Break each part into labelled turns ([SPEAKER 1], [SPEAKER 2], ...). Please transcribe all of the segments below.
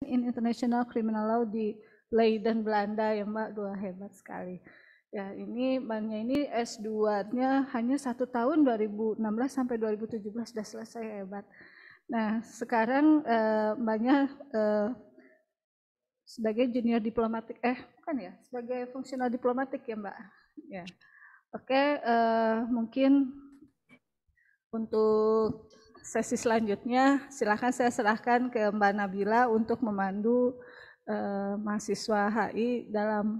[SPEAKER 1] in International Criminal Law di Leiden, Belanda ya Mbak, dua hebat sekali. Ya, ini Mbaknya ini S2-nya hanya 1 tahun 2016 sampai 2017 sudah selesai, hebat. Nah, sekarang Mbaknya sebagai junior diplomatik, bukan ya, sebagai fungsional diplomatik ya Mbak. Ya, oke, mungkin untuk sesi selanjutnya silakan saya serahkan ke Mbak Nabila untuk memandu mahasiswa HI dalam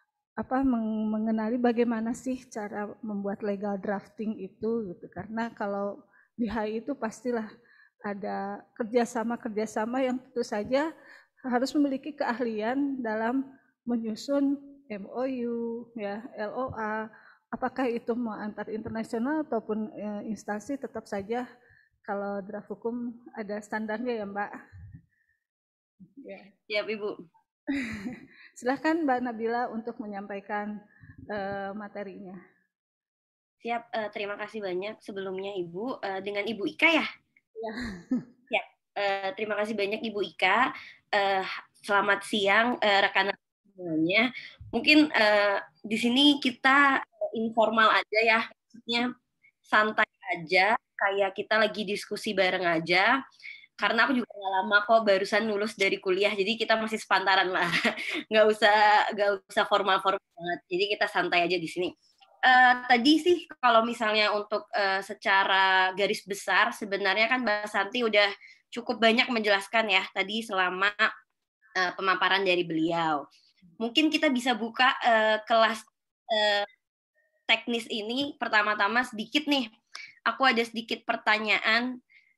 [SPEAKER 1] mengenali bagaimana sih cara membuat legal drafting itu gitu. Karena kalau di HI itu pastilah ada kerjasama yang tentu saja harus memiliki keahlian dalam menyusun MOU, ya, LOA. Apakah itu mau antar internasional ataupun instansi, tetap saja kalau draft hukum ada standarnya ya Mbak. Ya.
[SPEAKER 2] Siap Ibu.
[SPEAKER 1] Silahkan Mbak Nabila untuk menyampaikan materinya.
[SPEAKER 2] Siap, terima kasih banyak sebelumnya Ibu. Dengan Ibu Ika ya?
[SPEAKER 1] Ya.
[SPEAKER 2] Siap. Terima kasih banyak Ibu Ika. Selamat siang rekan-rekan semuanya. Mungkin di sini kita informal aja ya, maksudnya santai aja, kayak kita lagi diskusi bareng aja. Karena aku juga nggak lama kok barusan lulus dari kuliah, jadi kita masih sepantaran lah, nggak usah formal-formal banget. Jadi kita santai aja di sini. Tadi sih kalau misalnya untuk secara garis besar, sebenarnya kan Mbak Santi udah cukup banyak menjelaskan ya tadi selama pemaparan dari beliau. Mungkin kita bisa buka kelas teknis ini pertama-tama sedikit nih. Aku ada sedikit pertanyaan.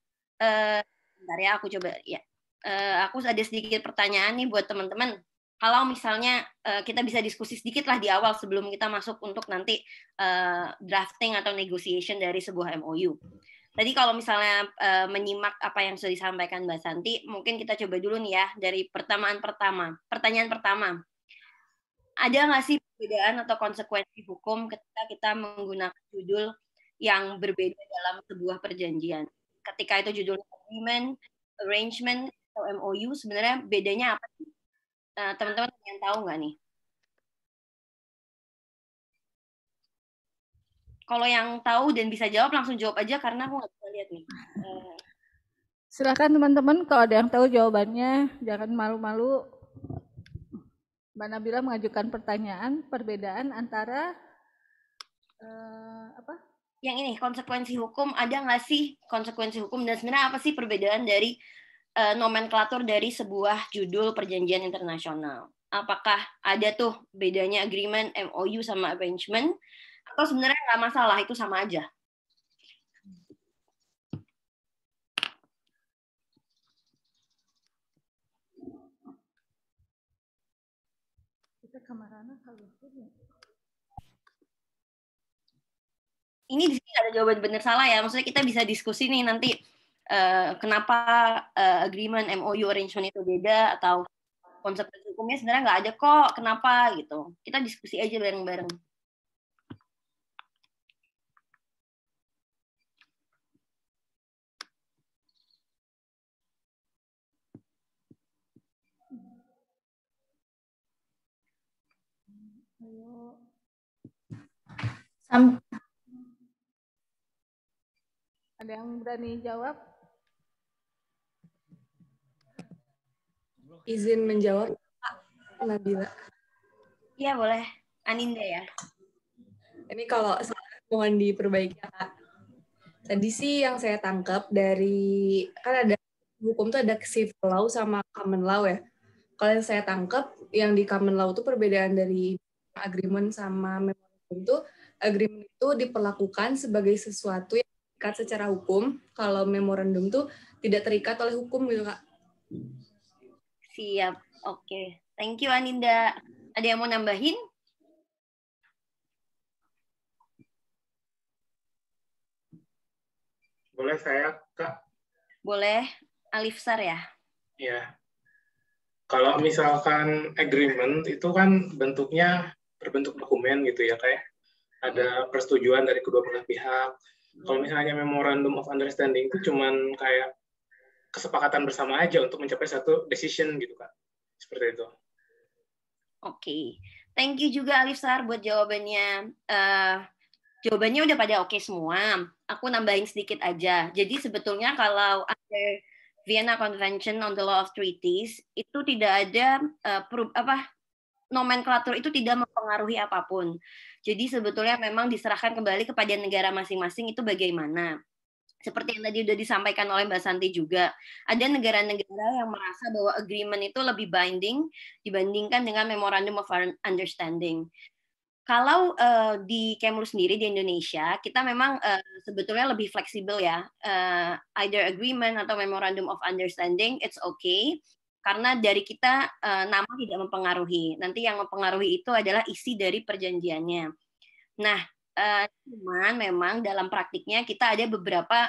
[SPEAKER 2] Bentar ya, aku coba ya. Aku ada sedikit pertanyaan nih buat teman-teman. Kalau misalnya kita bisa diskusi sedikit lah di awal sebelum kita masuk untuk nanti drafting atau negotiation dari sebuah MOU. Tadi kalau misalnya menyimak apa yang sudah disampaikan Mbak Santi, mungkin kita coba dulu nih ya dari pertanyaan pertama. Ada nggak sih perbedaan atau konsekuensi hukum ketika kita menggunakan judul yang berbeda dalam sebuah perjanjian? Ketika itu judul agreement, arrangement, atau MOU, sebenarnya bedanya apa sih? Teman-teman yang tahu nggak nih? Kalau yang tahu dan bisa jawab, langsung jawab aja karena aku nggak bisa lihat nih.
[SPEAKER 1] Silakan teman-teman, kalau ada yang tahu jawabannya, jangan malu-malu. Mbak Nabila mengajukan pertanyaan, perbedaan antara
[SPEAKER 2] yang ini, konsekuensi hukum, ada nggak sih konsekuensi hukum, dan sebenarnya apa sih perbedaan dari nomenklatur dari sebuah judul perjanjian internasional? Apakah ada tuh bedanya agreement, MOU, sama arrangement, atau sebenarnya nggak masalah, itu sama aja? Ini di sini nggak ada jawaban benar salah ya, maksudnya kita bisa diskusi nih nanti kenapa agreement, MOU, arrangement itu beda, atau konsekuensi hukumnya sebenarnya nggak ada kok, kenapa gitu. Kita diskusi aja bareng-bareng.
[SPEAKER 1] Ada yang berani jawab?
[SPEAKER 3] Izin menjawab, Pak Nabila.
[SPEAKER 2] Iya boleh, Aninda ya.
[SPEAKER 3] Ini kalau mohon diperbaiki Kak. Tadi sih yang saya tangkap dari, kan ada hukum tuh ada civil law sama common law ya. Kalau yang saya tangkap, yang di common law itu perbedaan dari agreement sama memorandum itu, agreement itu diperlakukan sebagai sesuatu yang terikat secara hukum, kalau memorandum tuh tidak terikat oleh hukum gitu Kak.
[SPEAKER 2] Siap, oke. Thank you Aninda. Ada yang mau nambahin?
[SPEAKER 4] Boleh saya, Kak?
[SPEAKER 2] Boleh, Alifsar ya?
[SPEAKER 4] Ya. Kalau misalkan agreement itu kan bentuknya berbentuk dokumen gitu ya, kayak ada persetujuan dari kedua belah pihak. Kalau misalnya memorandum of understanding itu cuman kayak kesepakatan bersama aja untuk mencapai satu decision gitu Kak. Seperti itu.
[SPEAKER 2] Oke. Thank you juga Alifsar buat jawabannya. Jawabannya udah pada oke semua. Aku nambahin sedikit aja. Jadi sebetulnya kalau under Vienna Convention on the Law of Treaties itu tidak ada nomenklatur itu tidak mempengaruhi apapun. Jadi sebetulnya memang diserahkan kembali kepada negara masing-masing itu bagaimana. Seperti yang tadi sudah disampaikan oleh Mbak Santi juga, ada negara-negara yang merasa bahwa agreement itu lebih binding dibandingkan dengan Memorandum of Understanding. Kalau di Kemlu sendiri di Indonesia, kita memang sebetulnya lebih fleksibel ya. Either agreement atau Memorandum of Understanding, it's okay. Karena dari kita nama tidak mempengaruhi. Nanti yang mempengaruhi itu adalah isi dari perjanjiannya. Nah, cuman memang dalam praktiknya kita ada beberapa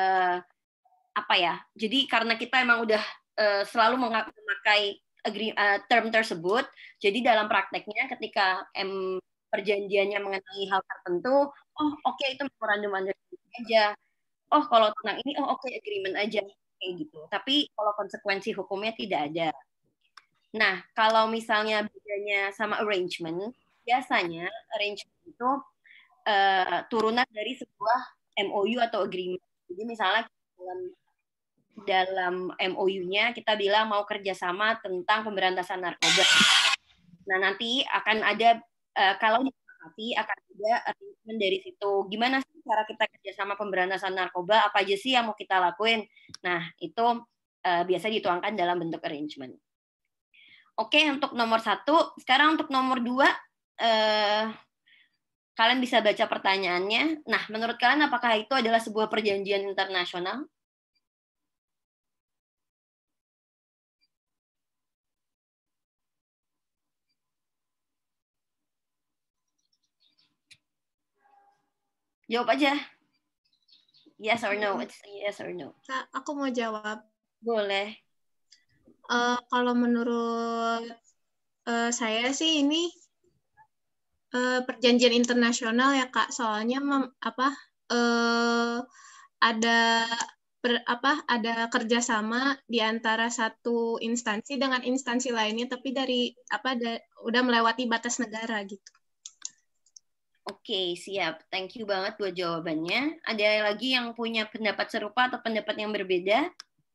[SPEAKER 2] jadi karena kita emang udah selalu memakai term tersebut, jadi dalam prakteknya ketika perjanjiannya mengenai hal tertentu, oke, itu memorandum understanding aja. Kalau tentang ini, oke, agreement aja kayak gitu. Tapi kalau konsekuensi hukumnya tidak ada. Nah, kalau misalnya bedanya sama arrangement, biasanya arrangement itu turunan dari sebuah MOU atau agreement. Jadi misalnya dalam MOU-nya kita bilang mau kerjasama tentang pemberantasan narkoba. Nah, nanti akan ada kalau disepakati akan ada arrangement dari situ. Gimana sih cara kita kerjasama pemberantasan narkoba? Apa aja sih yang mau kita lakuin? Nah, itu biasa dituangkan dalam bentuk arrangement. Oke, untuk nomor 1. Sekarang untuk nomor 2, kalian bisa baca pertanyaannya. Nah, menurut kalian apakah itu adalah sebuah perjanjian internasional? Jawab aja. Yes or no? It's yes or no.
[SPEAKER 5] Kak, aku mau jawab.
[SPEAKER 2] Boleh.
[SPEAKER 5] Kalau menurut saya sih ini perjanjian internasional ya Kak. Soalnya ada kerjasama di antara satu instansi dengan instansi lainnya, tapi udah melewati batas negara gitu.
[SPEAKER 2] Oke, siap. Thank you banget buat jawabannya. Ada lagi yang punya pendapat serupa atau pendapat yang berbeda?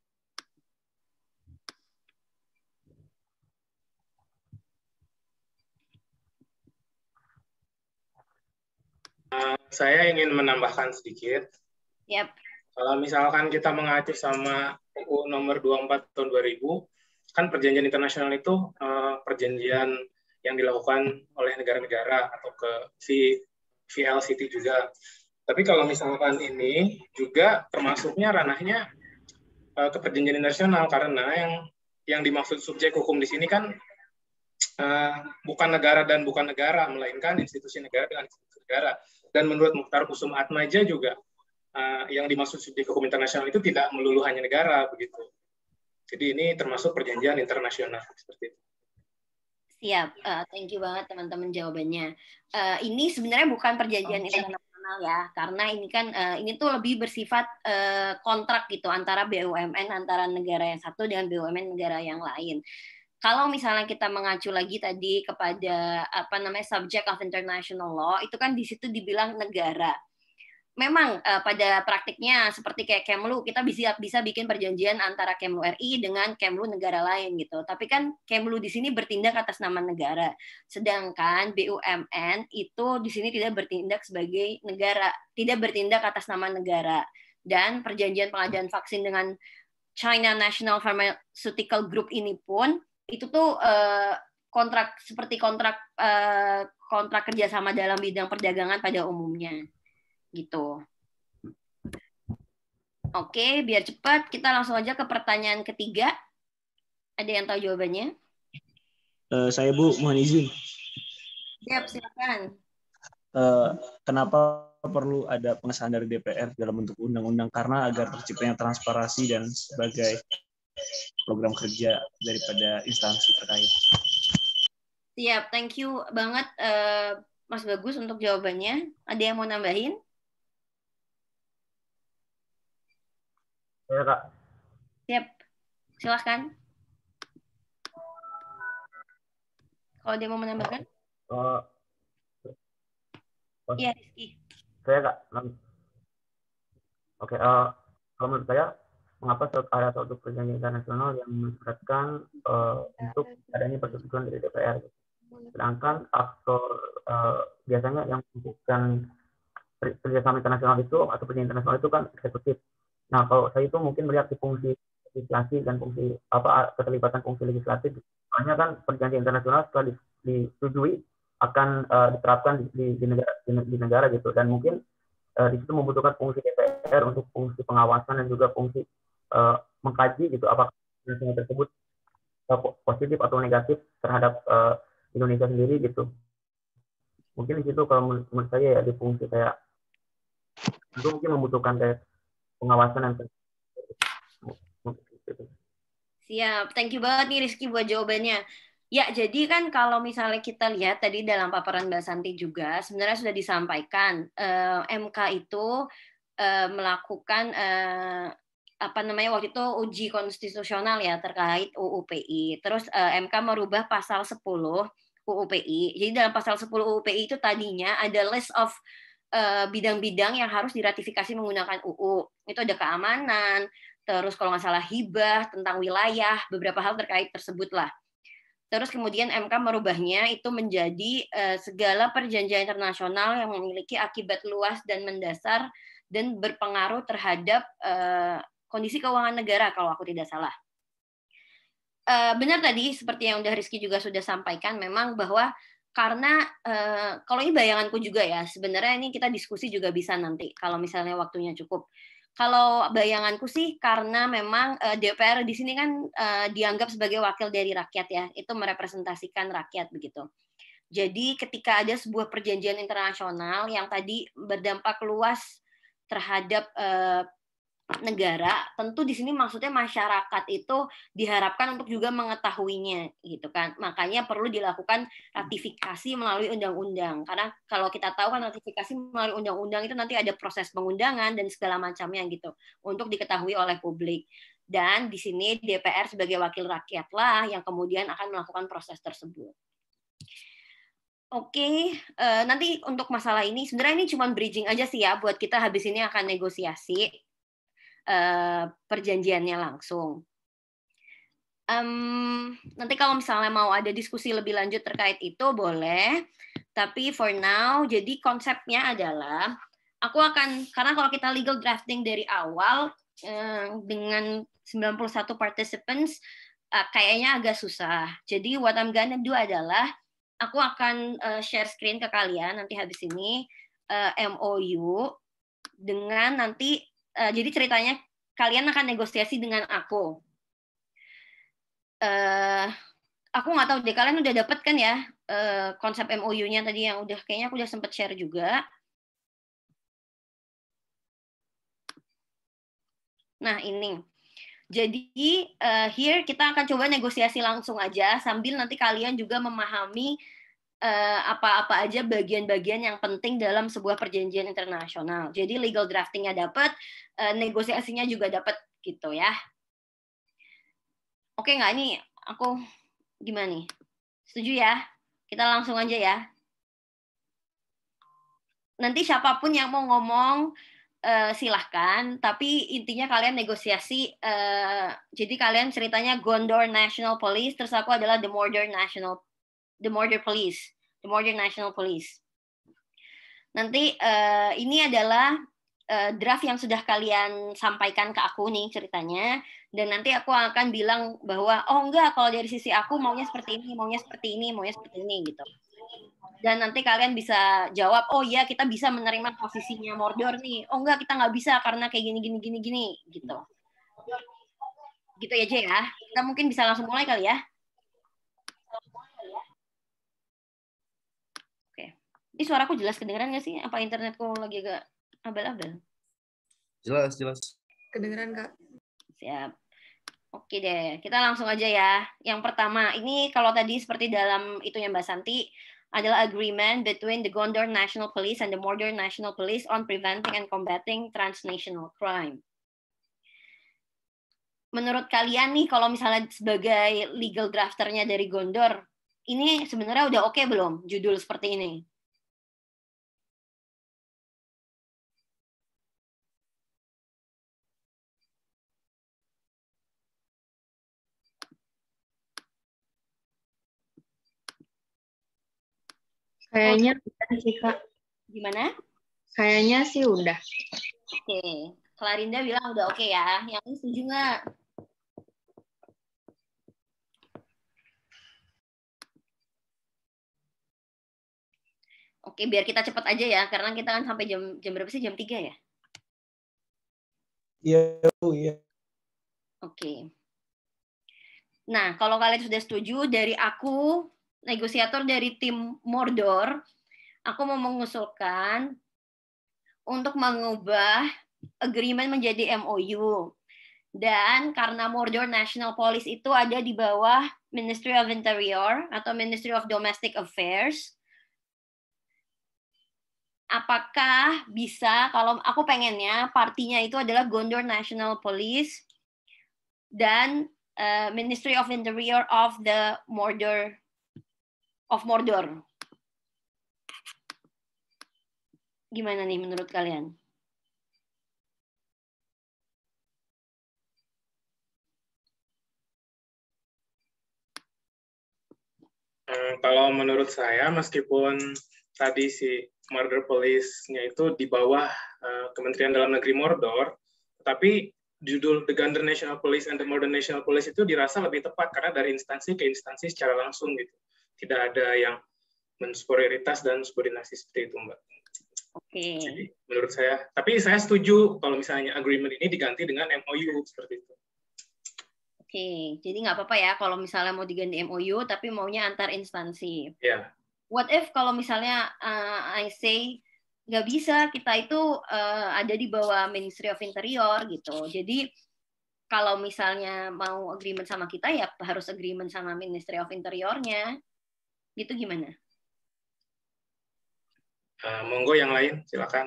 [SPEAKER 4] Saya ingin menambahkan sedikit.
[SPEAKER 2] Yep.
[SPEAKER 4] Kalau misalkan kita mengacu sama UU nomor 24 tahun 2000, kan perjanjian internasional itu perjanjian yang dilakukan oleh negara-negara atau ke VLCT juga. Tapi kalau misalkan ini juga termasuknya ranahnya ke perjanjian internasional, karena yang dimaksud subjek hukum di sini kan bukan negara dan bukan negara, melainkan institusi negara dengan institusi negara. Dan menurut Mukhtar Kusum Atmaja juga yang dimaksud subjek hukum internasional itu tidak melulu hanya negara begitu. Jadi ini termasuk perjanjian internasional seperti itu.
[SPEAKER 2] Siap, thank you banget teman-teman jawabannya. Ini sebenarnya bukan perjanjian internasional ya, karena ini kan ini tuh lebih bersifat kontrak gitu antara BUMN antara negara yang satu dengan BUMN negara yang lain. Kalau misalnya kita mengacu lagi tadi kepada subject of international law, itu kan di situ dibilang negara. Memang pada praktiknya seperti kayak Kemlu, kita bisa bikin perjanjian antara Kemlu RI dengan Kemlu negara lain gitu. Tapi kan Kemlu di sini bertindak atas nama negara. Sedangkan BUMN itu di sini tidak bertindak sebagai negara, tidak bertindak atas nama negara. Dan perjanjian pengadaan vaksin dengan China National Pharmaceutical Group ini pun itu tuh kontrak kerjasama dalam bidang perdagangan pada umumnya. Gitu. Oke, biar cepat kita langsung aja ke pertanyaan ketiga. Ada yang tahu jawabannya?
[SPEAKER 6] Saya Bu, mohon izin.
[SPEAKER 2] Siap, silakan.
[SPEAKER 6] Kenapa perlu ada pengesahan dari DPR dalam bentuk undang-undang? Karena agar terciptanya transparansi dan sebagai program kerja daripada instansi terkait.
[SPEAKER 2] Siap, thank you banget Mas Bagus untuk jawabannya. Ada yang mau nambahin?
[SPEAKER 7] Ya, Kak.
[SPEAKER 2] Siap, silahkan. Kalau dia mau menambahkan. Iya, Rizky.
[SPEAKER 7] Saya nggak. Oke, kalau menurut saya, mengapa ada suatu perjanjian internasional yang mensyaratkan untuk adanya persetujuan dari DPR? Sedangkan aktor biasanya yang membutuhkan kerjasama internasional itu atau perjanjian internasional itu kan eksekutif. Nah, kalau saya itu mungkin melihat di fungsi legislasi dan fungsi keterlibatan fungsi legislatif. Soalnya kan perjanjian internasional setelah disetujui akan diterapkan di negara gitu, dan mungkin di situ membutuhkan fungsi DPR untuk fungsi pengawasan dan juga fungsi mengkaji gitu apakah perjanjian tersebut positif atau negatif terhadap Indonesia sendiri gitu. Mungkin di situ kalau menurut saya ya di fungsi kayak itu mungkin membutuhkan kayak pengawasan dan
[SPEAKER 2] Siap, thank you banget nih Rizky buat jawabannya. Ya, jadi kan kalau misalnya kita lihat tadi dalam paparan Mbak Santi juga sebenarnya sudah disampaikan MK itu melakukan apa namanya waktu itu uji konstitusional ya terkait UU PI. Terus MK merubah pasal 10 UU PI. Jadi dalam pasal 10 UU PI itu tadinya ada list of bidang-bidang yang harus diratifikasi menggunakan UU. Itu ada keamanan, terus kalau nggak salah hibah, tentang wilayah, beberapa hal terkait tersebut lah. Terus kemudian MK merubahnya itu menjadi segala perjanjian internasional yang memiliki akibat luas dan mendasar dan berpengaruh terhadap kondisi keuangan negara kalau aku tidak salah. Benar tadi seperti yang udah Rizky juga sudah sampaikan, memang bahwa karena kalau ini bayanganku juga ya, sebenarnya ini kita diskusi juga bisa nanti kalau misalnya waktunya cukup. Kalau bayanganku sih karena memang DPR di sini kan dianggap sebagai wakil dari rakyat ya, itu merepresentasikan rakyat begitu. Jadi ketika ada sebuah perjanjian internasional yang tadi berdampak luas terhadap negara, tentu di sini maksudnya masyarakat itu diharapkan untuk juga mengetahuinya gitu kan. Makanya perlu dilakukan ratifikasi melalui undang-undang. Karena kalau kita tahu kan ratifikasi melalui undang-undang itu nanti ada proses pengundangan dan segala macamnya gitu untuk diketahui oleh publik. Dan di sini DPR sebagai wakil rakyatlah yang kemudian akan melakukan proses tersebut. Oke, nanti untuk masalah ini sebenarnya ini cuma bridging aja sih ya buat kita habis ini akan negosiasi perjanjiannya langsung. Nanti kalau misalnya mau ada diskusi lebih lanjut terkait itu boleh, tapi for now jadi konsepnya adalah aku akan, karena kalau kita legal drafting dari awal dengan 91 participants kayaknya agak susah. Jadi what I'm gonna do adalah aku akan share screen ke kalian nanti habis ini MOU dengan nanti jadi ceritanya kalian akan negosiasi dengan aku. Aku nggak tahu deh, kalian udah dapet kan ya konsep MOU-nya tadi yang udah kayaknya aku udah sempet share juga. Nah ini, jadi here kita akan coba negosiasi langsung aja sambil nanti kalian juga memahami apa-apa aja bagian-bagian yang penting dalam sebuah perjanjian internasional. Jadi legal draftingnya dapat, negosiasinya juga dapat gitu ya. Oke nggak ini aku gimana nih? Setuju ya? Kita langsung aja ya. Nanti siapapun yang mau ngomong silahkan, tapi intinya kalian negosiasi. Jadi kalian ceritanya Gondor National Police, terus aku adalah the Mordor National Police. Nanti ini adalah draft yang sudah kalian sampaikan ke aku nih ceritanya, dan nanti aku akan bilang bahwa oh enggak, kalau dari sisi aku maunya seperti ini, maunya seperti ini, maunya seperti ini gitu. Dan nanti kalian bisa jawab, oh iya kita bisa menerima posisinya Mordor nih, oh enggak kita nggak bisa karena kayak gini gitu. Gitu aja ya. Kita mungkin bisa langsung mulai kali ya. Ini suaraku jelas kedengeran nggak sih? Apa internetku lagi agak abal-abal?
[SPEAKER 8] Jelas.
[SPEAKER 3] Kedengeran, Kak.
[SPEAKER 2] Siap. Oke deh, kita langsung aja ya. Yang pertama, ini kalau tadi seperti dalam itunya Mbak Santi, adalah agreement between the Gondor National Police and the Mordor National Police on preventing and combating transnational crime. menurut kalian nih, kalau misalnya sebagai legal drafternya dari Gondor, ini sebenarnya udah oke belum judul seperti ini?
[SPEAKER 3] Kayaknya udah sih, Kak.
[SPEAKER 2] Gimana?
[SPEAKER 3] Kayaknya sih udah.
[SPEAKER 2] Oke, Klarinda bilang udah oke ya. Yang ini setuju nggak? Oke, biar kita cepat aja ya, karena kita kan sampai jam berapa sih? Jam 3 ya?
[SPEAKER 6] Iya, iya.
[SPEAKER 2] Oke. Nah, kalau kalian sudah setuju, dari aku, negosiator dari tim Mordor, aku mau mengusulkan untuk mengubah agreement menjadi MOU. Dan karena Mordor National Police itu ada di bawah Ministry of Interior atau Ministry of Domestic Affairs, apakah bisa, kalau aku pengennya partinya itu adalah Gondor National Police dan Ministry of Interior of the Mordor. Gimana nih menurut kalian?
[SPEAKER 4] Kalau menurut saya, meskipun tadi si Mordor Police-nya itu di bawah Kementerian Dalam Negeri Mordor, tapi judul The Gondor National Police and the Mordor National Police itu dirasa lebih tepat karena dari instansi ke instansi secara langsung gitu. Tidak ada yang mensporioritas dan subordinasi seperti itu, Mbak.
[SPEAKER 2] Oke.
[SPEAKER 4] Jadi menurut saya, tapi saya setuju kalau misalnya agreement ini diganti dengan MOU seperti itu.
[SPEAKER 2] Oke, jadi nggak apa-apa ya kalau misalnya mau diganti MOU tapi maunya antar instansi.
[SPEAKER 4] Ya.
[SPEAKER 2] What if kalau misalnya I say nggak bisa, kita itu ada di bawah Ministry of Interior gitu. Jadi kalau misalnya mau agreement sama kita ya harus agreement sama Ministry of Interior-nya. Gitu gimana?
[SPEAKER 4] Monggo yang lain, silakan.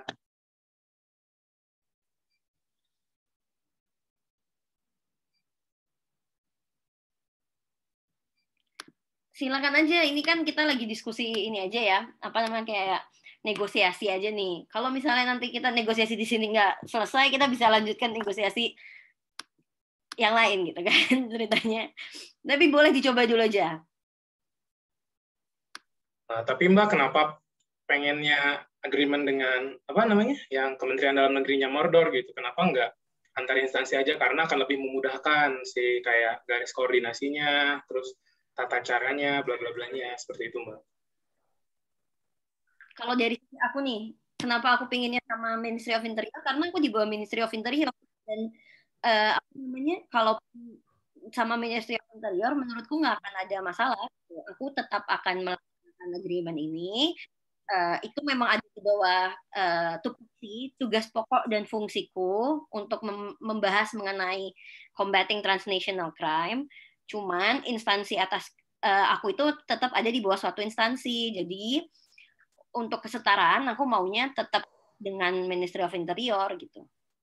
[SPEAKER 2] Silakan aja, ini kan kita lagi diskusi ini aja ya, apa namanya kayak negosiasi aja nih. Kalau misalnya nanti kita negosiasi di sini nggak selesai, kita bisa lanjutkan negosiasi yang lain gitu kan ceritanya. Tapi boleh dicoba dulu aja.
[SPEAKER 4] Nah, tapi Mbak, kenapa pengennya agreement dengan apa namanya, yang Kementerian Dalam Negerinya Mordor gitu? Kenapa nggak antar instansi aja? Karena akan lebih memudahkan si kayak garis koordinasinya, terus tata caranya, bla bla blanya, seperti itu, Mbak.
[SPEAKER 2] Kalau dari aku nih, kenapa aku pinginnya sama Ministry of Interior? Karena aku di bawah Ministry of Interior dan apa namanya, kalau sama Ministry of Interior, menurutku nggak akan ada masalah. Aku tetap akan melakukan agreement ini. Itu memang ada di bawah tugas pokok dan fungsiku untuk membahas mengenai combating transnational crime. Cuman instansi atas aku itu tetap ada di bawah suatu instansi. Jadi untuk kesetaraan aku maunya tetap dengan Ministry of Interior gitu.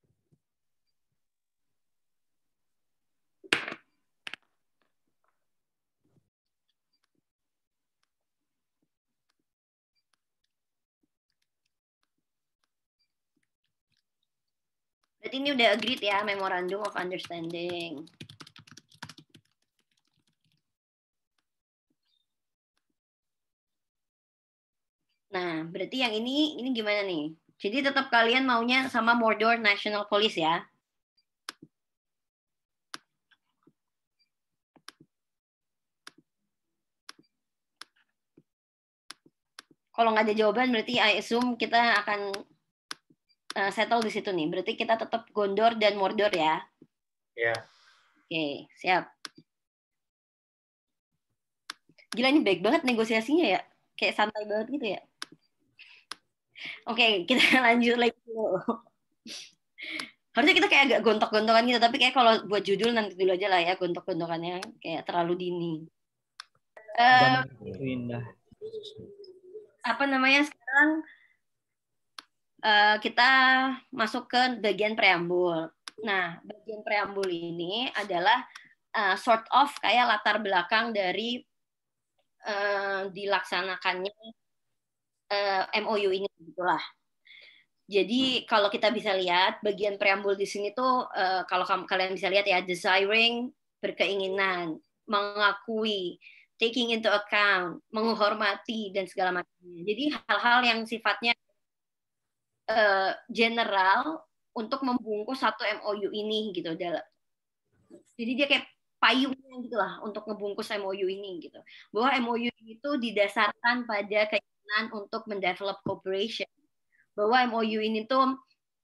[SPEAKER 2] Berarti ini udah agreed ya, Memorandum of Understanding. Nah, berarti yang ini gimana nih? Jadi tetap kalian maunya sama Mordor National Police ya? Kalau nggak ada jawaban, berarti I assume kita akan settle di situ nih. Berarti kita tetap Gondor dan Mordor ya?
[SPEAKER 4] Ya.
[SPEAKER 2] Oke, siap. Gila, ini baik banget negosiasinya ya. Kayak santai banget gitu ya. Oke, kita lanjut lagi dulu. Harusnya kita kayak agak gontok-gontokan gitu, tapi kayak kalau buat judul nanti dulu aja lah ya, gontok-gontokannya kayak terlalu dini. Apa namanya sekarang kita masuk ke bagian preambul. Nah, bagian preambul ini adalah sort of kayak latar belakang dari dilaksanakannya MOU ini, gitulah. Jadi kalau kita bisa lihat bagian preambul di sini tuh kalau kalian bisa lihat ya, desiring, berkeinginan, mengakui, taking into account, menghormati dan segala macamnya. Jadi hal-hal yang sifatnya general untuk membungkus satu MOU ini gitu. Jadi dia kayak payungnya gitu lah untuk ngebungkus MOU ini gitu. Bahwa MOU itu didasarkan pada keinginan untuk mendevelop cooperation. Bahwa MOU ini tuh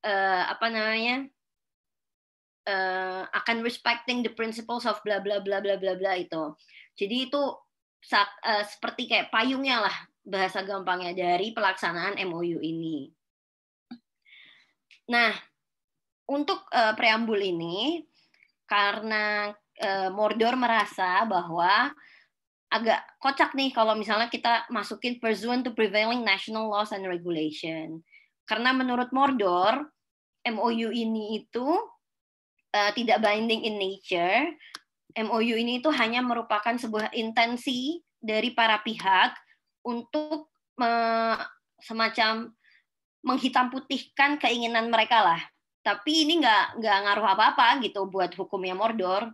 [SPEAKER 2] akan respecting the principles of bla bla bla bla bla bla itu. Jadi itu seperti kayak payungnya lah bahasa gampangnya dari pelaksanaan MOU ini. Nah, untuk preambul ini karena Mordor merasa bahwa agak kocak nih kalau misalnya kita masukin pursuant to prevailing national laws and regulation. Karena menurut Mordor, MOU ini itu tidak binding in nature. MOU ini itu hanya merupakan sebuah intensi dari para pihak untuk semacam menghitam putihkan keinginan mereka lah. Tapi ini nggak ngaruh apa-apa gitu buat hukumnya Mordor.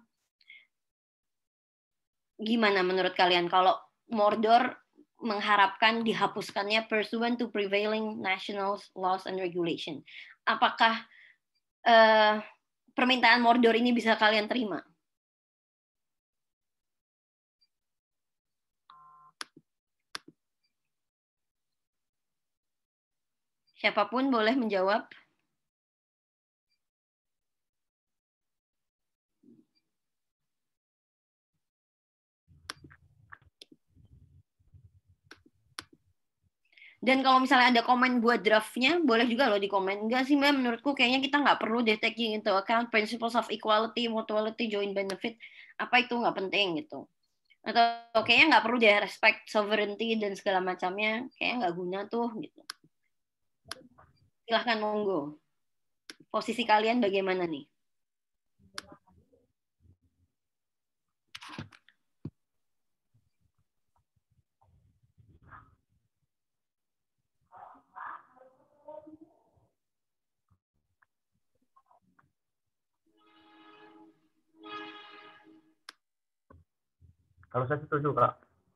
[SPEAKER 2] Gimana menurut kalian kalau Mordor mengharapkan dihapuskannya pursuant to prevailing national laws and regulation? Apakah permintaan Mordor ini bisa kalian terima? Siapapun boleh menjawab. Dan kalau misalnya ada komen buat draftnya, boleh juga loh di komen. Enggak sih, Mbak, menurutku kayaknya kita nggak perlu deh taking into account principles of equality, mutuality, joint benefit. Apa itu nggak penting gitu. Atau kayaknya nggak perlu deh respect sovereignty dan segala macamnya. Kayaknya nggak guna tuh gitu. Silahkan monggo. Posisi kalian bagaimana nih?
[SPEAKER 7] Kalau saya setuju, Kak.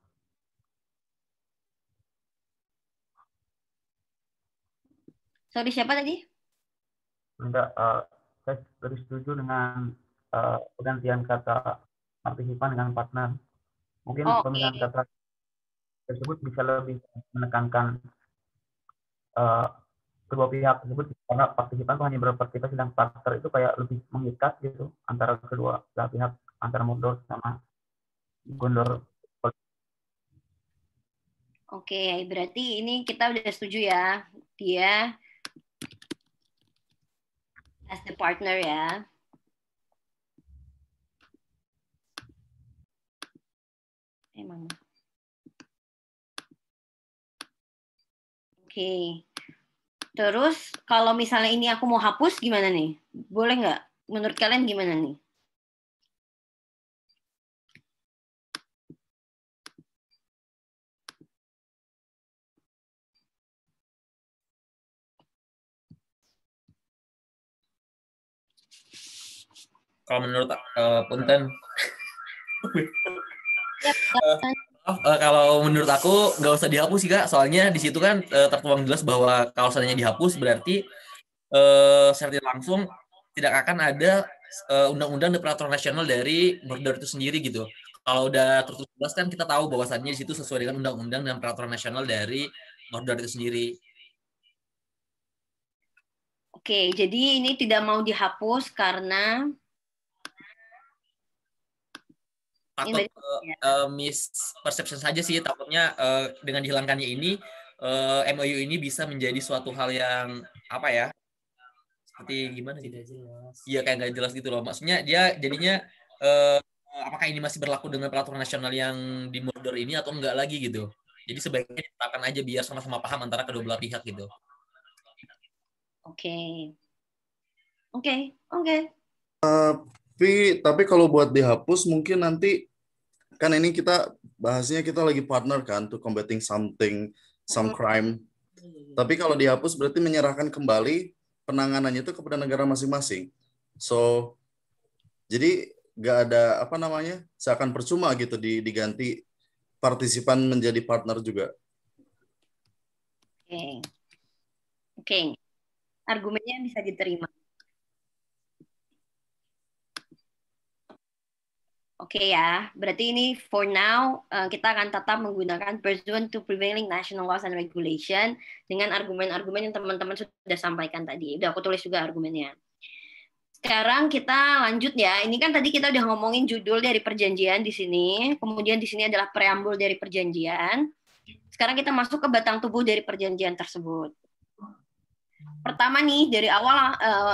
[SPEAKER 2] Sorry, siapa tadi?
[SPEAKER 7] Enggak, saya lebih setuju dengan penggantian kata partisipan dengan partner. Mungkin pemilihan kata tersebut bisa lebih menekankan kedua pihak tersebut, karena partisipan itu hanya berpartisipasi, sedang partner itu kayak lebih mengikat gitu antara kedua belah pihak, antara Mordor sama Gondor.
[SPEAKER 2] Oke, berarti ini kita udah setuju ya. Dia as the partner ya. Emang. Oke. Terus kalau misalnya ini aku mau hapus gimana nih? Boleh nggak? Menurut kalian gimana nih?
[SPEAKER 8] Kalau menurut Punten, kalau menurut aku nggak usah dihapus sih, Kak. Soalnya di situ kan tertuang jelas bahwa kalau seandainya dihapus berarti secara tidak langsung tidak akan ada undang-undang dan peraturan nasional dari Mordor itu sendiri gitu. Kalau udah tertulis jelas kan kita tahu bahwasannya di situ sesuai dengan undang-undang dan peraturan nasional dari Mordor itu sendiri.
[SPEAKER 2] Oke, jadi ini tidak mau dihapus karena
[SPEAKER 8] takut misperception saja sih, takutnya dengan dihilangkannya ini MOU ini bisa menjadi suatu hal yang apa ya, seperti gimana sih? Tidak jelas. Iya, kayak nggak jelas gitu loh. Maksudnya dia jadinya apakah ini masih berlaku dengan peraturan nasional yang di Mordor ini atau enggak lagi gitu. Jadi sebaiknya ditetapkan aja biar sama-sama paham antara kedua belah pihak gitu.
[SPEAKER 2] Oke.
[SPEAKER 9] Tapi kalau buat dihapus mungkin nanti kan ini kita bahasnya kita lagi partner kan to combating some crime. Tapi kalau dihapus berarti menyerahkan kembali penanganannya itu kepada negara masing-masing. So jadi nggak ada apa namanya seakan percuma gitu diganti partisipan menjadi partner juga.
[SPEAKER 2] Oke. Argumennya bisa diterima. Oke ya, berarti ini for now kita akan tetap menggunakan pursuant to prevailing national laws and regulation dengan argumen-argumen yang teman-teman sudah sampaikan tadi. Udah aku tulis juga argumennya. Sekarang kita lanjut ya. Ini kan tadi kita udah ngomongin judul dari perjanjian di sini, kemudian di sini adalah preambul dari perjanjian. Sekarang kita masuk ke batang tubuh dari perjanjian tersebut. Pertama nih dari awal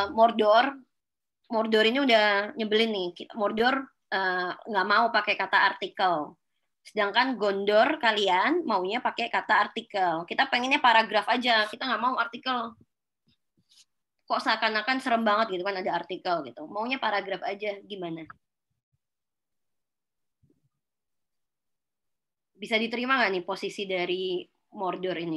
[SPEAKER 2] Mordor ini udah nyebelin nih. Mordor nggak mau pakai kata artikel. Sedangkan Gondor kalian maunya pakai kata artikel. Kita pengennya paragraf aja, kita nggak mau artikel. Kok seakan-akan serem banget gitu kan ada artikel gitu. Maunya paragraf aja, gimana? Bisa diterima nggak nih posisi dari Mordor ini?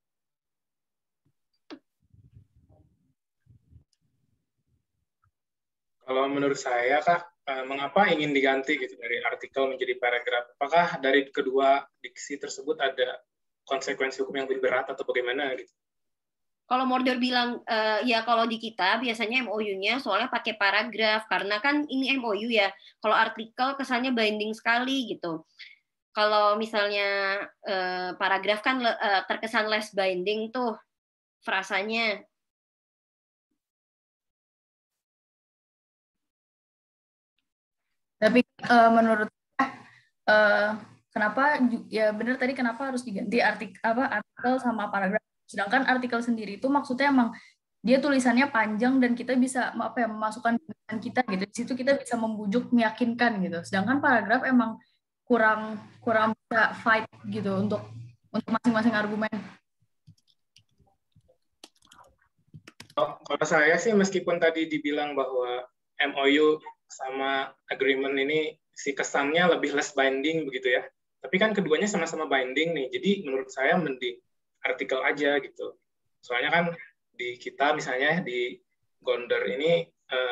[SPEAKER 4] Kalau menurut saya, Kak, mengapa ingin diganti gitu dari artikel menjadi paragraf? Apakah dari kedua diksi tersebut ada konsekuensi hukum yang lebih berat atau bagaimana gitu?
[SPEAKER 2] Kalau Mordor bilang ya kalau di kita biasanya MOU-nya soalnya pakai paragraf karena kan ini MOU ya. Kalau artikel kesannya binding sekali gitu. Kalau misalnya paragraf kan terkesan less binding tuh frasanya.
[SPEAKER 10] Tapi menurut kenapa ya benar tadi kenapa harus diganti artikel sama paragraf. Sedangkan artikel sendiri itu maksudnya emang dia tulisannya panjang dan kita bisa memasukkan pikiran kita gitu. Di situ kita bisa membujuk, meyakinkan gitu. Sedangkan paragraf emang kurang bisa fight gitu untuk masing-masing argumen.
[SPEAKER 4] Kalau saya sih meskipun tadi dibilang bahwa MOU sama agreement ini si kesannya lebih less binding begitu ya. Tapi kan keduanya sama-sama binding nih. Jadi menurut saya mending artikel aja gitu. Soalnya kan di kita misalnya di Gondor ini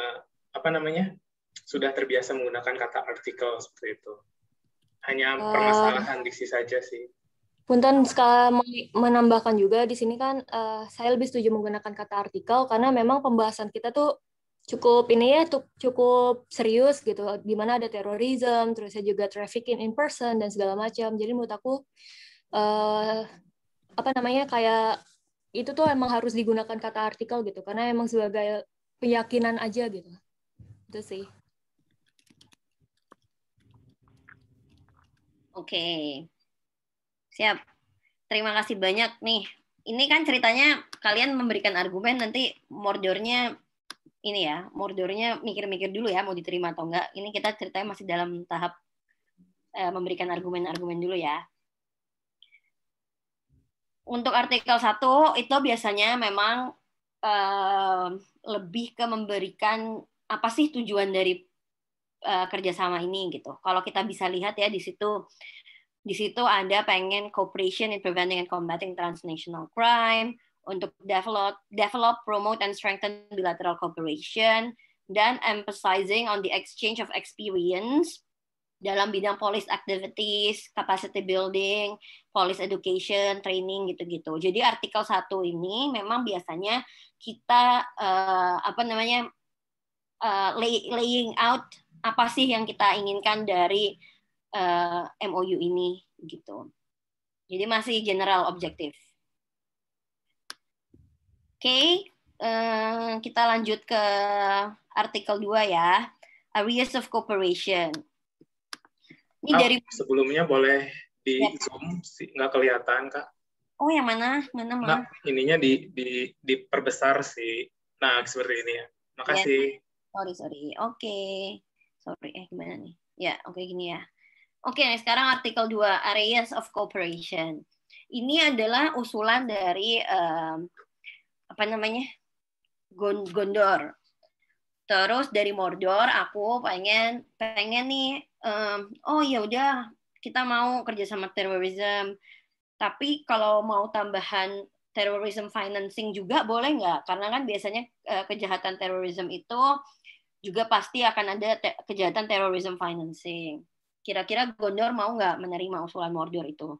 [SPEAKER 4] sudah terbiasa menggunakan kata artikel seperti itu. Hanya permasalahan diksi saja sih.
[SPEAKER 11] Punten sekali menambahkan juga di sini kan saya lebih setuju menggunakan kata artikel karena memang pembahasan kita tuh cukup serius gitu, di mana ada terorisme, terus juga trafficking in person dan segala macam. Jadi menurut aku kayak itu tuh emang harus digunakan kata artikel gitu karena emang sebagai keyakinan aja gitu. Itu sih.
[SPEAKER 2] Oke. Siap. Terima kasih banyak nih. Ini kan ceritanya kalian memberikan argumen, nanti Mordornya mikir-mikir dulu ya mau diterima atau enggak. Ini kita ceritanya masih dalam tahap memberikan argumen-argumen dulu ya. Untuk artikel 1 itu biasanya memang lebih ke memberikan apa sih tujuan dari kerjasama ini gitu. Kalau kita bisa lihat ya di situ ada pengen cooperation in preventing and combating transnational crime, untuk develop, promote, and strengthen bilateral cooperation, dan emphasizing on the exchange of experience dalam bidang police activities, capacity building, police education, training, gitu-gitu. Jadi artikel 1 ini memang biasanya kita laying out apa sih yang kita inginkan dari MOU ini gitu. Jadi masih general objektif. Oke, kita lanjut ke artikel 2 ya. Areas of cooperation. Ini dari
[SPEAKER 4] sebelumnya boleh di zoom, nggak kelihatan Kak.
[SPEAKER 2] Oh yang mana?
[SPEAKER 4] Nah, ininya diperbesar sih. Nah seperti ini ya. Makasih.
[SPEAKER 2] Ya. Sorry. Oke. Sorry, gimana nih? Ya, oke gini ya. Oke, sekarang artikel 2, Areas of Cooperation. Ini adalah usulan dari Gondor. Terus dari Mordor aku pengen nih, oh ya udah kita mau kerja sama terrorism. Tapi kalau mau tambahan terrorism financing juga boleh nggak? Karena kan biasanya kejahatan terorisme itu juga pasti akan ada kejahatan terrorism financing. Kira-kira Gondor mau nggak menerima usulan Mordor itu?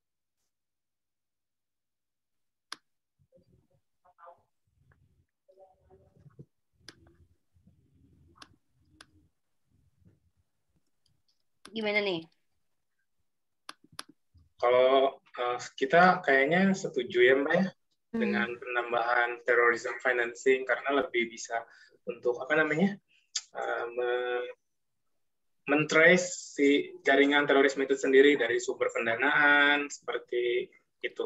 [SPEAKER 2] Gimana nih?
[SPEAKER 4] Kalau kita kayaknya setuju ya Mbak ya dengan penambahan terrorism financing karena lebih bisa untuk apa namanya mentrace si jaringan terorisme itu sendiri dari sumber pendanaan seperti itu.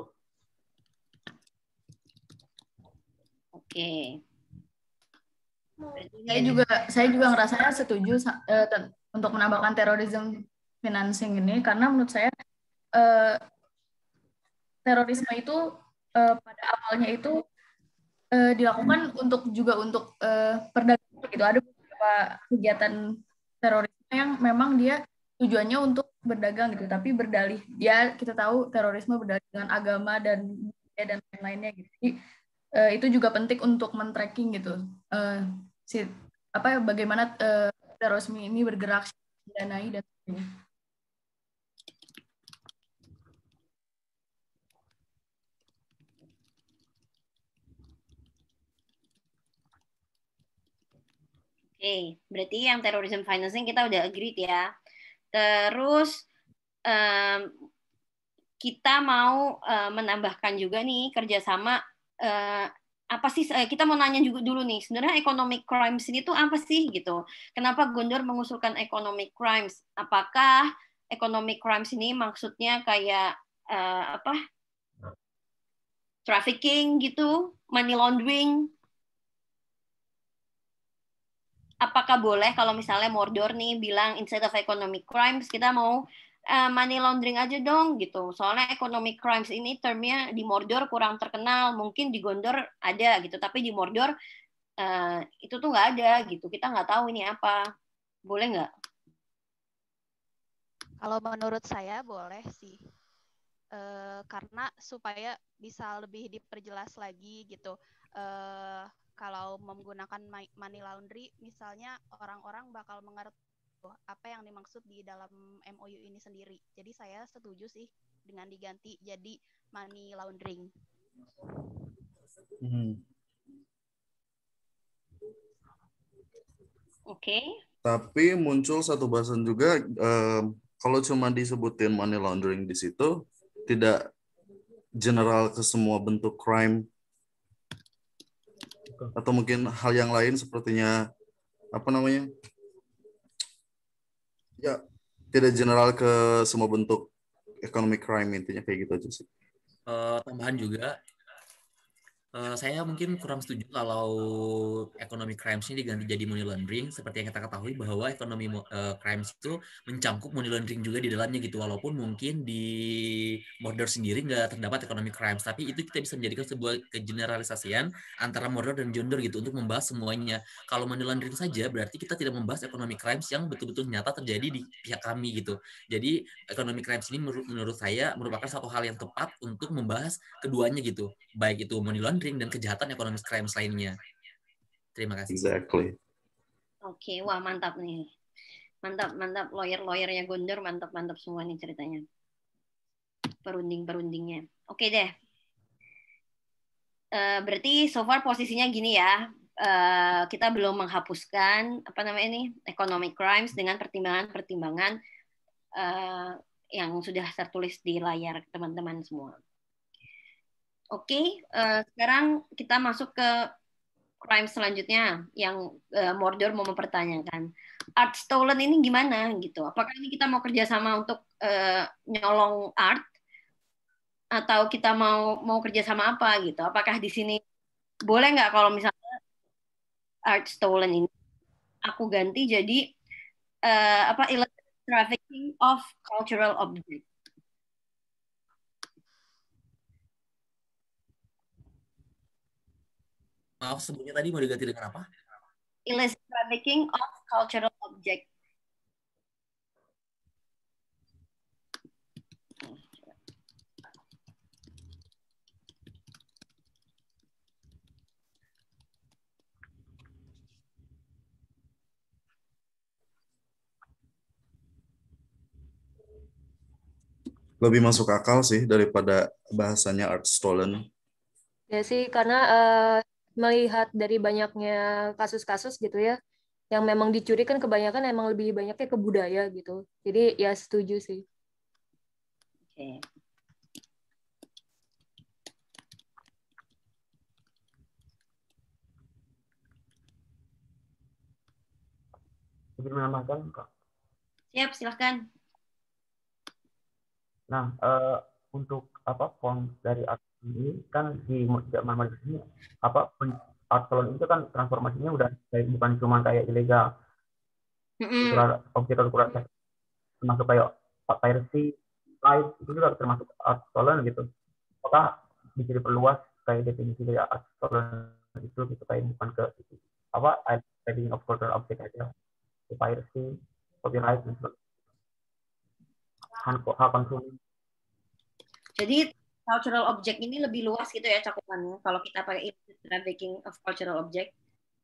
[SPEAKER 2] Oke.
[SPEAKER 10] Saya juga ngerasanya setuju untuk menambahkan terrorism financing ini karena menurut saya terorisme itu pada awalnya itu dilakukan untuk perdagangan gitu. Ada beberapa kegiatan terorisme yang memang dia tujuannya untuk berdagang gitu, tapi berdalih kita tahu terorisme berdalih dengan agama dan lain-lainnya gitu. Jadi itu juga penting untuk men-tracking gitu. Bagaimana terorisme ini bergerak, danai dan sebagainya.
[SPEAKER 2] Oke, berarti yang terrorism financing kita udah agreed ya. Terus kita mau menambahkan juga nih kerjasama apa sih? Kita mau nanya juga dulu nih. Sebenarnya economic crimes ini tuh apa sih gitu? Kenapa Gondor mengusulkan economic crimes? Apakah economic crimes ini maksudnya kayak trafficking gitu, money laundering? Apakah boleh kalau misalnya Mordor nih bilang instead of economic crimes kita mau money laundering aja dong gitu. Soalnya economic crimes ini termnya di Mordor kurang terkenal, mungkin di Gondor ada gitu, tapi di Mordor itu tuh nggak ada gitu. Kita nggak tahu ini apa. Boleh nggak?
[SPEAKER 12] Kalau menurut saya boleh sih. Karena supaya bisa lebih diperjelas lagi gitu. Kalau menggunakan money laundry, misalnya orang-orang bakal mengerti apa yang dimaksud di dalam MOU ini sendiri. Jadi saya setuju sih dengan diganti jadi money laundering.
[SPEAKER 2] Oke.
[SPEAKER 9] Tapi muncul satu bahasan juga, kalau cuma disebutin money laundering di situ, tidak general ke semua bentuk crime atau mungkin hal yang lain sepertinya apa namanya ya tidak general ke semua bentuk economic crime, intinya kayak gitu aja sih.
[SPEAKER 8] Tambahan juga saya mungkin kurang setuju kalau economic crimes ini diganti jadi money laundering. Seperti yang kita ketahui bahwa ekonomi crimes itu mencangkup money laundering juga di dalamnya gitu. Walaupun mungkin di Mordor sendiri nggak terdapat economic crimes, tapi itu kita bisa menjadikan sebuah kegeneralisasian antara Mordor dan Gondor gitu untuk membahas semuanya. Kalau money laundering saja berarti kita tidak membahas economic crimes yang betul-betul nyata terjadi di pihak kami gitu. Jadi economic crimes ini menurut saya merupakan satu hal yang tepat untuk membahas keduanya gitu, baik itu money laundering dan kejahatan ekonomi crimes lainnya. Terima kasih.
[SPEAKER 9] Exactly.
[SPEAKER 2] Oke, wah mantap nih. Mantap. Lawyer-lawyernya Gondor mantap semua nih ceritanya. Perundingnya. Oke deh. Berarti so far posisinya gini ya. Kita belum menghapuskan economic crimes dengan pertimbangan yang sudah tertulis di layar teman-teman semua. Oke, sekarang kita masuk ke crime selanjutnya yang Mordor mau mempertanyakan. Art stolen ini gimana gitu? Apakah ini kita mau kerjasama untuk nyolong art atau kita mau kerjasama apa gitu? Apakah di sini boleh nggak kalau misalnya art stolen ini aku ganti jadi illicit trafficking of cultural objects?
[SPEAKER 8] Maaf, sebelumnya tadi mau diganti dengan apa?
[SPEAKER 2] illicit trafficking of cultural object.
[SPEAKER 9] Lebih masuk akal sih daripada bahasanya art stolen.
[SPEAKER 11] Ya sih, karena melihat dari banyaknya kasus-kasus gitu ya, yang memang dicuri kan kebanyakan emang lebih banyaknya ke budaya gitu. Jadi ya setuju sih.
[SPEAKER 2] Oke.
[SPEAKER 7] Jadi menambahkan, Kak.
[SPEAKER 2] Siap, silahkan.
[SPEAKER 7] Nah, untuk form dari art ini kan di zaman ini art stolen itu kan transformasinya udah bukan cuma kayak ilegal, objek kultural termasuk kayak piracy, live itu juga termasuk art stolen gitu. Apakah bisa diperluas kayak definisi dari art stolen itu gitu, kayak bukan ke trading of cultural object aja, piracy, copyright dan sebagainya. Hak konsumen.
[SPEAKER 2] Jadi cultural object ini lebih luas gitu ya cakupannya kalau kita pakai illicit trafficking of cultural object.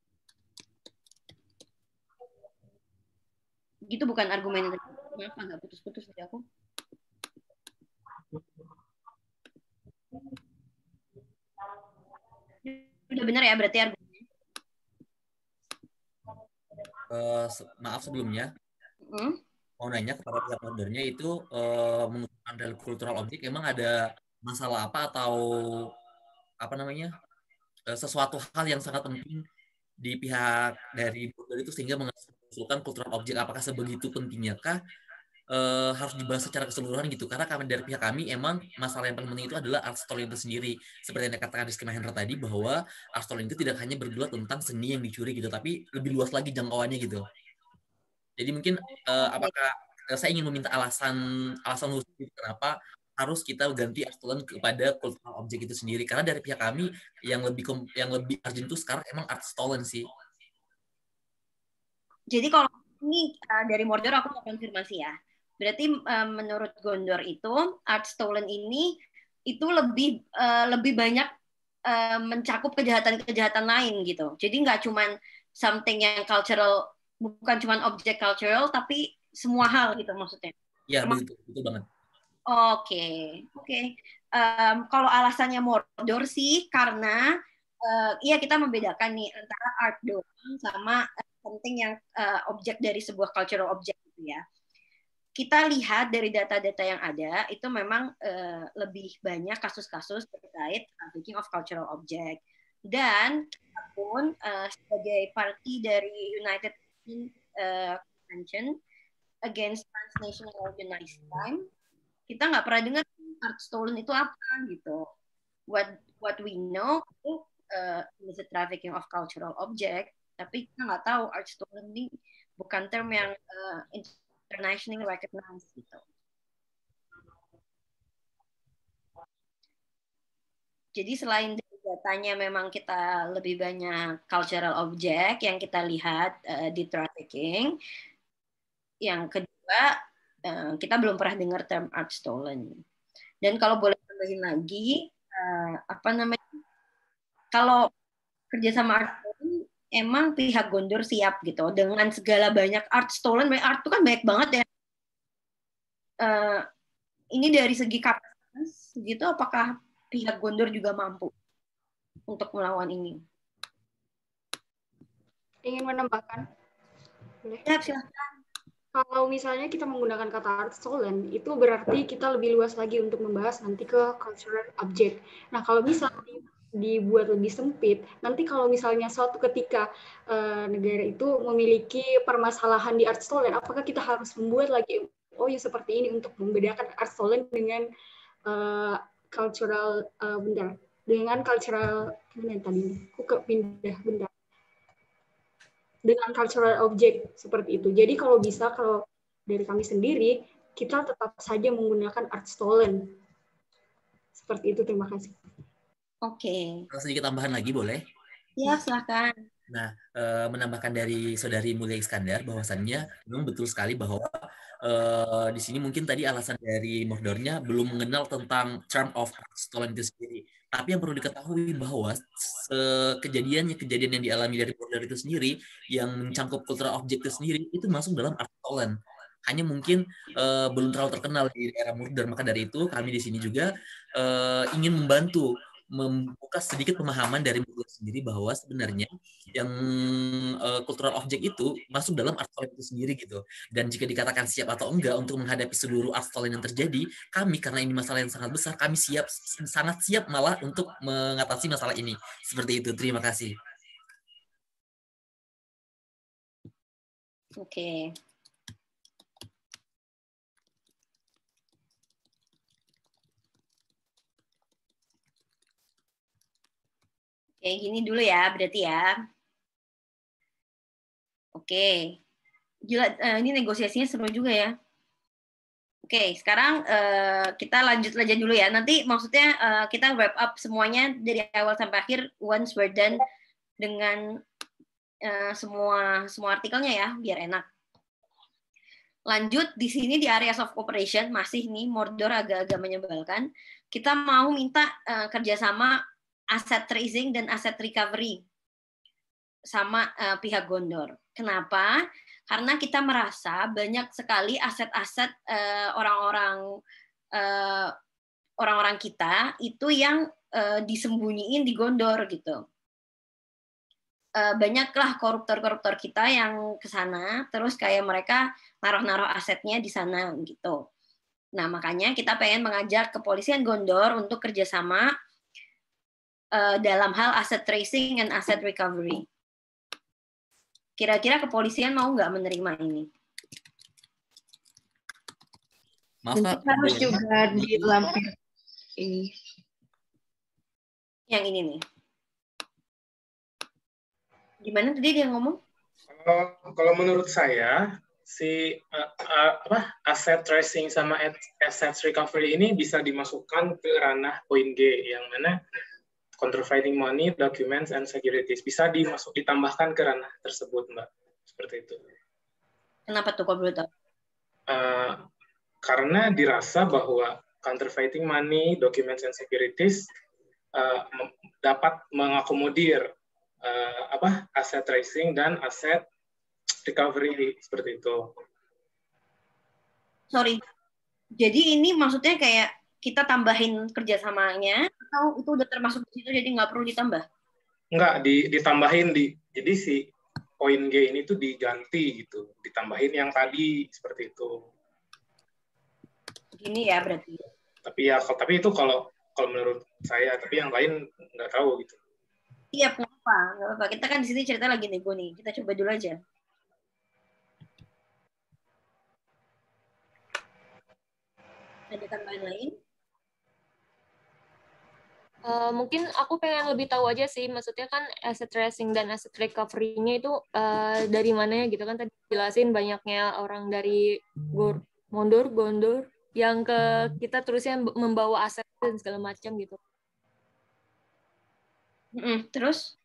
[SPEAKER 2] Gitu bukan argumen tadi. Kenapa nggak putus-putus dari aku? Udah benar ya berarti argumennya?
[SPEAKER 8] Maaf sebelumnya. Mau nanya kepada pihak ordernya itu menggunakan dari cultural object emang ada masalah apa atau sesuatu hal yang sangat penting di pihak dari order itu sehingga mengusulkan cultural object, apakah sebegitu pentingnya kah harus dibahas secara keseluruhan gitu, karena kami dari pihak kami emang masalah yang paling penting itu adalah art stolen itu sendiri, seperti yang dikatakan Rizky Mahendra tadi bahwa art stolen itu tidak hanya bergerak tentang seni yang dicuri gitu, tapi lebih luas lagi jangkauannya gitu. Jadi mungkin apakah saya ingin meminta alasan khusus kenapa harus kita ganti art stolen kepada cultural object itu sendiri, karena dari pihak kami yang lebih urgent itu sekarang emang art stolen sih.
[SPEAKER 2] Jadi kalau ini dari Mordor aku mau konfirmasi ya. Berarti menurut Gondor itu art stolen ini itu lebih banyak mencakup kejahatan-kejahatan lain gitu. Jadi nggak cuman something yang cultural, bukan cuma objek cultural, tapi semua hal gitu maksudnya.
[SPEAKER 8] Iya, betul banget.
[SPEAKER 2] Oke. Kalau alasannya Mordor sih karena iya kita membedakan nih antara art doang sama something yang objek dari sebuah cultural object gitu ya. Kita lihat dari data-data yang ada itu memang lebih banyak kasus-kasus terkait trafficking of cultural object. Dan pun sebagai party dari United Nations Convention Against Transnational Organized Crime, kita nggak pernah dengar art stolen itu apa gitu. What we know itu is the trafficking of cultural object, tapi kita nggak tahu art stolen ini bukan term yang internationally recognized gitu. Jadi selain dari datanya memang kita lebih banyak cultural object yang kita lihat di trafficking. Yang kedua, kita belum pernah dengar term art stolen. Dan kalau boleh tambahin lagi, kalau kerjasama art stolen, emang pihak Gondor siap gitu dengan segala banyak art stolen. Art itu kan banyak banget ya. Ini dari segi kapasitas, gitu, apakah pihak Gondor juga mampu untuk melawan ini?
[SPEAKER 13] Ingin menambahkan? Boleh?
[SPEAKER 2] Ya, silahkan.
[SPEAKER 13] Kalau misalnya kita menggunakan kata art stolen, itu berarti kita lebih luas lagi untuk membahas nanti ke cultural object. Nah, kalau misalnya dibuat lebih sempit, nanti kalau misalnya suatu ketika negara itu memiliki permasalahan di art stolen, apakah kita harus membuat lagi MOU seperti ini untuk membedakan art stolen dengan cultural dengan cultural dengan cultural object seperti itu. Jadi kalau bisa, kalau dari kami sendiri, kita tetap saja menggunakan art stolen. Seperti itu, terima kasih.
[SPEAKER 2] Oke.
[SPEAKER 8] Sedikit tambahan lagi boleh?
[SPEAKER 2] Ya, silakan.
[SPEAKER 8] Nah, menambahkan dari Saudari Mulia Iskandar bahwasannya memang betul sekali bahwa di sini mungkin tadi alasan dari Mordornya belum mengenal tentang term of stolen itu sendiri. Tapi yang perlu diketahui bahwa kejadian yang dialami dari Mordor itu sendiri yang mencangkup cultural object itu sendiri itu masuk dalam art stolen. Hanya mungkin belum terlalu terkenal di era Mordor. Maka dari itu kami di sini juga ingin membantu membuka sedikit pemahaman dari Mordor sendiri bahwa sebenarnya yang cultural object itu masuk dalam art stolen itu sendiri gitu. Dan jika dikatakan siap atau enggak untuk menghadapi seluruh art stolen yang terjadi, kami karena ini masalah yang sangat besar, kami sangat siap malah untuk mengatasi masalah ini. Seperti itu. Terima kasih.
[SPEAKER 2] Oke. Oke, gini dulu ya, berarti ya. Oke. Gila, ini negosiasinya seru juga ya. Oke, sekarang kita lanjut aja dulu ya. Nanti maksudnya kita wrap up semuanya dari awal sampai akhir once we're done dengan semua artikelnya ya, biar enak. Lanjut di sini di areas of cooperation masih nih Mordor agak-agak menyebalkan. Kita mau minta kerjasama asset tracing dan asset recovery sama pihak Gondor. Kenapa? Karena kita merasa banyak sekali aset-aset orang-orang kita itu yang disembunyiin di Gondor gitu. Banyaklah koruptor-koruptor kita yang ke sana, terus kayak mereka naruh-naruh asetnya di sana gitu. Nah, makanya kita pengen mengajak kepolisian Gondor untuk kerjasama dalam hal asset tracing dan asset recovery. Kira-kira kepolisian mau nggak menerima ini?
[SPEAKER 8] Maaf, Pak.
[SPEAKER 14] Harus juga dilampir ini.
[SPEAKER 2] Yang ini nih. Gimana tadi dia ngomong?
[SPEAKER 4] Kalau menurut saya si asset tracing sama asset recovery ini bisa dimasukkan ke ranah poin G yang mana counterfeiting money, documents, and securities bisa ditambahkan ke ranah tersebut, Mbak. Seperti itu.
[SPEAKER 2] Kenapa tuh, kok boleh tahu?
[SPEAKER 4] Karena dirasa bahwa counterfeiting money, documents, and securities dapat mengakomodir aset tracing dan aset recovery seperti itu.
[SPEAKER 2] Sorry. Jadi ini maksudnya kayak kita tambahin kerjasamanya atau itu udah termasuk di situ jadi nggak perlu ditambah?
[SPEAKER 4] Nggak, ditambahin jadi si poin G ini tuh diganti gitu, ditambahin yang tadi seperti itu.
[SPEAKER 2] Gini ya berarti.
[SPEAKER 4] Tapi itu kalau menurut saya, tapi yang lain nggak tahu gitu.
[SPEAKER 2] Iya, nggak apa-apa. Kita kan di sini cerita lagi nego nih. Kita coba dulu aja. Ada tambahan lain?
[SPEAKER 11] Mungkin aku pengen lebih tahu aja sih, maksudnya kan asset tracing dan asset recovery-nya itu dari mana ya gitu kan, tadi jelasin banyaknya orang dari Gondor yang ke kita terusnya membawa aset dan segala macam gitu.
[SPEAKER 2] Terus?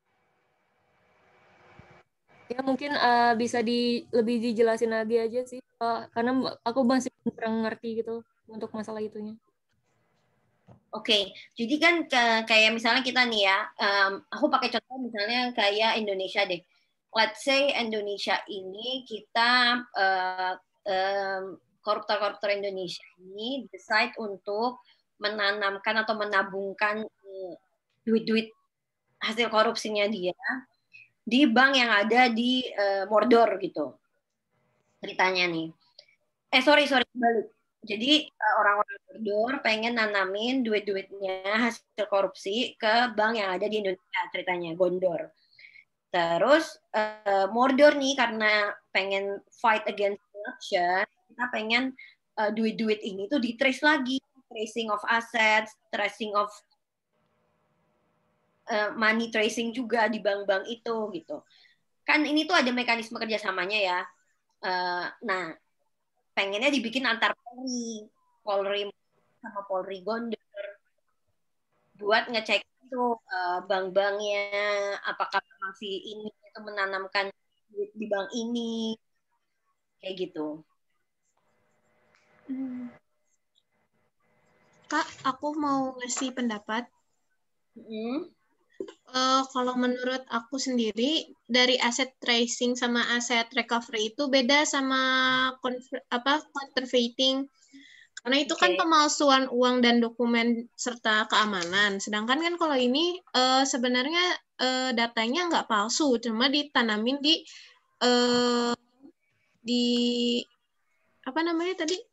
[SPEAKER 11] Ya mungkin bisa lebih dijelasin lagi aja sih, karena aku masih kurang ngerti gitu untuk masalah itunya.
[SPEAKER 2] Oke, jadi kan kayak misalnya kita nih ya, aku pakai contoh misalnya kayak Indonesia deh. Let's say Indonesia ini kita koruptor-koruptor Indonesia ini decide untuk menanamkan atau menabungkan duit-duit hasil korupsinya dia di bank yang ada di Mordor gitu. Ceritanya nih. Sorry balik. Jadi orang-orang Mordor pengen nanamin duit-duitnya hasil korupsi ke bank yang ada di Indonesia, ceritanya Gondor. Terus Mordor nih karena pengen fight against corruption, kita pengen duit-duit ini tuh di-trace lagi, tracing of assets, tracing of money tracing juga di bank-bank itu gitu. Kan ini tuh ada mekanisme kerjasamanya ya. Nah, pengennya dibikin antar Polri sama Polri Gondor buat ngecek tuh bank-banknya, apakah masih ini itu menanamkan duit di bank ini, kayak gitu.
[SPEAKER 5] Kak, aku mau ngasih pendapat. Kalau menurut aku sendiri, dari aset tracing sama aset recovery itu beda sama counterfeiting. Karena itu kan pemalsuan uang dan dokumen serta keamanan. Sedangkan kan kalau ini sebenarnya datanya nggak palsu, cuma ditanamin di apa namanya tadi?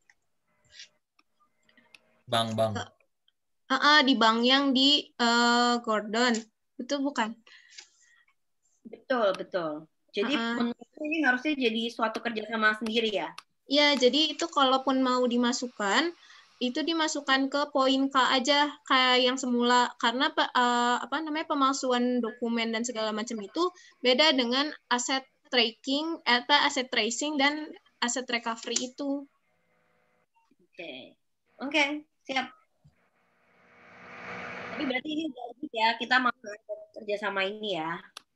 [SPEAKER 8] Bank.
[SPEAKER 5] Di bank yang di Gordon. Betul bukan?
[SPEAKER 2] Betul. Jadi menurutku ini harusnya jadi suatu kerjasama sendiri ya?
[SPEAKER 5] Iya, jadi itu kalaupun mau dimasukkan, itu dimasukkan ke poin K aja kayak yang semula. Karena pemalsuan dokumen dan segala macam itu beda dengan aset tracking, aset tracing dan aset recovery itu.
[SPEAKER 2] Oke, siap. Tapi berarti ini udah ya, kita mau kerjasama ini ya.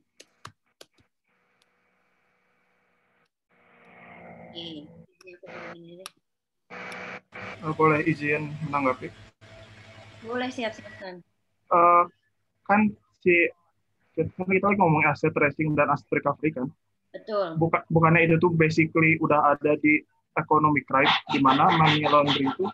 [SPEAKER 15] Boleh izin menanggapi?
[SPEAKER 2] Boleh, siap-siapkan.
[SPEAKER 15] Kan kita lagi ngomong aset tracing dan aset recovery kan?
[SPEAKER 2] Betul.
[SPEAKER 15] Bukannya itu tuh basically udah ada di economic crime, di mana money laundering itu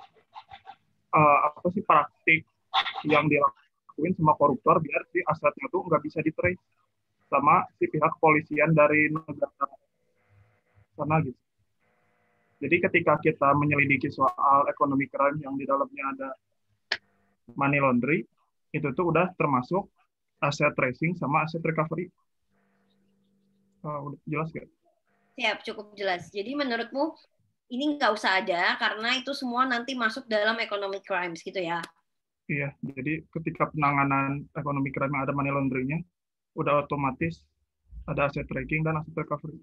[SPEAKER 15] praktik yang dilakuin sama koruptor biar si asetnya tuh nggak bisa di-trace sama si pihak kepolisian dari negara sana gitu. Jadi ketika kita menyelidiki soal economic crime yang di dalamnya ada money laundering, itu tuh udah termasuk aset tracing sama aset recovery. Udah jelas gak?
[SPEAKER 2] Siap, cukup jelas. Jadi menurutmu ini nggak usah ada karena itu semua nanti masuk dalam economic crimes gitu ya?
[SPEAKER 15] Iya, jadi ketika penanganan economic crime yang ada money laundering-nya, udah otomatis ada aset tracking dan aset recovery.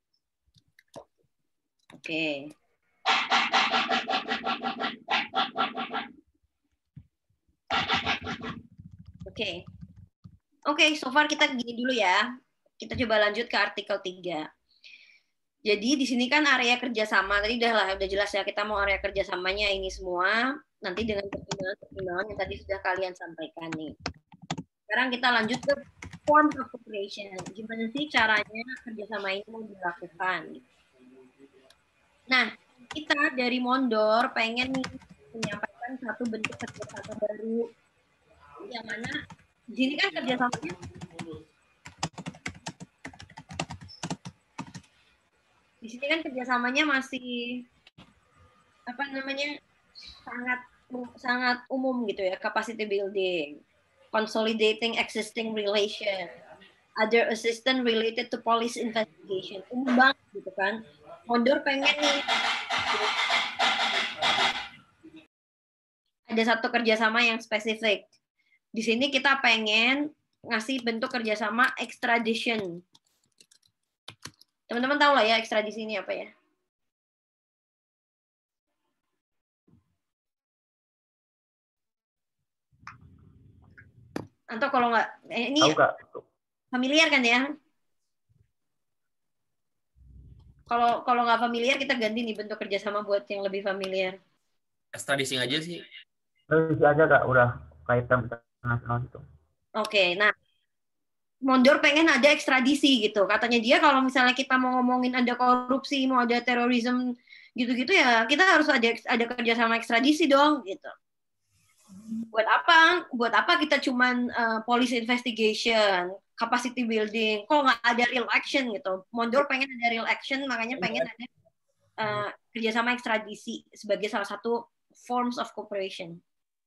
[SPEAKER 2] Oke, so far kita gini dulu ya. Kita coba lanjut ke artikel 3. Jadi di sini kan area kerjasama, tadi udah jelas ya, kita mau area kerjasamanya ini semua, nanti dengan pertimbangan yang tadi sudah kalian sampaikan nih. Sekarang kita lanjut ke forms of cooperation. Gimana sih caranya kerjasama ini mau dilakukan? Nah, kita dari Mondor pengen nih menyampaikan satu bentuk kerjasama baru, yang mana di sini kan kerjasamanya masih sangat umum gitu ya, capacity building, consolidating existing relation, other assistance related to police investigation, umum banget gitu kan. Mondor pengen nih ada satu kerjasama yang spesifik. Di sini kita pengen ngasih bentuk kerjasama extradition. Teman-teman tahu lah ya ekstradisi ini apa ya? Atau kalau nggak, ini familiar kan ya? Kalau nggak familiar, kita ganti nih bentuk kerjasama buat yang lebih familiar.
[SPEAKER 8] Ekstradisi aja sih.
[SPEAKER 7] Ekstradisi aja nggak, udah kaitan internasional itu.
[SPEAKER 2] Oke, nah Mondor pengen ada ekstradisi gitu. Katanya dia kalau misalnya kita mau ngomongin ada korupsi, mau ada terorisme gitu-gitu ya, kita harus ada kerjasama ekstradisi dong gitu. Buat apa? Buat apa kita cuman police investigation, capacity building, kok nggak ada real action gitu. Mondor pengen ada real action, makanya pengen ada kerjasama ekstradisi sebagai salah satu forms of cooperation.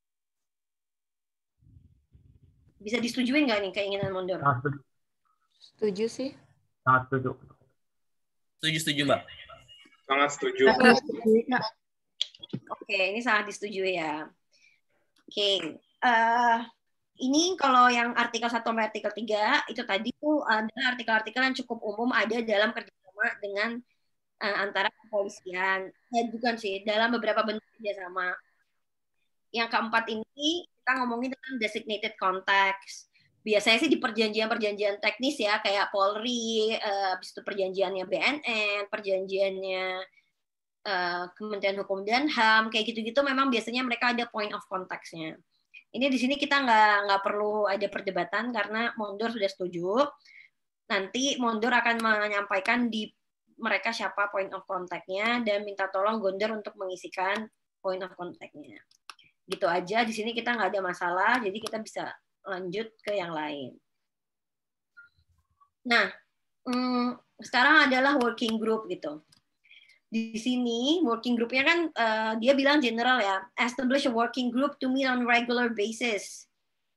[SPEAKER 2] Bisa disetujui nggak nih keinginan Mondor?
[SPEAKER 11] Setuju sih.
[SPEAKER 7] Sangat setuju.
[SPEAKER 8] Setuju Mbak.
[SPEAKER 4] Sangat setuju.
[SPEAKER 2] Oke, ini sangat disetujui ya. Oke, ini kalau yang artikel 1 sampai artikel 3 itu tadi tuh ada artikel-artikel yang cukup umum ada dalam kerjasama dengan antara kepolisian, bukan sih, dalam beberapa bentuk kerjasama. yang keempat ini kita ngomongin tentang designated contacts. Biasanya sih di perjanjian-perjanjian teknis ya, kayak Polri, habis itu perjanjiannya BNN, perjanjiannya Kementerian Hukum dan HAM, kayak gitu-gitu memang biasanya mereka ada point of contacts-nya. Ini di sini kita nggak perlu ada perdebatan karena Mondor sudah setuju. Nanti Mondor akan menyampaikan di mereka siapa point of contact-nya dan minta tolong Gondor untuk mengisikan point of contact-nya. Gitu aja, di sini kita nggak ada masalah, jadi kita bisa lanjut ke yang lain. Nah, sekarang adalah working group gitu. Di sini working groupnya kan dia bilang general ya, establish a working group to meet on regular basis.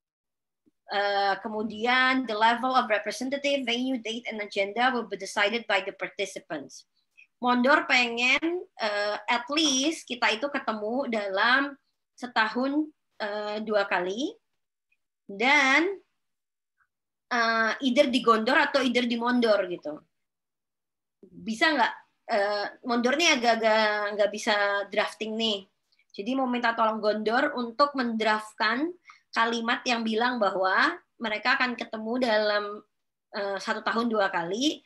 [SPEAKER 2] Kemudian the level of representative, venue, date, and agenda will be decided by the participants. Mondor pengen at least kita itu ketemu dalam setahun 2 kali dan either di Gondor atau either di Mondor gitu. Bisa nggak? Mondor nih agak-agak nggak bisa drafting nih. Jadi mau minta tolong Gondor untuk mendraftkan kalimat yang bilang bahwa mereka akan ketemu dalam 1 tahun 2 kali,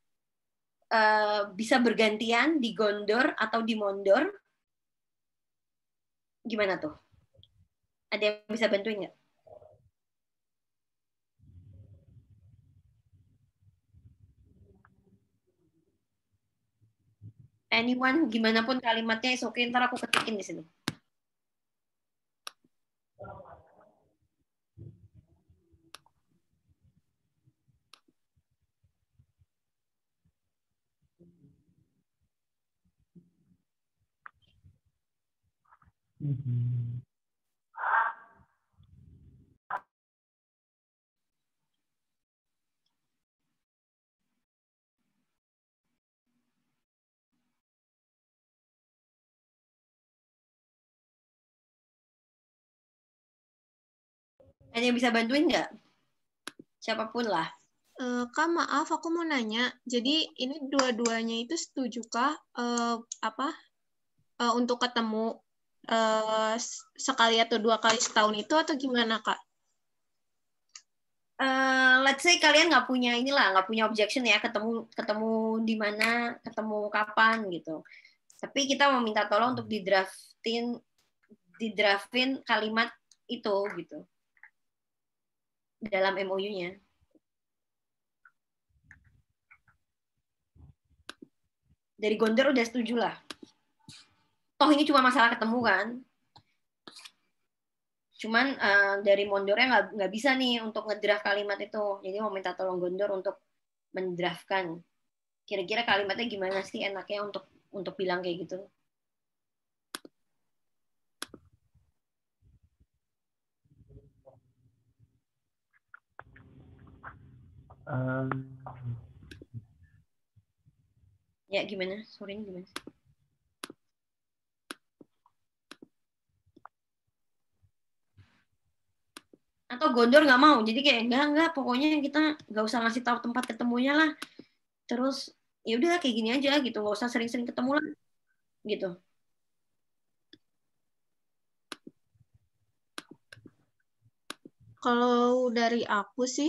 [SPEAKER 2] bisa bergantian di Gondor atau di Mondor. Gimana tuh? Ada yang bisa bantuin nggak? Anyone, gimana pun kalimatnya, is okay, ntar aku ketikin di sini. Ada yang bisa bantuin nggak? Siapapun lah.
[SPEAKER 5] Kak, maaf, aku mau nanya. Jadi ini dua-duanya itu setujukah untuk ketemu sekali atau 2 kali setahun itu atau gimana, Kak?
[SPEAKER 2] Let's say kalian nggak punya objection ya, ketemu di mana, ketemu kapan gitu. Tapi kita mau minta tolong untuk didraftin kalimat itu gitu dalam MOU-nya. Dari Gondor udah setuju lah. Toh ini cuma masalah ketemu kan. Cuman dari Mondornya nggak bisa nih untuk ngedraft kalimat itu. Jadi mau minta tolong Gondor untuk mendraftkan. Kira-kira kalimatnya gimana sih enaknya untuk bilang kayak gitu? Ya gimana? Sorry gimana? Atau Gondor nggak mau, jadi kayak enggak, pokoknya kita nggak usah ngasih tahu tempat ketemunya lah. Terus ya udah kayak gini aja gitu, nggak usah sering-sering ketemu lah, gitu.
[SPEAKER 5] Kalau dari aku sih,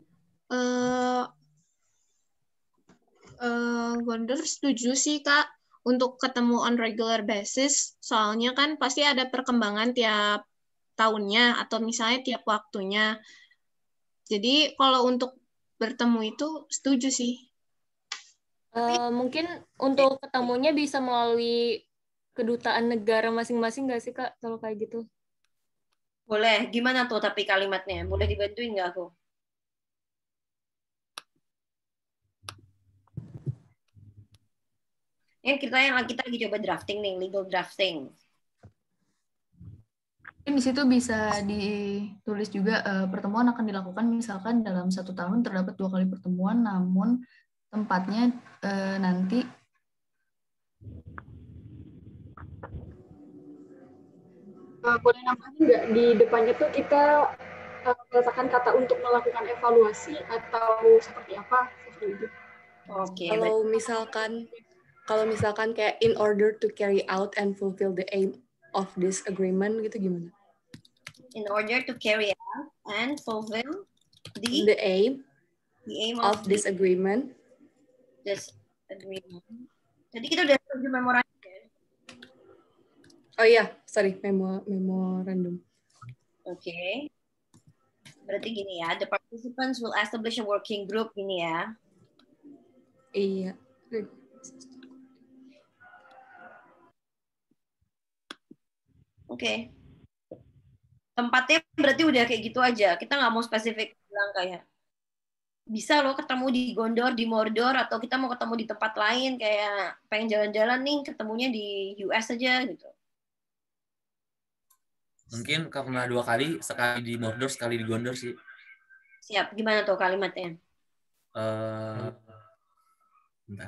[SPEAKER 5] Gondor setuju sih, Kak, untuk ketemu on regular basis. Soalnya kan pasti ada perkembangan tiap tahunnya atau misalnya tiap waktunya. Jadi kalau untuk bertemu itu setuju sih.
[SPEAKER 11] Mungkin untuk ketemunya bisa melalui kedutaan negara masing-masing nggak sih, Kak, kalau kayak gitu?
[SPEAKER 2] Boleh. Gimana tuh tapi kalimatnya? Boleh dibantuin nggak aku? Kita lagi coba drafting nih, legal drafting.
[SPEAKER 10] Di situ bisa ditulis juga pertemuan akan dilakukan misalkan dalam 1 tahun terdapat 2 kali pertemuan, namun tempatnya nanti.
[SPEAKER 13] Boleh nambahin nggak di depannya tuh kita meletakkan kata untuk melakukan evaluasi atau seperti apa?
[SPEAKER 2] Oke.
[SPEAKER 3] Kalau misalkan kayak in order to carry out and fulfill the aim of this agreement gitu gimana?
[SPEAKER 2] In order to carry out and fulfill the
[SPEAKER 3] aim of this agreement.
[SPEAKER 2] This agreement. Jadi kita udah setuju memorandum ya?
[SPEAKER 3] Oh iya, sorry, memorandum.
[SPEAKER 2] Oke. Berarti gini ya, the participants will establish a working group ini ya.
[SPEAKER 3] Iya.
[SPEAKER 2] Oke. Tempatnya berarti udah kayak gitu aja. Kita nggak mau spesifik bilang kayak bisa loh ketemu di Gondor, di Mordor, atau kita mau ketemu di tempat lain kayak pengen jalan-jalan nih ketemunya di US aja gitu.
[SPEAKER 8] Mungkin karena 2 kali, sekali di Mordor, sekali di Gondor sih.
[SPEAKER 2] Siap. Gimana tuh kalimatnya?
[SPEAKER 8] Bentar.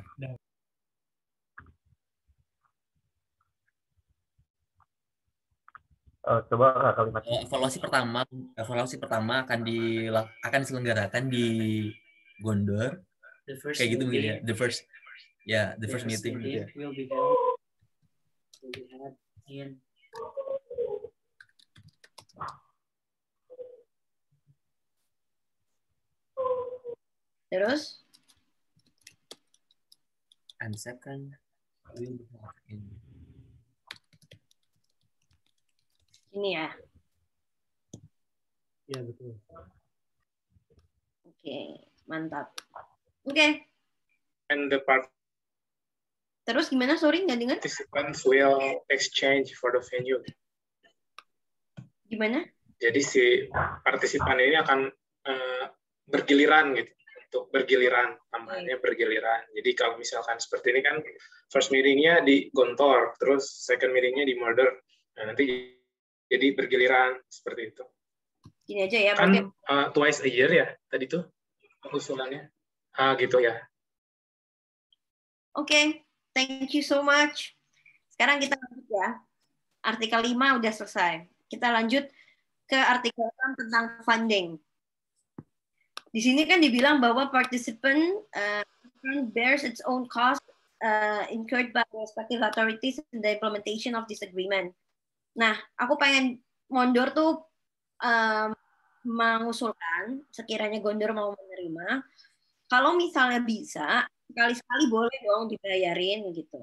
[SPEAKER 7] Coba kalimatnya.
[SPEAKER 8] Evaluasi pertama akan diselenggarakan di Gondor. Kayak gitu mungkin ya. The first meeting gitu ya.
[SPEAKER 16] Will be held in
[SPEAKER 2] Terus?
[SPEAKER 8] And second will be held in
[SPEAKER 2] Ini ya.
[SPEAKER 16] Ya, betul.
[SPEAKER 2] Oke, mantap. Oke.
[SPEAKER 4] And the
[SPEAKER 2] Terus gimana? Sorry, nggak dengar.
[SPEAKER 4] participants will exchange for the venue.
[SPEAKER 2] Gimana?
[SPEAKER 4] Jadi si partisipan ini akan bergiliran gitu. Untuk bergiliran, namanya bergiliran. Jadi kalau misalkan seperti ini kan first meeting-nya di Gontor, terus second meeting-nya di Mordor. Nah, nanti jadi bergiliran seperti itu.
[SPEAKER 2] Gini aja ya.
[SPEAKER 4] Kan twice a year ya tadi tuh usulannya. Gitu ya.
[SPEAKER 2] Oke, thank you so much. Sekarang kita lanjut ya. Artikel 5 udah selesai. Kita lanjut ke artikel 6 tentang funding. Di sini kan dibilang bahwa participant bears its own cost incurred by respective authorities in the implementation of this agreement. Nah, aku pengen Gondor tuh mengusulkan, sekiranya Gondor mau menerima, kalau misalnya bisa, sekali-sekali boleh dong dibayarin gitu.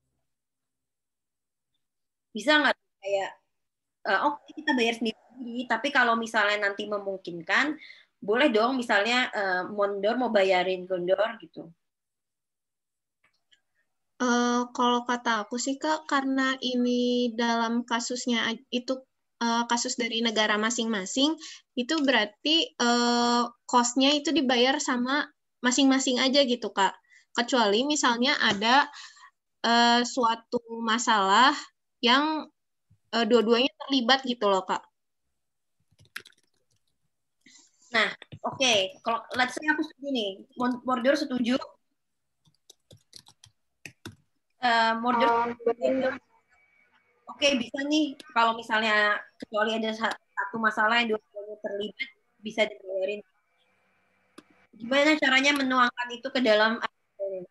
[SPEAKER 2] Bisa nggak kayak, oke, kita bayar sendiri, tapi kalau misalnya nanti memungkinkan, boleh dong misalnya Mordor mau bayarin Gondor gitu.
[SPEAKER 5] Kalau kata aku sih Kak, karena ini dalam kasusnya itu kasus dari negara masing-masing, itu berarti cost-nya itu dibayar sama masing-masing aja gitu Kak. Kecuali misalnya ada suatu masalah yang dua-duanya terlibat gitu loh Kak.
[SPEAKER 2] Nah, oke. Kalau let's say aku setuju nih, Mordor setuju. Mordor oke, bisa nih kalau misalnya kecuali ada satu masalah yang dua-duanya terlibat bisa dibayarin. Gimana caranya menuangkan itu ke dalam artikel ini?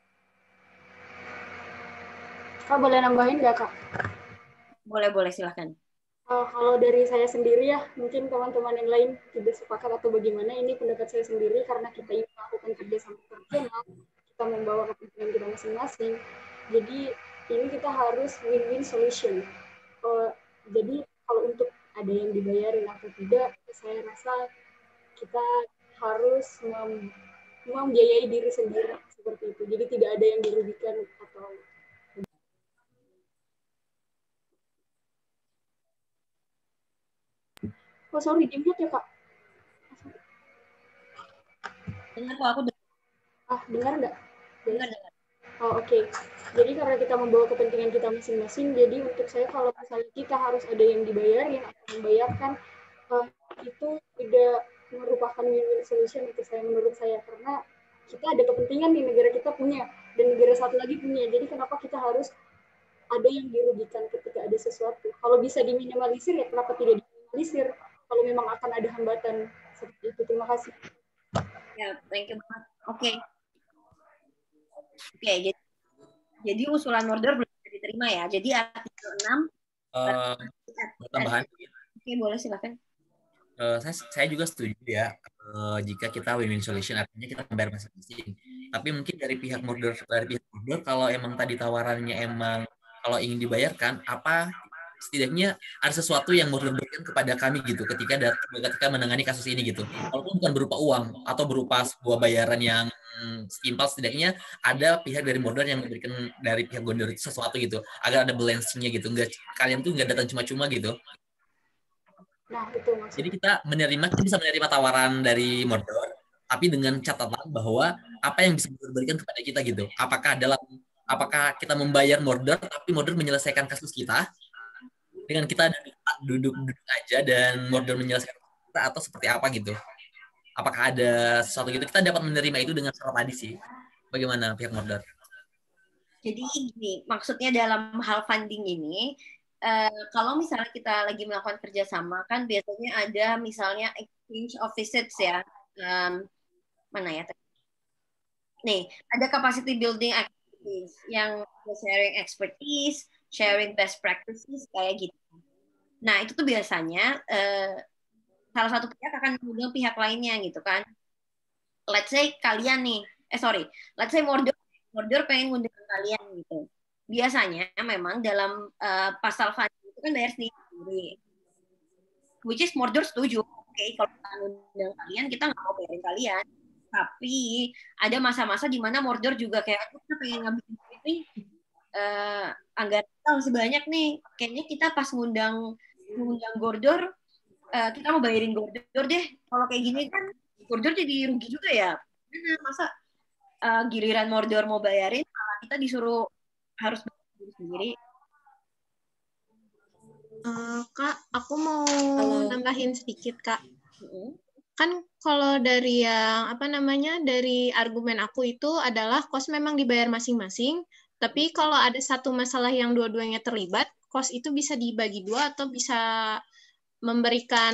[SPEAKER 13] Kak, boleh nambahin nggak Kak?
[SPEAKER 2] Boleh, silahkan.
[SPEAKER 13] Kalau dari saya sendiri ya, mungkin teman-teman yang lain tidak sepakat atau bagaimana, ini pendapat saya sendiri karena kita ingin melakukan kerjasama internasional, kita membawa kepentingan kita masing-masing. Jadi ini kita harus win-win solution. Jadi kalau untuk ada yang dibayarin atau tidak, saya rasa kita harus membiayai diri sendiri seperti itu. Jadi tidak ada yang dirugikan atau sorry, di-mute ya, Kak.
[SPEAKER 2] Dengar kok, aku dengar.
[SPEAKER 13] Dengar nggak?
[SPEAKER 2] Dengar.
[SPEAKER 13] Oke. Jadi karena kita membawa kepentingan kita masing-masing, jadi untuk saya kalau misalnya kita harus ada yang dibayarin atau membayarkan, itu tidak merupakan win-win solution menurut saya, karena kita ada kepentingan di negara kita punya, dan negara satu lagi punya. Jadi kenapa kita harus ada yang dirugikan ketika ada sesuatu? Kalau bisa diminimalisir, ya kenapa tidak diminimalisir? Kalau memang akan ada hambatan seperti itu. Terima kasih.
[SPEAKER 2] Ya, thank you banget. Oke, jadi usulan Mordor belum bisa diterima ya. Jadi artikel 6
[SPEAKER 8] tambahan.
[SPEAKER 2] Oke, boleh silakan.
[SPEAKER 8] Saya juga setuju ya, jika kita win-win solution artinya kita membayar masing-masing. Tapi mungkin dari pihak modder kalau emang tadi tawarannya emang kalau ingin dibayarkan, apa setidaknya ada sesuatu yang modder berikan kepada kami gitu ketika menangani kasus ini gitu. Walaupun bukan berupa uang atau berupa sebuah bayaran yang setimpal, setidaknya ada pihak dari modder yang memberikan dari pihak Gondor itu sesuatu gitu, agar ada balancing-nya gitu. Kalian tuh nggak datang cuma-cuma gitu.
[SPEAKER 13] Nah, itu maksudnya.
[SPEAKER 8] Jadi kita bisa menerima tawaran dari modder, tapi dengan catatan bahwa apa yang bisa diberikan kepada kita gitu. Apakah kita membayar modder, tapi modder menyelesaikan kasus kita dengan kita duduk aja dan modder menyelesaikan kasus kita, atau seperti apa gitu. Apakah ada sesuatu gitu? Kita dapat menerima itu dengan cara tadi sih. Bagaimana pihak modder?
[SPEAKER 2] Jadi gini, maksudnya dalam hal funding ini, kalau misalnya kita lagi melakukan kerjasama, kan biasanya ada misalnya exchange of visits ya. Mana ya? Nih, ada capacity building activities yang sharing expertise, sharing best practices, kayak gitu. Nah, itu tuh biasanya salah satu pihak akan mengundang pihak lainnya gitu kan. Let's say kalian nih, let's say modder pengen ngundang kalian gitu. Biasanya memang dalam pasal funding itu kan bayar sendiri. Which is modder setuju. Oke, kalau kita ngundang kalian, kita nggak mau bayarin kalian. Tapi ada masa-masa di mana modder juga kayak, kita pengen ngabisin duit nih, anggaran kita masih banyak nih. Kayaknya kita pas ngundang Gondor, kita mau bayarin Gondor deh. Kalau kayak gini kan, Gondor jadi rugi juga ya. Masa giliran modder mau bayarin, malah kita disuruh harus bayar sendiri.
[SPEAKER 5] Kak, aku mau nambahin sedikit, Kak. Kan kalau dari dari argumen aku itu adalah kos memang dibayar masing-masing, tapi kalau ada satu masalah yang dua-duanya terlibat, kos itu bisa dibagi dua atau bisa memberikan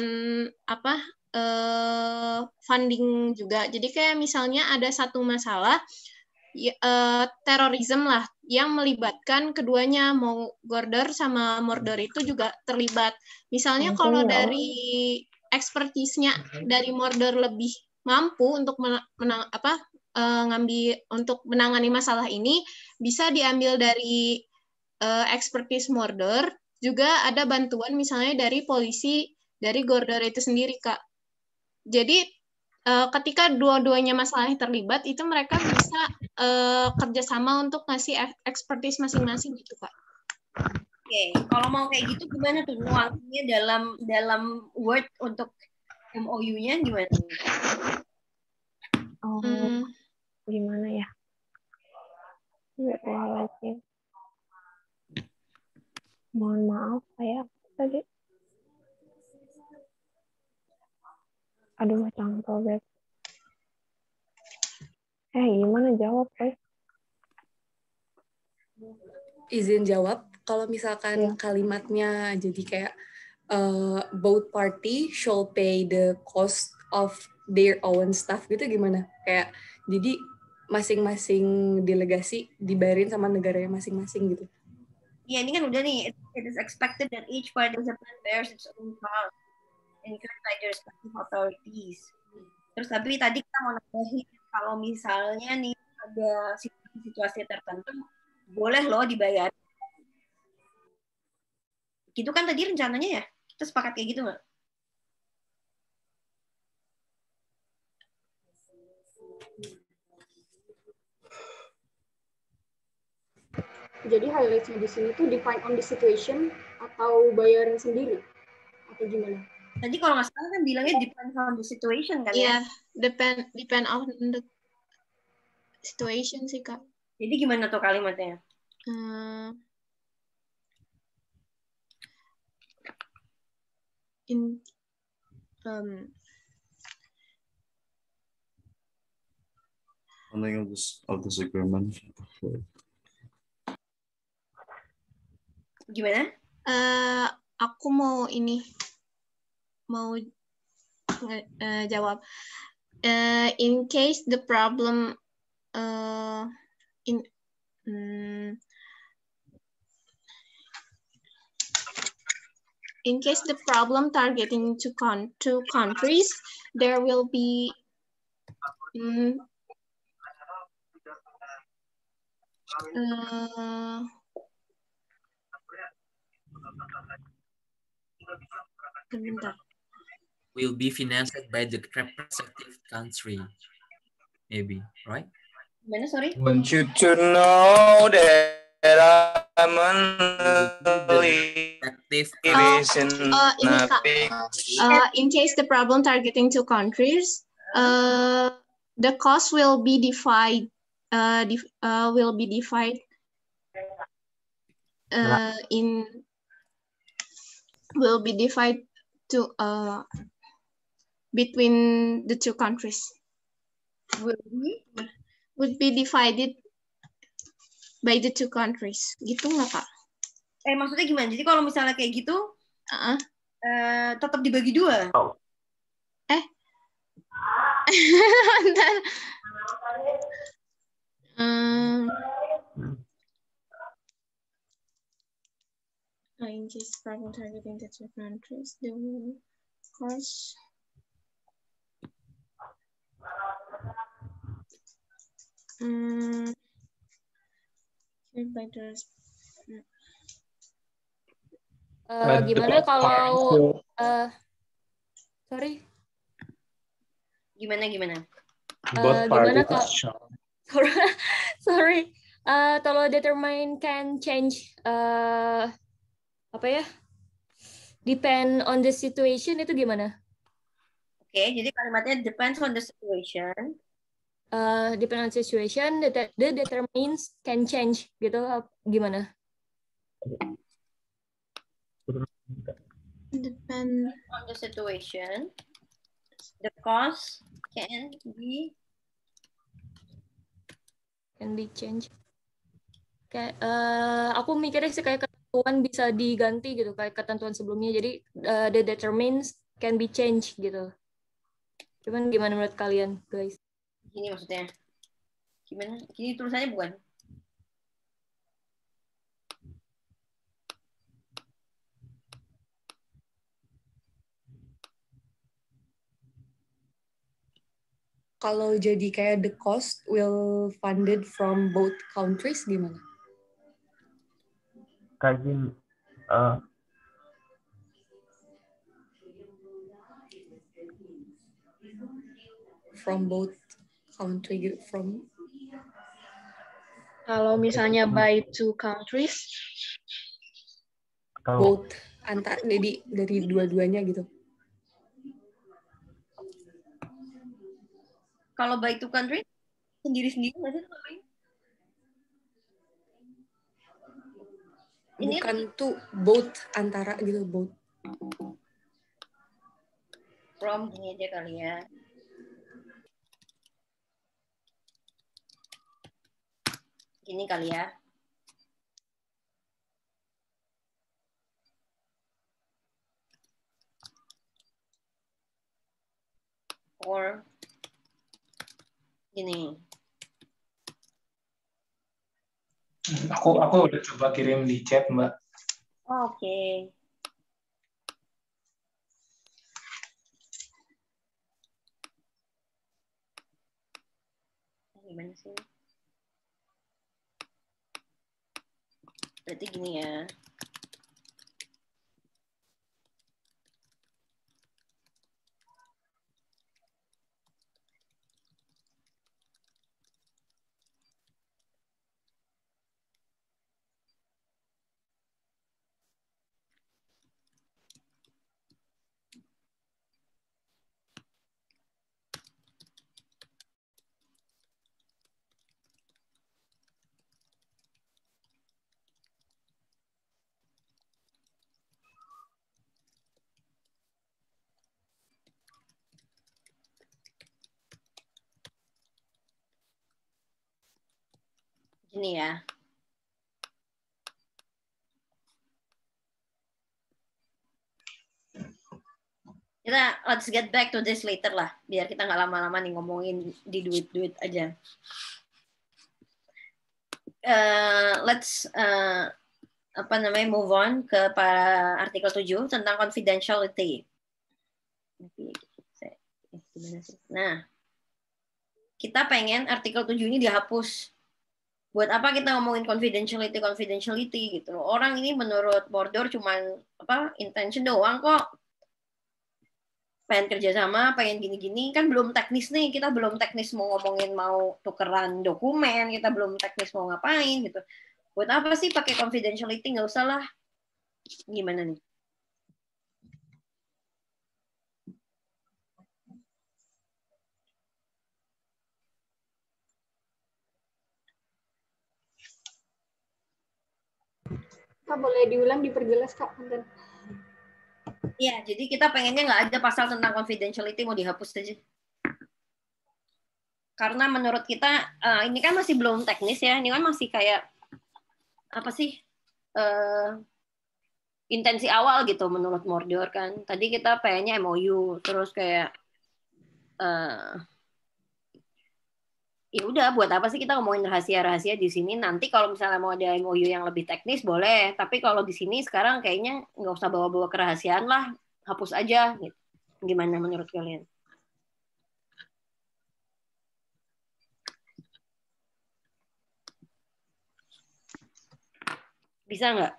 [SPEAKER 5] funding juga. Jadi kayak misalnya ada satu masalah terorisme lah yang melibatkan keduanya, mau Gondor sama Mordor itu juga terlibat. Misalnya kalau dari ekspertisnya dari Mordor lebih mampu untuk untuk menangani masalah ini, bisa diambil dari ekspertis Mordor, juga ada bantuan misalnya dari polisi dari Gondor itu sendiri, Kak. Jadi ketika dua-duanya masalahnya terlibat, itu mereka bisa kerjasama untuk ngasih ekspertis masing-masing gitu, Kak.
[SPEAKER 2] Oke, kalau mau kayak gitu gimana tuh nuansanya dalam word untuk MOU-nya gimana?
[SPEAKER 16] Gimana ya? Mohon maaf, saya tadi. Aduh, jangan sobek. Gimana jawab,
[SPEAKER 3] Izin jawab, kalau misalkan kalimatnya jadi kayak both party shall pay the cost of their own stuff gitu gimana? Kayak jadi masing-masing delegasi dibayarin sama negaranya masing-masing gitu.
[SPEAKER 2] Iya, ini kan udah nih, it is expected that each participant bears its own cost incurred by the respective authorities. Terus tapi tadi kita mau nambahin kalau misalnya nih ada situasi tertentu boleh loh dibayar. Gitu kan tadi rencananya ya? Kita sepakat kayak gitu nggak?
[SPEAKER 13] Jadi highlight-nya di sini tuh depend on the situation atau bayarin sendiri atau gimana?
[SPEAKER 2] Tadi kalau nggak salah kan bilangnya depend on the situation kan ya?
[SPEAKER 5] Iya, depend on the situation sih, Kak.
[SPEAKER 2] Jadi gimana tuh kalimatnya?
[SPEAKER 9] Something of this agreement.
[SPEAKER 2] Gimana?
[SPEAKER 5] Aku mau jawab. In case the problem in case the problem targeting two countries, there will be
[SPEAKER 8] will be financed by the representative country, maybe, right?
[SPEAKER 2] Sorry.
[SPEAKER 17] Want you to know that I'm
[SPEAKER 5] in case the problem targeting two countries, the cost will be divided to between the two countries. Would be divided by the two countries. Gitu nggak, Kak?
[SPEAKER 2] Maksudnya gimana? Jadi kalau misalnya kayak gitu, tetap dibagi dua?
[SPEAKER 5] Bentar. In case problem targeting the two countries, the cost
[SPEAKER 11] gimana kalau sorry?
[SPEAKER 2] Gimana?
[SPEAKER 11] Gimana kalau sorry? Kalau determine can change depend on the situation itu gimana?
[SPEAKER 2] Oke, jadi kalimatnya depends on the situation.
[SPEAKER 11] Depend on situation, the determines can change gitu, gimana?
[SPEAKER 2] Depend on the situation, the cost can be
[SPEAKER 11] change. Kayak aku mikirnya sih kayak ketentuan bisa diganti gitu, kayak ketentuan sebelumnya, jadi the determines can be changed gitu. Cuman gimana menurut kalian, guys?
[SPEAKER 2] Gini maksudnya. Gimana? Gini tulisannya bukan?
[SPEAKER 3] Kalau jadi kayak the cost will funded from both countries gimana?
[SPEAKER 7] Kayak gini,
[SPEAKER 3] from both country, from
[SPEAKER 14] kalau misalnya by two countries,
[SPEAKER 3] both antar dari dua-duanya gitu.
[SPEAKER 2] Kalau by two countries sendiri-sendiri nggak sih namanya?
[SPEAKER 3] Bukan tuh both antara gitu, both.
[SPEAKER 2] From ini aja kali ya. Gini kali ya. Or gini.
[SPEAKER 15] Aku udah coba kirim di chat, Mbak.
[SPEAKER 2] Oke. Gimana sih? Berarti gini ya. Gini ya. Let's get back to this later lah, biar kita nggak lama-lama nih ngomongin di duit-duit aja. Let's move on ke artikel 7 tentang confidentiality. Nah, kita pengen artikel 7 ini dihapus. Buat apa kita ngomongin confidentiality gitu. Orang ini menurut Mordor cuman intention doang kok. Pengen kerjasama, pengen gini-gini, kan belum teknis nih. Kita belum teknis mau ngomongin mau tukeran dokumen, kita belum teknis mau ngapain gitu. Buat apa sih pakai confidentiality? Nggak usah lah. Gimana nih?
[SPEAKER 13] Kak, boleh diulang, diperjelas, Kak.
[SPEAKER 2] Iya, jadi kita pengennya nggak ada pasal tentang confidentiality, mau dihapus aja. Karena menurut kita, ini kan masih belum teknis ya, ini kan masih kayak, apa sih, intensi awal gitu menurut Mordor kan. Tadi kita pengennya MOU, terus kayak, ya udah buat apa sih kita ngomongin rahasia-rahasia di sini, nanti kalau misalnya mau ada MOU yang lebih teknis boleh, tapi kalau di sini sekarang kayaknya nggak usah bawa-bawa kerahasiaan lah, hapus aja gitu. Gimana menurut kalian? Bisa nggak?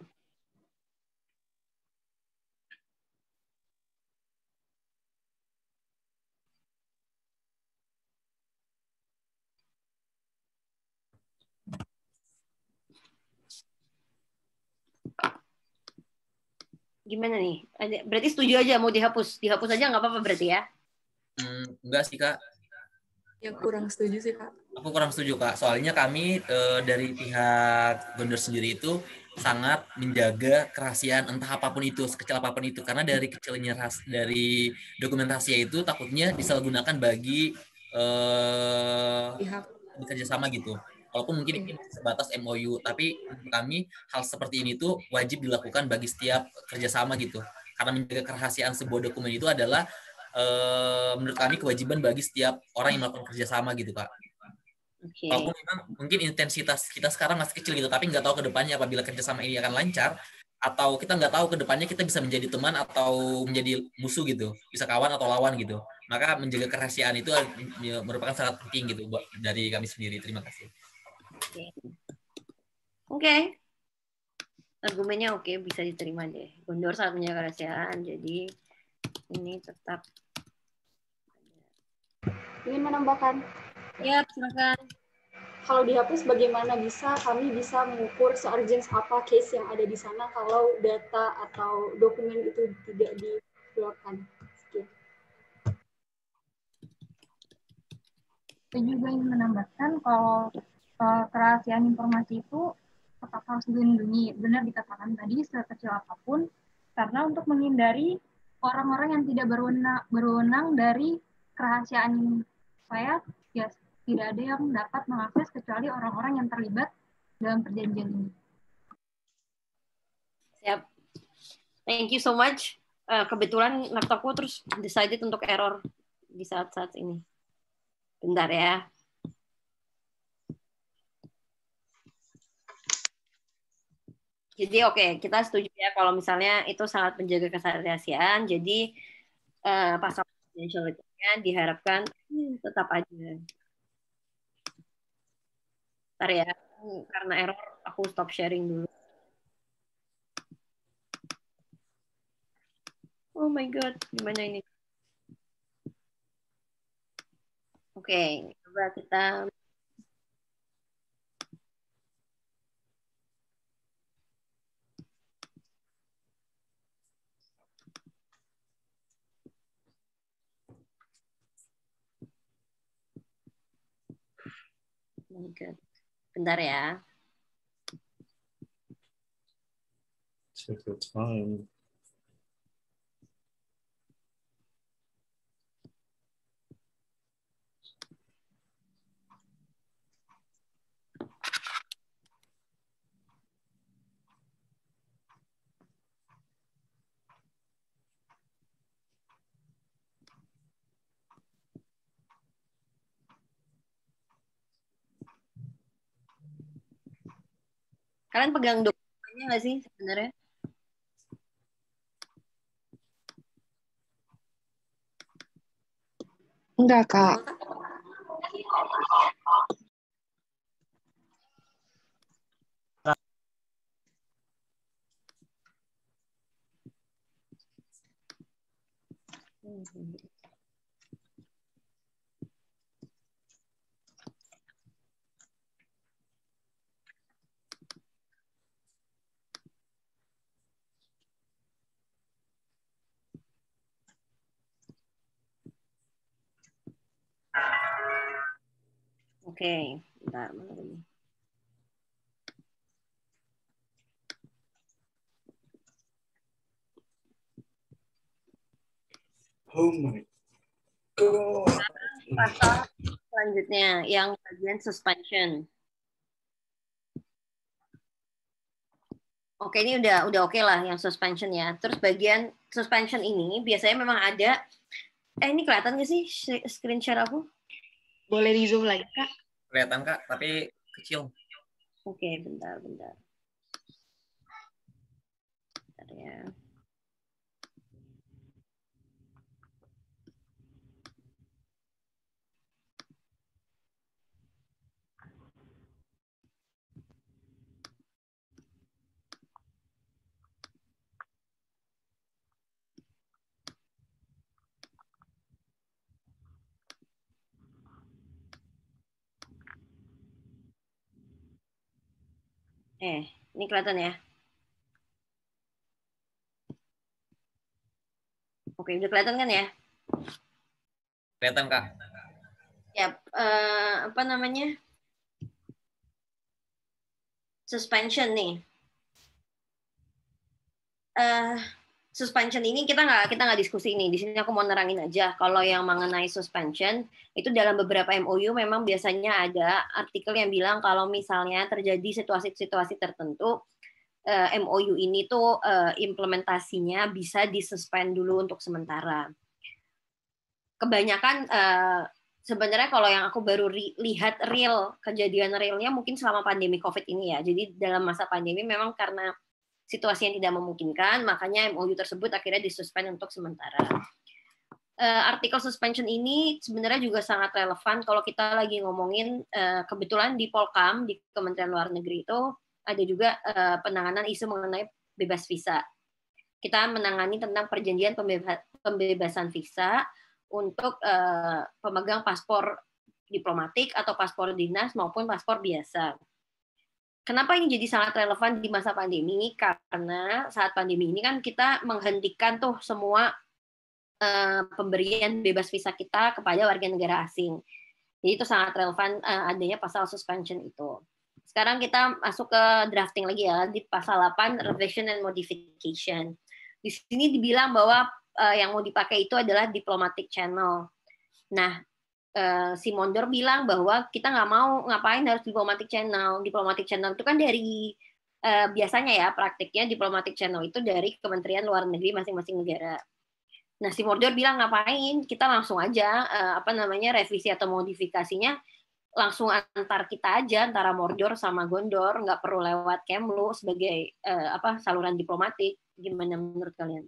[SPEAKER 2] Gimana nih? Berarti setuju aja mau dihapus? Dihapus aja nggak apa-apa berarti ya?
[SPEAKER 8] Enggak sih, Kak.
[SPEAKER 3] Ya kurang setuju sih, Kak.
[SPEAKER 8] Aku kurang setuju, Kak. Soalnya kami dari pihak Gondor sendiri itu sangat menjaga kerahasiaan entah apapun itu, sekecil apapun itu. Karena dari kecilnya dari dokumentasi itu takutnya disalahgunakan bagi
[SPEAKER 3] Pihak
[SPEAKER 8] bekerjasama gitu. Walaupun mungkin ini sebatas MOU, tapi kami hal seperti ini tuh wajib dilakukan bagi setiap kerjasama gitu. Karena menjaga kerahasiaan sebuah dokumen itu adalah menurut kami kewajiban bagi setiap orang yang melakukan kerjasama gitu, Kak.
[SPEAKER 2] Okay.
[SPEAKER 8] Walaupun memang mungkin intensitas kita sekarang masih kecil gitu, tapi nggak tahu ke depannya apabila kerjasama ini akan lancar, atau kita nggak tahu ke depannya kita bisa menjadi teman atau menjadi musuh gitu, bisa kawan atau lawan gitu. Maka menjaga kerahasiaan itu merupakan sangat penting gitu buat dari kami sendiri. Terima kasih.
[SPEAKER 2] Oke. Argumennya oke, bisa diterima deh. Gondor sangat menjaga kerahasiaan, jadi ini tetap.
[SPEAKER 13] Ingin menambahkan?
[SPEAKER 2] Ya, silakan.
[SPEAKER 13] Kalau dihapus, bagaimana kami bisa mengukur se-urgent apa case yang ada di sana kalau data atau dokumen itu tidak dikeluarkan?
[SPEAKER 18] Saya juga ingin menambahkan kalau kerahasiaan informasi itu tetap harus dilindungi. Benar dikatakan tadi, sekecil apapun, karena untuk menghindari orang-orang yang tidak berwenang dari kerahasiaan ini. Saya ya tidak ada yang dapat mengakses kecuali orang-orang yang terlibat dalam perjanjian ini.
[SPEAKER 2] Siap. Thank you so much. Kebetulan laptopku terus decided untuk error di saat-saat ini. Bentar ya. Jadi oke, kita setuju ya kalau misalnya itu sangat menjaga kerahasiaan. Jadi pasal confidentiality-nya diharapkan tetap aja. Bentar ya, karena error aku stop sharing dulu. Oh my god, gimana ini? Oke, coba kita bentar ya.
[SPEAKER 9] Take your time.
[SPEAKER 2] Kalian pegang dokumennya nggak sih sebenarnya?
[SPEAKER 14] Enggak, Kak.
[SPEAKER 2] Oke, bentar, mana dulu.
[SPEAKER 9] Oh my God.
[SPEAKER 2] Pasal selanjutnya yang bagian suspension. Oke, ini udah oke lah yang suspension ya. Terus bagian suspension ini biasanya memang ada. Ini kelihatan nggak sih screen share aku?
[SPEAKER 14] Boleh di zoom lagi, Kak?
[SPEAKER 8] Kelihatan, Kak, tapi kecil.
[SPEAKER 2] Oke, bentar. Bentar ya. Ini kelihatan ya? Oke, udah kelihatan kan ya?
[SPEAKER 8] Kelihatan, Kak.
[SPEAKER 2] Ya, apa namanya? Suspension nih. Suspension ini kita nggak diskusi ini. Di sini aku mau nerangin aja. Kalau yang mengenai suspension itu dalam beberapa MOU memang biasanya ada artikel yang bilang kalau misalnya terjadi situasi-situasi tertentu, MOU ini tuh implementasinya bisa disuspend dulu untuk sementara. Kebanyakan sebenarnya kalau yang aku baru lihat kejadian realnya mungkin selama pandemi COVID ini ya. Jadi dalam masa pandemi memang karena situasi yang tidak memungkinkan, makanya MOU tersebut akhirnya disuspend untuk sementara. Artikel suspension ini sebenarnya juga sangat relevan kalau kita lagi ngomongin kebetulan di Polkam, di Kementerian Luar Negeri itu ada juga penanganan isu mengenai bebas visa. Kita menangani tentang perjanjian pembebasan visa untuk pemegang paspor diplomatik atau paspor dinas maupun paspor biasa. Kenapa ini jadi sangat relevan di masa pandemi? Karena saat pandemi ini kan kita menghentikan tuh semua pemberian bebas visa kita kepada warga negara asing. Jadi itu sangat relevan adanya pasal suspension itu. Sekarang kita masuk ke drafting lagi ya, di pasal 8, revision and modification. Di sini dibilang bahwa yang mau dipakai itu adalah diplomatic channel. Nah, si Mondor bilang bahwa kita nggak mau ngapain harus diplomatic channel. Diplomatic channel itu kan dari biasanya ya praktiknya diplomatic channel itu dari Kementerian Luar Negeri masing-masing negara. Nah si Mondor bilang ngapain kita langsung aja revisi atau modifikasinya langsung antar kita aja antara Mondor sama Gondor, nggak perlu lewat Kemlu sebagai saluran diplomatik. Gimana menurut kalian?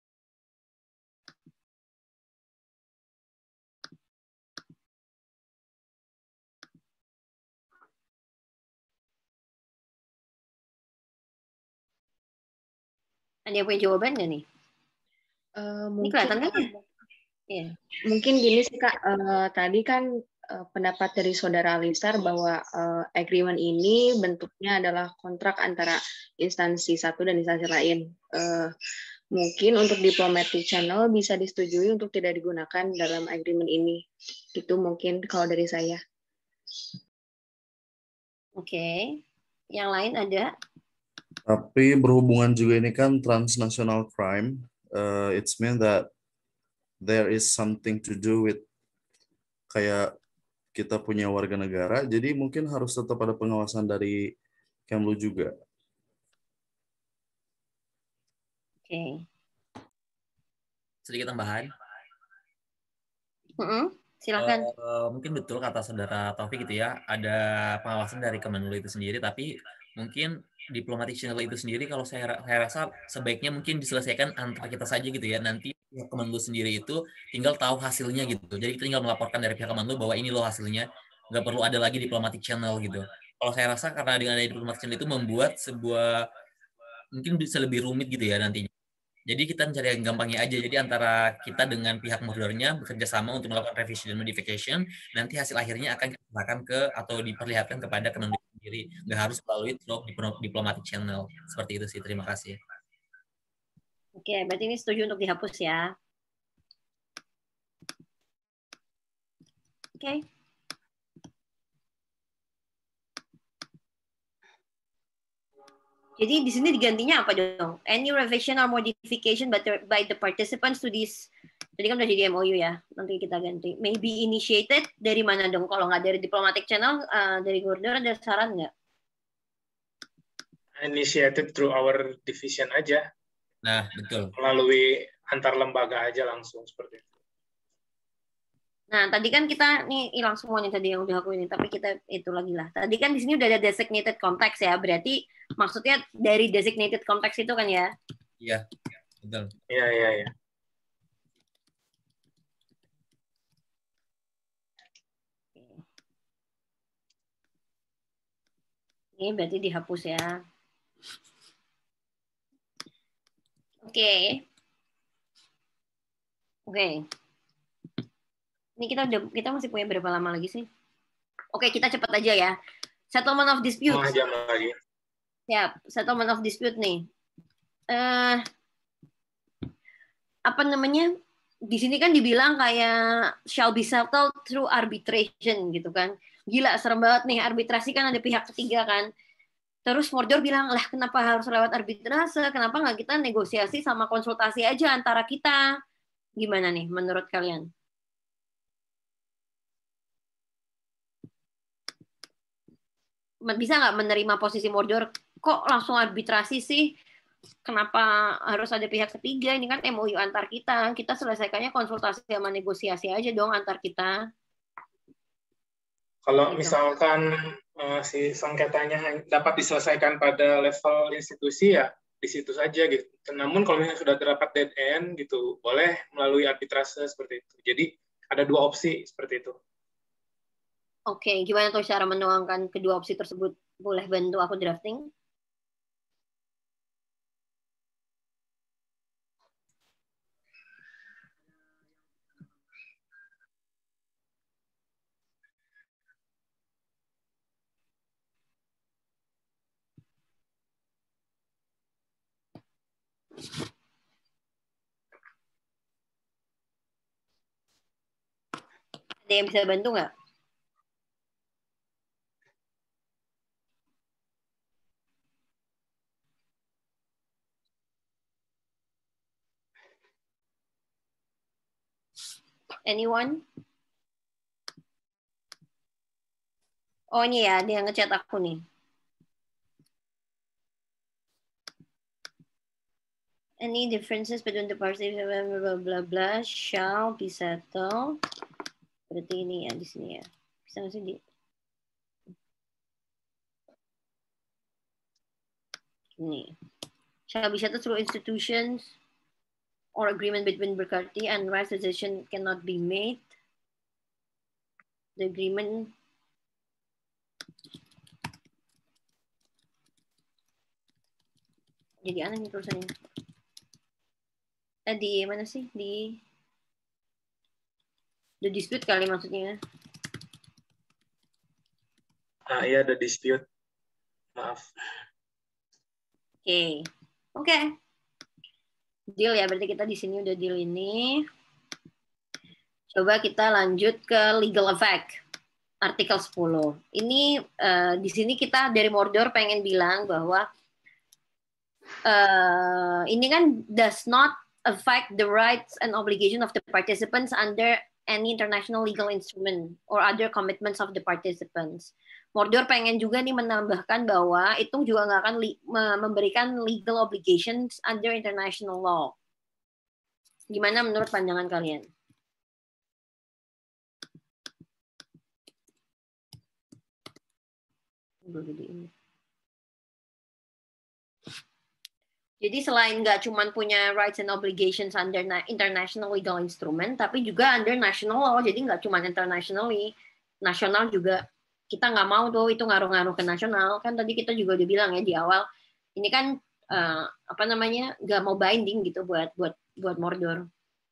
[SPEAKER 2] Ada yang punya jawaban nggak nih? Ini kelihatan kan ya?
[SPEAKER 14] Yeah. Mungkin gini sih Kak, tadi kan pendapat dari Saudara Alisar bahwa agreement ini bentuknya adalah kontrak antara instansi satu dan instansi lain. Mungkin untuk diplomatic channel bisa disetujui untuk tidak digunakan dalam agreement ini. Itu mungkin kalau dari saya.
[SPEAKER 2] Oke. Yang lain ada?
[SPEAKER 9] Tapi berhubungan juga ini kan transnational crime, it's mean that there is something to do with kayak kita punya warga negara, jadi mungkin harus tetap ada pengawasan dari Kemlu juga.
[SPEAKER 2] Oke.
[SPEAKER 8] Sedikit tambahan.
[SPEAKER 2] Silakan.
[SPEAKER 8] Mungkin betul kata Saudara Taufik gitu ya, ada pengawasan dari Kemenlu itu sendiri, tapi mungkin diplomatic channel itu sendiri kalau saya rasa sebaiknya mungkin diselesaikan antara kita saja gitu ya. Nanti pihak Kemenlu sendiri itu tinggal tahu hasilnya gitu. Jadi kita tinggal melaporkan dari pihak Kemenlu bahwa ini loh hasilnya. Nggak perlu ada lagi diplomatic channel gitu. Kalau saya rasa karena dengan ada diplomatic channel itu membuat sebuah mungkin bisa lebih rumit gitu ya nantinya. Jadi kita mencari yang gampangnya aja. Jadi antara kita dengan pihak moderatornya bekerja sama untuk melakukan revisi dan modification. Nanti hasil akhirnya akan kita ke atau diperlihatkan kepada Kemenlu sendiri. Nggak harus melalui diplomatic channel. Seperti itu sih. Terima kasih.
[SPEAKER 19] Oke, berarti ini setuju untuk dihapus ya. Oke. Jadi di sini digantinya apa dong? Any revision or modification by the participants to this. Jadi kan udah jadi MOU ya. Nanti kita ganti. Maybe initiated dari mana dong? Kalau nggak dari diplomatic channel, dari Gubernur ada saran nggak?
[SPEAKER 4] Initiated through our division aja.
[SPEAKER 8] Nah, betul.
[SPEAKER 4] Melalui antar lembaga aja langsung seperti itu.
[SPEAKER 19] Nah, tadi kan kita nih hilang semuanya tadi yang udah aku ini, tapi kita itu lagi lah. Tadi kan di sini udah ada designated context ya, berarti maksudnya dari designated context itu kan ya?
[SPEAKER 8] Iya, betul.
[SPEAKER 4] Iya.
[SPEAKER 19] Ini berarti dihapus ya. Oke. Ini kita masih punya berapa lama lagi sih? Oke, kita cepat aja ya. Settlement of dispute.
[SPEAKER 4] Jam lagi.
[SPEAKER 19] Ya, settlement of dispute nih. Apa namanya? Di sini kan dibilang kayak shall be settled through arbitration gitu kan. Gila, serem banget nih. Arbitrasi kan ada pihak ketiga kan. Terus Mordor bilang, lah kenapa harus lewat arbitrase? Kenapa nggak kita negosiasi sama konsultasi aja antara kita? Gimana nih menurut kalian? Bisa nggak menerima posisi Mordor? Kok langsung arbitrasi sih? Kenapa harus ada pihak ketiga? Ini kan MOU antar kita. Kita selesaikannya konsultasi sama negosiasi aja dong antar kita.
[SPEAKER 4] Kalau misalkan si sengketanya dapat diselesaikan pada level institusi ya di situ saja gitu. Namun kalau misalnya sudah terdapat dead end gitu, boleh melalui arbitrase seperti itu. Jadi ada dua opsi seperti itu.
[SPEAKER 19] Oke, gimana tuh cara menuangkan kedua opsi tersebut? Boleh bantu aku drafting? Ada yang bisa bantu nggak? Anyone? Oh ini ya, dia ngechat aku nih. Any differences between the parties blah blah blah shall be settled. Berarti ini ya di sini ya. Bisa nggak sih di? Ini. Shall be settled through institutions or agreement between Berkarti and rights decision cannot be made. The agreement jadi aneh nih tulisannya. Di mana sih? Di the dispute kali maksudnya.
[SPEAKER 4] Iya, the dispute. Maaf.
[SPEAKER 19] Oke. Deal ya, berarti kita di sini udah deal ini. Coba kita lanjut ke legal effect. Artikel 10. Ini di sini kita dari Mordor pengen bilang bahwa ini kan does not affect the rights and obligation of the participants under any international legal instrument or other commitments of the participants. Mordor pengen juga nih menambahkan bahwa itu juga nggak akan memberikan legal obligations under international law. Gimana menurut pandangan kalian? Jadi selain nggak cuma punya rights and obligations under international legal instrument, tapi juga under national law. Jadi nggak cuma internationally, nasional juga kita nggak mau tuh itu ngaruh-ngaruh ke nasional. Kan tadi kita juga udah bilang ya di awal, ini kan apa namanya nggak mau binding gitu buat Mordor.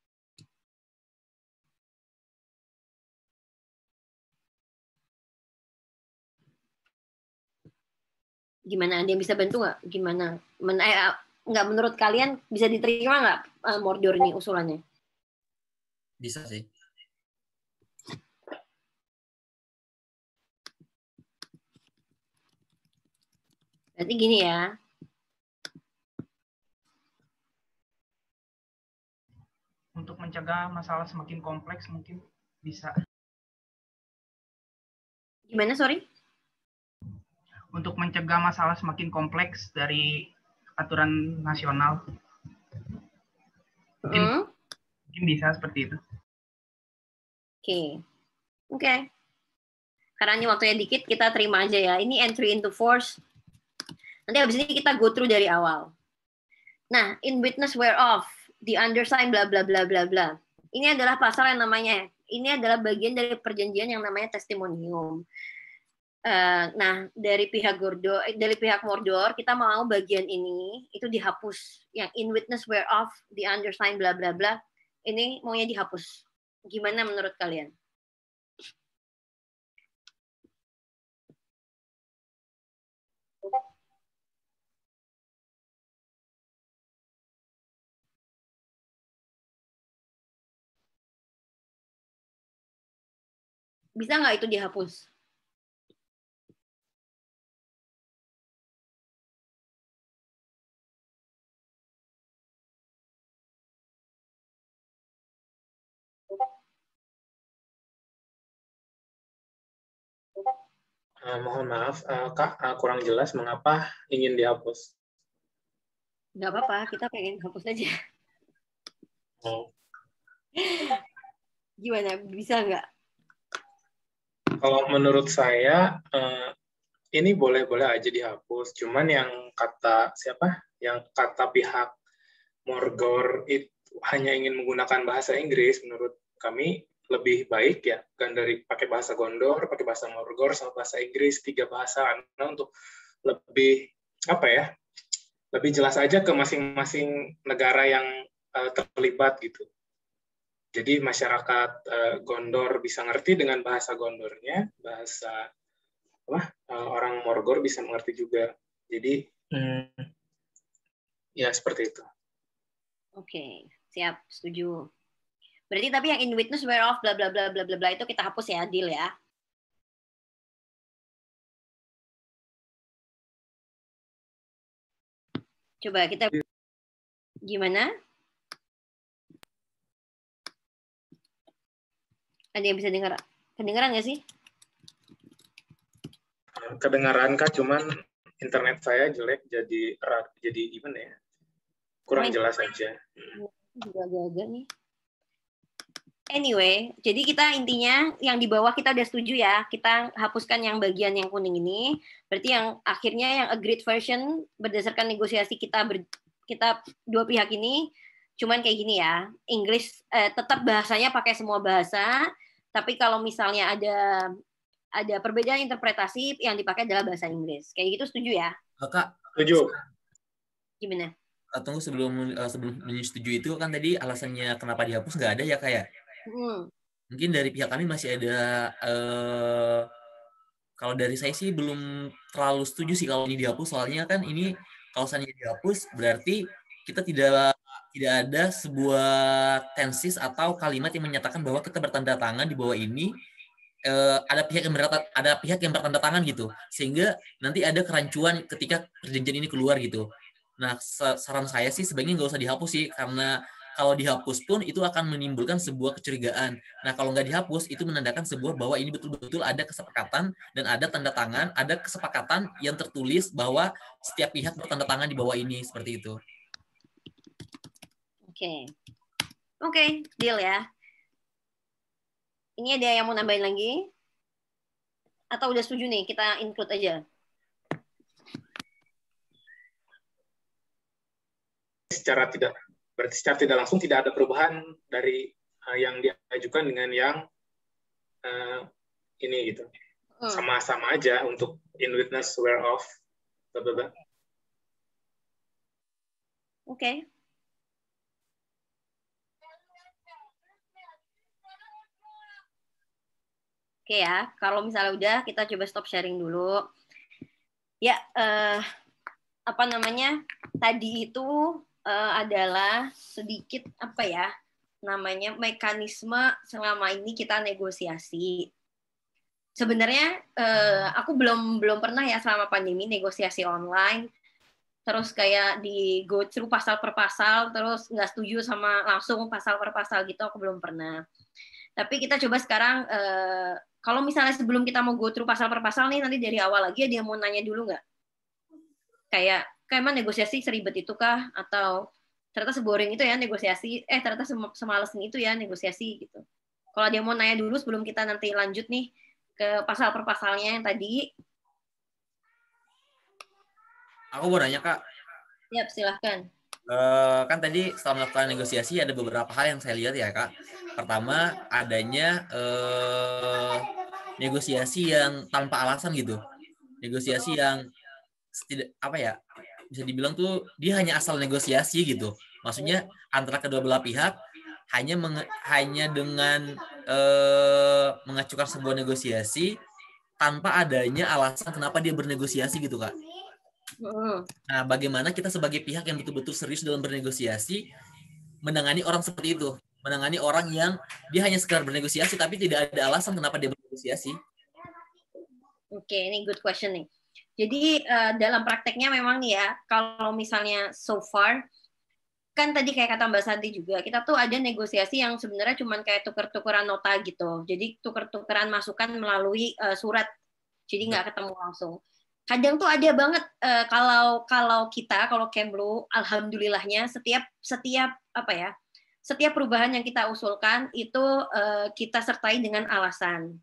[SPEAKER 19] Gimana? Ada yang bisa bantu nggak? Gimana? Nggak menurut kalian bisa diterima nggak Mordor ini usulannya?
[SPEAKER 8] Bisa sih.
[SPEAKER 19] Berarti gini ya.
[SPEAKER 20] Untuk mencegah masalah semakin kompleks mungkin bisa.
[SPEAKER 19] Gimana, sorry?
[SPEAKER 20] Untuk mencegah masalah semakin kompleks dari aturan nasional. Mungkin bisa seperti itu.
[SPEAKER 19] Oke. Karena ini waktunya dikit, kita terima aja ya. Ini entry into force. Nanti habis ini kita go through dari awal. Nah, in witness whereof, the undersigned bla bla bla bla bla. Ini adalah pasal yang namanya, ini adalah bagian dari perjanjian yang namanya testimonium. Nah, dari pihak Mordor, kita mau bagian ini itu dihapus. Yang in witness whereof, the undersigned bla bla bla, ini maunya dihapus. Gimana menurut kalian? Bisa nggak itu dihapus?
[SPEAKER 4] Mohon maaf, Kak, kurang jelas mengapa ingin dihapus.
[SPEAKER 19] Nggak apa-apa, kita pengen hapus aja. Gimana, bisa nggak?
[SPEAKER 4] Kalau menurut saya, ini boleh-boleh aja dihapus. Cuman yang kata pihak Mordor itu hanya ingin menggunakan bahasa Inggris, menurut kami lebih baik ya, kan dari pakai bahasa Gondor, pakai bahasa Morgor, sama bahasa Inggris, 3 bahasa, untuk lebih lebih jelas aja ke masing-masing negara yang terlibat gitu. Jadi masyarakat Gondor bisa ngerti dengan bahasa Gondornya, bahasa orang Morgor bisa mengerti juga. Jadi ya seperti itu.
[SPEAKER 19] Oke, siap, setuju. Berarti tapi yang in witness whereof bla bla bla bla bla bla itu kita hapus ya, deal ya. Coba kita gimana? Ada yang bisa dengar? Kedengaran nggak sih?
[SPEAKER 4] Kedengaran Kak, cuman internet saya jelek, jadi gimana ya? Kurang jelas aja.
[SPEAKER 19] Juga agak-agak nih. Anyway, jadi kita intinya yang di bawah kita udah setuju ya. Kita hapuskan yang bagian yang kuning ini. Berarti yang akhirnya yang agreed version berdasarkan negosiasi kita dua pihak ini cuman kayak gini ya. Inggris tetap bahasanya pakai semua bahasa, tapi kalau misalnya ada perbedaan interpretasi yang dipakai adalah bahasa Inggris. Kayak gitu setuju ya?
[SPEAKER 8] Kak.
[SPEAKER 4] Setuju.
[SPEAKER 19] Gimana?
[SPEAKER 8] Tunggu sebelum menyetujui itu kan tadi alasannya kenapa dihapus nggak ada ya Kak ya? Mungkin dari pihak kami masih ada kalau dari saya sih belum terlalu setuju sih kalau ini dihapus, soalnya kan ini kalau misalnya dihapus berarti kita tidak ada sebuah tensis atau kalimat yang menyatakan bahwa kita bertanda tangan di bawah ini ada pihak yang bertanda tangan gitu, sehingga nanti ada kerancuan ketika perjanjian ini keluar gitu. Nah, saran saya sih sebaiknya nggak usah dihapus sih, karena kalau dihapus pun itu akan menimbulkan sebuah kecurigaan. Nah, kalau nggak dihapus, itu menandakan sebuah bahwa ini betul-betul ada kesepakatan dan ada tanda tangan, ada kesepakatan yang tertulis bahwa setiap pihak bertanda tangan di bawah ini, seperti itu.
[SPEAKER 19] Oke, deal ya. Ini ada yang mau nambahin lagi? Atau udah setuju nih, kita include aja?
[SPEAKER 4] secara tidak langsung tidak ada perubahan dari yang diajukan dengan yang ini gitu. Sama-sama aja untuk in witness, where of, bla bla bla.
[SPEAKER 19] Oke. Oke ya, kalau misalnya udah, kita coba stop sharing dulu. Ya, apa namanya? Tadi itu adalah sedikit apa ya? Namanya mekanisme selama ini kita negosiasi. Sebenarnya aku belum pernah ya selama pandemi negosiasi online. Terus kayak di go through pasal per pasal, terus nggak setuju sama langsung pasal per pasal gitu, aku belum pernah. Tapi kita coba sekarang, kalau misalnya sebelum kita mau go through pasal per pasal nih, nanti dari awal lagi dia mau nanya dulu nggak? Kayak emang negosiasi seribet itu kah? Atau ternyata seboring itu ya negosiasi, ternyata semales itu ya negosiasi gitu. Kalau dia mau nanya dulu sebelum kita nanti lanjut nih ke pasal per pasalnya yang tadi.
[SPEAKER 8] Aku mau nanya, Kak.
[SPEAKER 19] Siap, silahkan.
[SPEAKER 8] Kan tadi setelah melakukan negosiasi ada beberapa hal yang saya lihat ya, Kak. Pertama, adanya negosiasi yang tanpa alasan gitu. Negosiasi yang tidak apa ya, bisa dibilang tuh dia hanya asal negosiasi gitu. Maksudnya antara kedua belah pihak hanya dengan mengajukan sebuah negosiasi tanpa adanya alasan kenapa dia bernegosiasi gitu, Kak. Nah, bagaimana kita sebagai pihak yang betul-betul serius dalam bernegosiasi menangani orang seperti itu, menangani orang yang dia hanya sekedar bernegosiasi tapi tidak ada alasan kenapa dia bernegosiasi.
[SPEAKER 19] Oke, ini good question nih. Jadi dalam prakteknya memang nih ya, kalau misalnya so far, kan tadi kayak kata Mbak Santi juga, kita tuh ada negosiasi yang sebenarnya cuma kayak tuker-tukeran nota gitu. Jadi tuker-tukeran masukan melalui surat, jadi nggak ketemu langsung. Kadang tuh ada banget kalau Kemlu, alhamdulillahnya setiap apa ya, setiap perubahan yang kita usulkan itu kita sertai dengan alasan.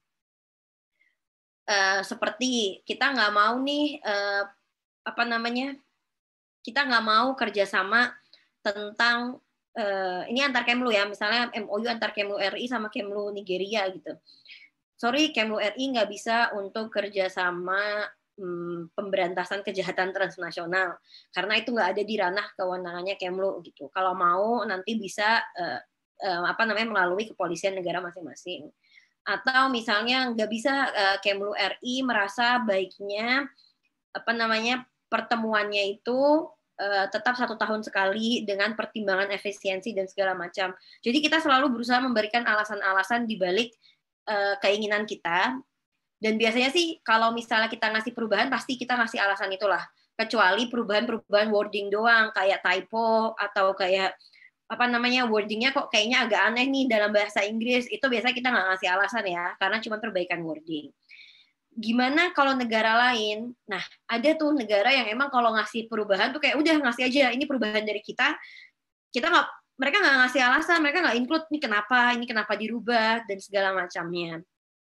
[SPEAKER 19] Seperti kita nggak mau nih apa namanya, kita nggak mau kerjasama tentang ini antar Kemlu ya, misalnya MOU antar Kemlu RI sama Kemlu Nigeria gitu. Sorry, Kemlu RI nggak bisa untuk kerjasama pemberantasan kejahatan transnasional karena itu nggak ada di ranah kewenangannya Kemlu gitu. Kalau mau nanti bisa apa namanya melalui kepolisian negara masing-masing. Atau misalnya nggak bisa Kemlu RI merasa baiknya apa namanya pertemuannya itu tetap 1 tahun sekali dengan pertimbangan efisiensi dan segala macam. Jadi kita selalu berusaha memberikan alasan-alasan di balik keinginan kita. Dan biasanya sih kalau misalnya kita ngasih perubahan pasti kita ngasih alasan itulah. Kecuali perubahan-perubahan wording doang kayak typo atau kayak apa namanya wordingnya kok kayaknya agak aneh nih dalam bahasa Inggris, itu biasanya kita nggak ngasih alasan ya karena cuma perbaikan wording. Gimana kalau negara lain? Nah, ada tuh negara yang emang kalau ngasih perubahan tuh kayak udah ngasih aja ini perubahan dari kita nggak, mereka nggak ngasih alasan, mereka nggak include ini kenapa dirubah dan segala macamnya.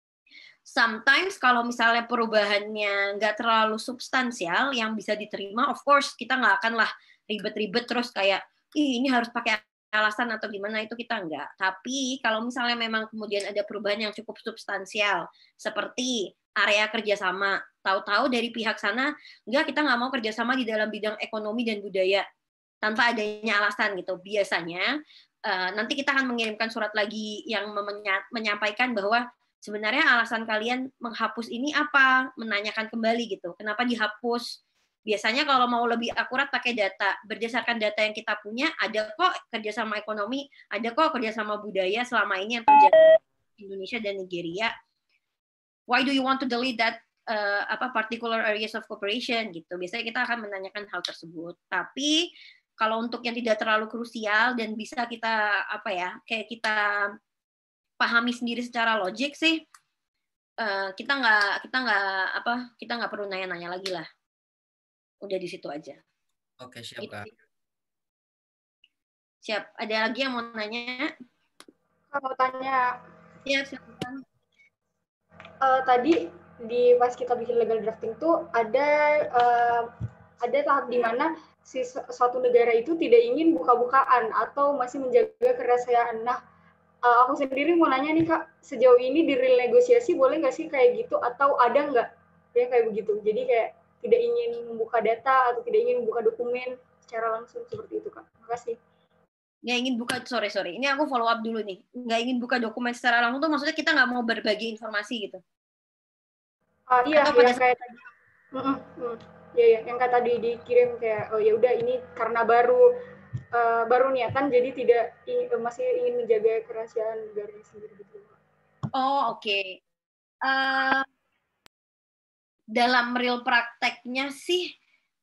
[SPEAKER 19] Sometimes kalau misalnya perubahannya nggak terlalu substansial yang bisa diterima, of course kita nggak akan lah ribet-ribet terus kayak ini harus pakai alasan atau gimana, itu kita enggak. Tapi kalau misalnya memang kemudian ada perubahan yang cukup substansial seperti area kerjasama, tahu-tahu dari pihak sana enggak, kita nggak mau kerjasama di dalam bidang ekonomi dan budaya tanpa adanya alasan gitu. Biasanya nanti kita akan mengirimkan surat lagi yang menyampaikan bahwa sebenarnya alasan kalian menghapus ini apa, menanyakan kembali gitu, kenapa dihapus. Biasanya kalau mau lebih akurat pakai data, berdasarkan data yang kita punya, ada kok kerjasama ekonomi, ada kok kerjasama budaya selama ini yang terjadi di Indonesia dan Nigeria. Why do you want to delete that particular areas of cooperation gitu? Biasanya kita akan menanyakan hal tersebut. Tapi kalau untuk yang tidak terlalu krusial dan bisa kita kayak kita pahami sendiri secara logik sih, kita nggak perlu nanya-nanya lagi lah. Udah di situ aja.
[SPEAKER 8] Oke, siap, Kak.
[SPEAKER 19] Siap. Ada lagi yang mau nanya?
[SPEAKER 13] Mau tanya.
[SPEAKER 19] Iya, silakan.
[SPEAKER 13] Tadi pas kita bikin legal drafting tuh ada tahap di mana si suatu negara itu tidak ingin buka-bukaan atau masih menjaga kerahasiaan. Nah, aku sendiri mau nanya nih Kak, sejauh ini di real negosiasi boleh nggak sih kayak gitu atau ada nggak ya kayak begitu? Jadi kayak tidak ingin membuka data atau tidak ingin membuka dokumen secara langsung seperti itu Kak. Terima kasih.
[SPEAKER 19] Nggak ingin buka, sorry. Ini aku follow up dulu nih. Nggak ingin buka dokumen secara langsung tuh maksudnya kita nggak mau berbagi informasi gitu?
[SPEAKER 13] Iya, yang kayak tadi. Ya, yang kayak tadi dikirim kayak, oh ya udah ini karena baru niatan jadi tidak masih ingin menjaga kerahasiaan negara sendiri gitu.
[SPEAKER 19] Oh, oke. Dalam real prakteknya sih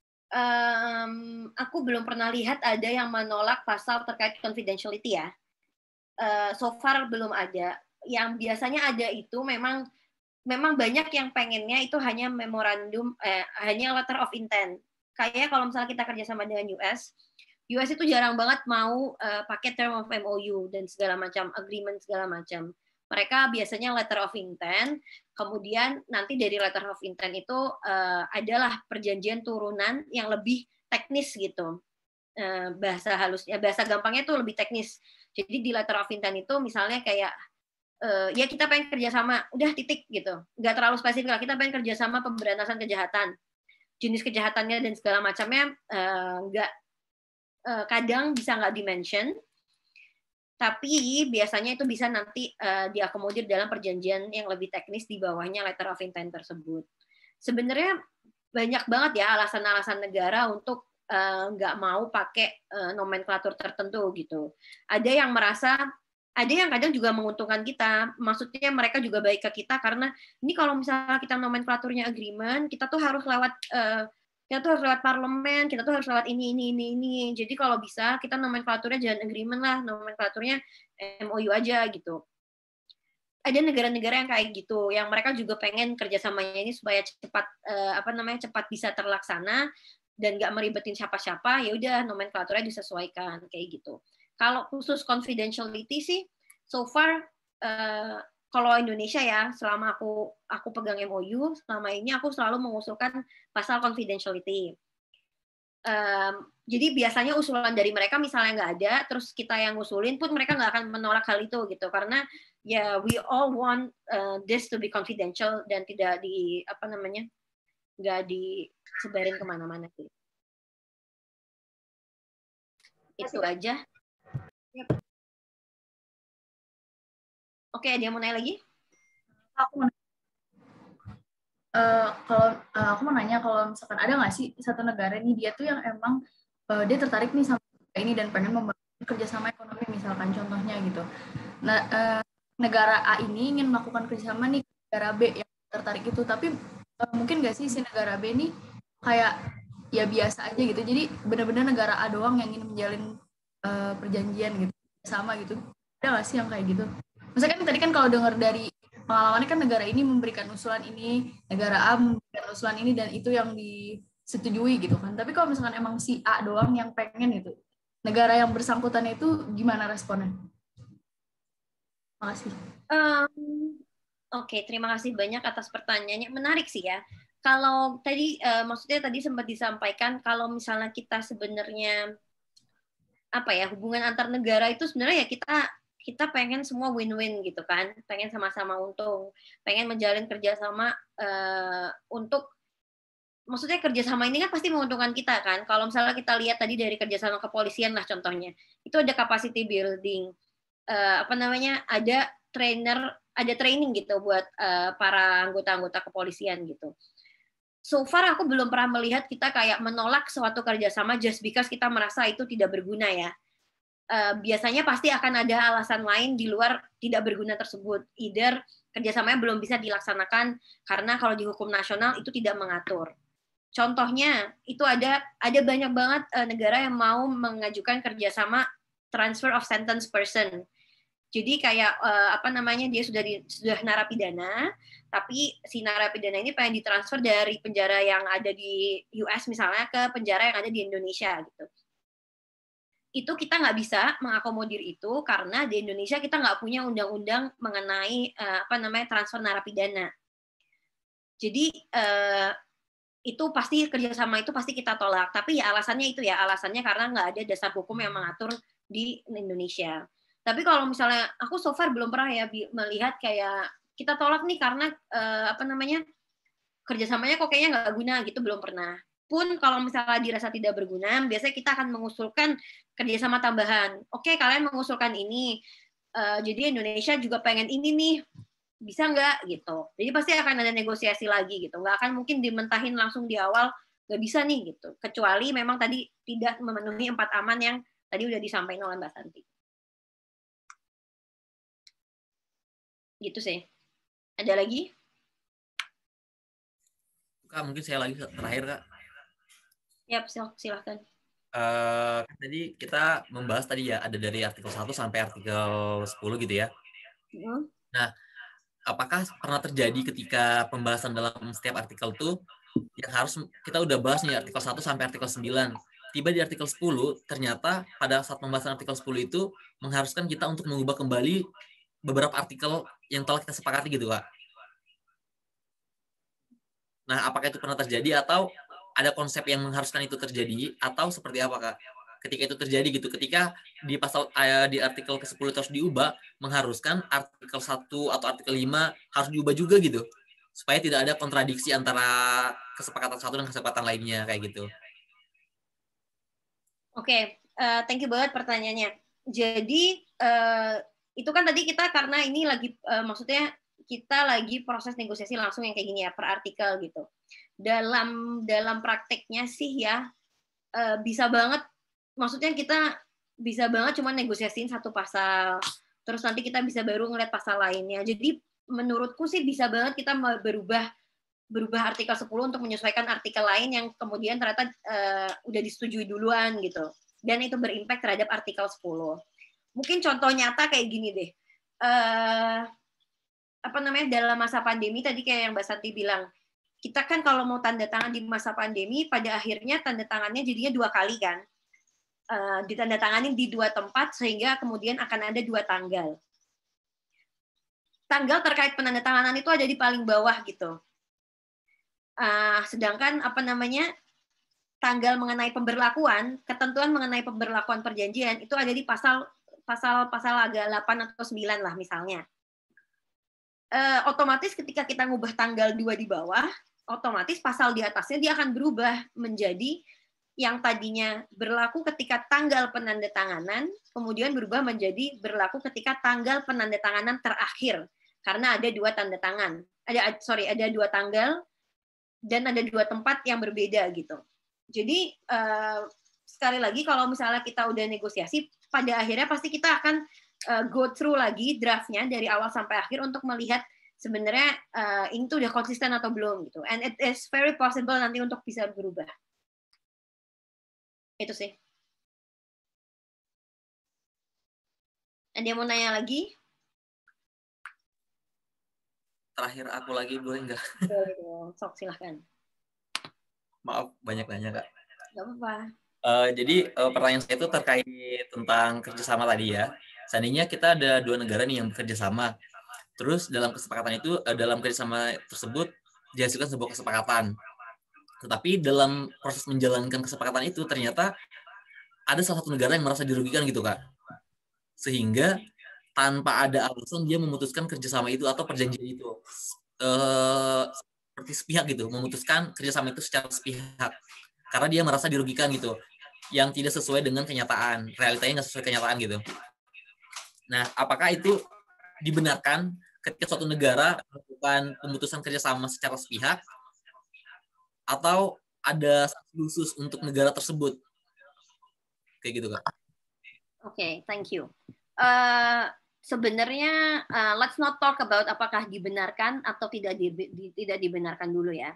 [SPEAKER 19] aku belum pernah lihat ada yang menolak pasal terkait confidentiality ya. So far belum ada. Yang biasanya ada itu memang banyak yang pengennya itu hanya memorandum, hanya letter of intent. Kayak kalau misalnya kita kerjasama dengan US itu jarang banget mau pakai term of MOU dan segala macam, agreement segala macam. Mereka biasanya letter of intent, kemudian nanti dari letter of intent itu adalah perjanjian turunan yang lebih teknis gitu. Bahasa halusnya, bahasa gampangnya itu lebih teknis. Jadi di letter of intent itu misalnya kayak ya kita pengen kerjasama, udah titik gitu, nggak terlalu spesifik lah. Kita pengen kerjasama pemberantasan kejahatan, jenis kejahatannya dan segala macamnya nggak kadang bisa nggak dimention, tapi biasanya itu bisa nanti diakomodir dalam perjanjian yang lebih teknis di bawahnya letter of intent tersebut. Sebenarnya banyak banget ya alasan-alasan negara untuk nggak mau pakai nomenklatur tertentu gitu. Ada yang merasa, ada yang kadang juga menguntungkan kita, maksudnya mereka juga baik ke kita karena ini kalau misalnya kita nomenklaturnya agreement, kita tuh harus lewat parlemen, kita tuh harus lewat ini. Jadi kalau bisa kita nomenklaturnya jangan agreement lah, nomenklaturnya MOU aja gitu. Ada negara-negara yang kayak gitu, yang mereka juga pengen kerjasamanya ini supaya cepat cepat bisa terlaksana dan nggak meribetin siapa-siapa. Ya udah nomenklaturnya disesuaikan kayak gitu. Kalau khusus confidentiality sih, so far kalau Indonesia ya, selama aku pegang MOU, selama ini aku selalu mengusulkan pasal confidentiality. Jadi biasanya usulan dari mereka misalnya nggak ada, terus kita yang ngusulin pun mereka nggak akan menolak hal itu gitu, karena ya we all want this to be confidential dan tidak nggak disebarin kemana-mana sih. Itu aja. Oke, dia mau nanya lagi?
[SPEAKER 10] Aku mau nanya kalau misalkan ada nggak sih satu negara nih dia tuh yang emang dia tertarik nih sama ini dan pengen membangun kerjasama ekonomi misalkan contohnya gitu. Nah, negara A ini ingin melakukan kerjasama nih negara B yang tertarik itu, tapi mungkin nggak sih si negara B ini kayak ya biasa aja gitu. Jadi benar-benar negara A doang yang ingin menjalin perjanjian gitu sama gitu. Ada nggak sih yang kayak gitu? Misalkan tadi kan kalau dengar dari pengalamannya kan negara ini memberikan usulan ini, negara A memberikan usulan ini dan itu yang disetujui gitu kan. Tapi kalau misalkan emang si A doang yang pengen itu, negara yang bersangkutan itu gimana responnya? Makasih.
[SPEAKER 19] Oke, terima kasih banyak atas pertanyaannya. Menarik sih ya. Kalau tadi maksudnya tadi sempat disampaikan kalau misalnya kita sebenarnya hubungan antar negara itu sebenarnya ya kita pengen semua win-win gitu kan, pengen sama-sama untung, pengen menjalin kerjasama untuk, maksudnya kerjasama ini kan pasti menguntungkan kita kan. Kalau misalnya kita lihat tadi dari kerjasama kepolisian lah contohnya, itu ada capacity building, ada training gitu buat para anggota-anggota kepolisian gitu. So far aku belum pernah melihat kita kayak menolak suatu kerjasama just because kita merasa itu tidak berguna ya. Biasanya pasti akan ada alasan lain di luar tidak berguna tersebut. Either kerjasamanya belum bisa dilaksanakan karena kalau di hukum nasional itu tidak mengatur. Contohnya itu ada banyak banget negara yang mau mengajukan kerjasama transfer of sentence person. Jadi kayak dia sudah narapidana, tapi si narapidana ini pengen ditransfer dari penjara yang ada di US misalnya ke penjara yang ada di Indonesia gitu. Itu kita nggak bisa mengakomodir itu karena di Indonesia kita nggak punya undang-undang mengenai transfer narapidana. Jadi itu pasti kerjasama itu pasti kita tolak. Tapi ya alasannya itu ya, alasannya karena nggak ada dasar hukum yang mengatur di Indonesia. Tapi kalau misalnya aku so far belum pernah ya melihat kayak kita tolak nih karena kerjasamanya kok kayaknya nggak guna gitu, belum pernah. Pun kalau misalnya dirasa tidak berguna, biasanya kita akan mengusulkan kerjasama tambahan. Oke, kalian mengusulkan ini, jadi Indonesia juga pengen ini nih, bisa nggak gitu. Jadi pasti akan ada negosiasi lagi gitu. Nggak akan mungkin dimentahin langsung di awal, nggak bisa nih gitu. Kecuali memang tadi tidak memenuhi 4 aman yang tadi udah disampaikan oleh Mbak Santi. Gitu sih. Ada lagi?
[SPEAKER 8] Kak, mungkin saya lagi terakhir, Kak.
[SPEAKER 19] Ya, silahkan.
[SPEAKER 8] Tadi kita membahas tadi ya, ada dari artikel 1 sampai artikel 10 gitu ya. Nah, apakah pernah terjadi ketika pembahasan dalam setiap artikel tuh yang harus kita udah bahas nih artikel 1 sampai artikel 9. Tiba di artikel 10, ternyata pada saat pembahasan artikel 10 itu mengharuskan kita untuk mengubah kembali beberapa artikel yang telah kita sepakati gitu, Kak. Nah, apakah itu pernah terjadi atau ada konsep yang mengharuskan itu terjadi atau seperti apa, Kak? Ketika itu terjadi gitu, ketika di pasal di artikel ke-10 harus diubah, mengharuskan artikel 1 atau artikel 5 harus diubah juga gitu. Supaya tidak ada kontradiksi antara kesepakatan satu dan kesepakatan lainnya kayak gitu.
[SPEAKER 19] Oke, thank you banget pertanyaannya. Jadi itu kan tadi kita karena ini lagi maksudnya kita lagi proses negosiasi langsung yang kayak gini ya per artikel gitu. Dalam prakteknya sih ya bisa banget, maksudnya kita bisa banget cuma negosiasiin satu pasal, terus nanti kita bisa baru ngeliat pasal lainnya. Jadi menurutku sih bisa banget kita berubah artikel 10 untuk menyesuaikan artikel lain yang kemudian ternyata udah disetujui duluan gitu. Dan itu berimpact terhadap artikel 10. Mungkin contoh nyata kayak gini deh. Dalam masa pandemi tadi kayak yang Mbak Santi bilang, kita kan kalau mau tanda tangan di masa pandemi, pada akhirnya tanda tangannya jadinya 2 kali kan. Ditandatangani di 2 tempat sehingga kemudian akan ada 2 tanggal. Tanggal terkait penandatanganan itu ada di paling bawah gitu. Sedangkan tanggal mengenai pemberlakuan, ketentuan mengenai pemberlakuan perjanjian itu ada di pasal agak 8 atau 9 lah misalnya. Otomatis ketika kita ngubah tanggal 2 di bawah, otomatis pasal di atasnya dia akan berubah menjadi yang tadinya berlaku ketika tanggal penandatanganan, kemudian berubah menjadi berlaku ketika tanggal penandatanganan terakhir, karena ada 2 tanda tangan. Ada 2 tanggal dan ada 2 tempat yang berbeda gitu. Jadi sekali lagi kalau misalnya kita udah negosiasi, pada akhirnya pasti kita akan go through lagi draftnya dari awal sampai akhir untuk melihat sebenarnya ini tuh udah konsisten atau belum gitu. And it is very possible nanti untuk bisa berubah. Itu sih. Ada yang mau nanya lagi?
[SPEAKER 8] Terakhir aku lagi, boleh nggak?
[SPEAKER 19] Sok, silahkan.
[SPEAKER 8] Maaf, banyak nanya, Kak.
[SPEAKER 19] Nggak apa-apa.
[SPEAKER 8] Jadi pertanyaan saya itu terkait tentang kerjasama tadi ya. Seandainya kita ada 2 negara nih yang bekerja sama, terus dalam kesepakatan itu, dalam kerjasama tersebut dihasilkan sebuah kesepakatan. Tetapi dalam proses menjalankan kesepakatan itu ternyata ada salah satu negara yang merasa dirugikan gitu, Kak. Sehingga tanpa ada alasan dia memutuskan kerjasama itu atau perjanjian itu seperti sepihak gitu, memutuskan kerjasama itu secara sepihak karena dia merasa dirugikan gitu, yang tidak sesuai dengan kenyataan, realitanya nggak sesuai kenyataan gitu. Nah, apakah itu dibenarkan ketika suatu negara melakukan pemutusan kerjasama secara sepihak atau ada sanksi khusus untuk negara tersebut? Kayak gitu, Kak.
[SPEAKER 19] Oke, thank you. Sebenarnya let's not talk about apakah dibenarkan atau tidak dibenarkan dulu ya.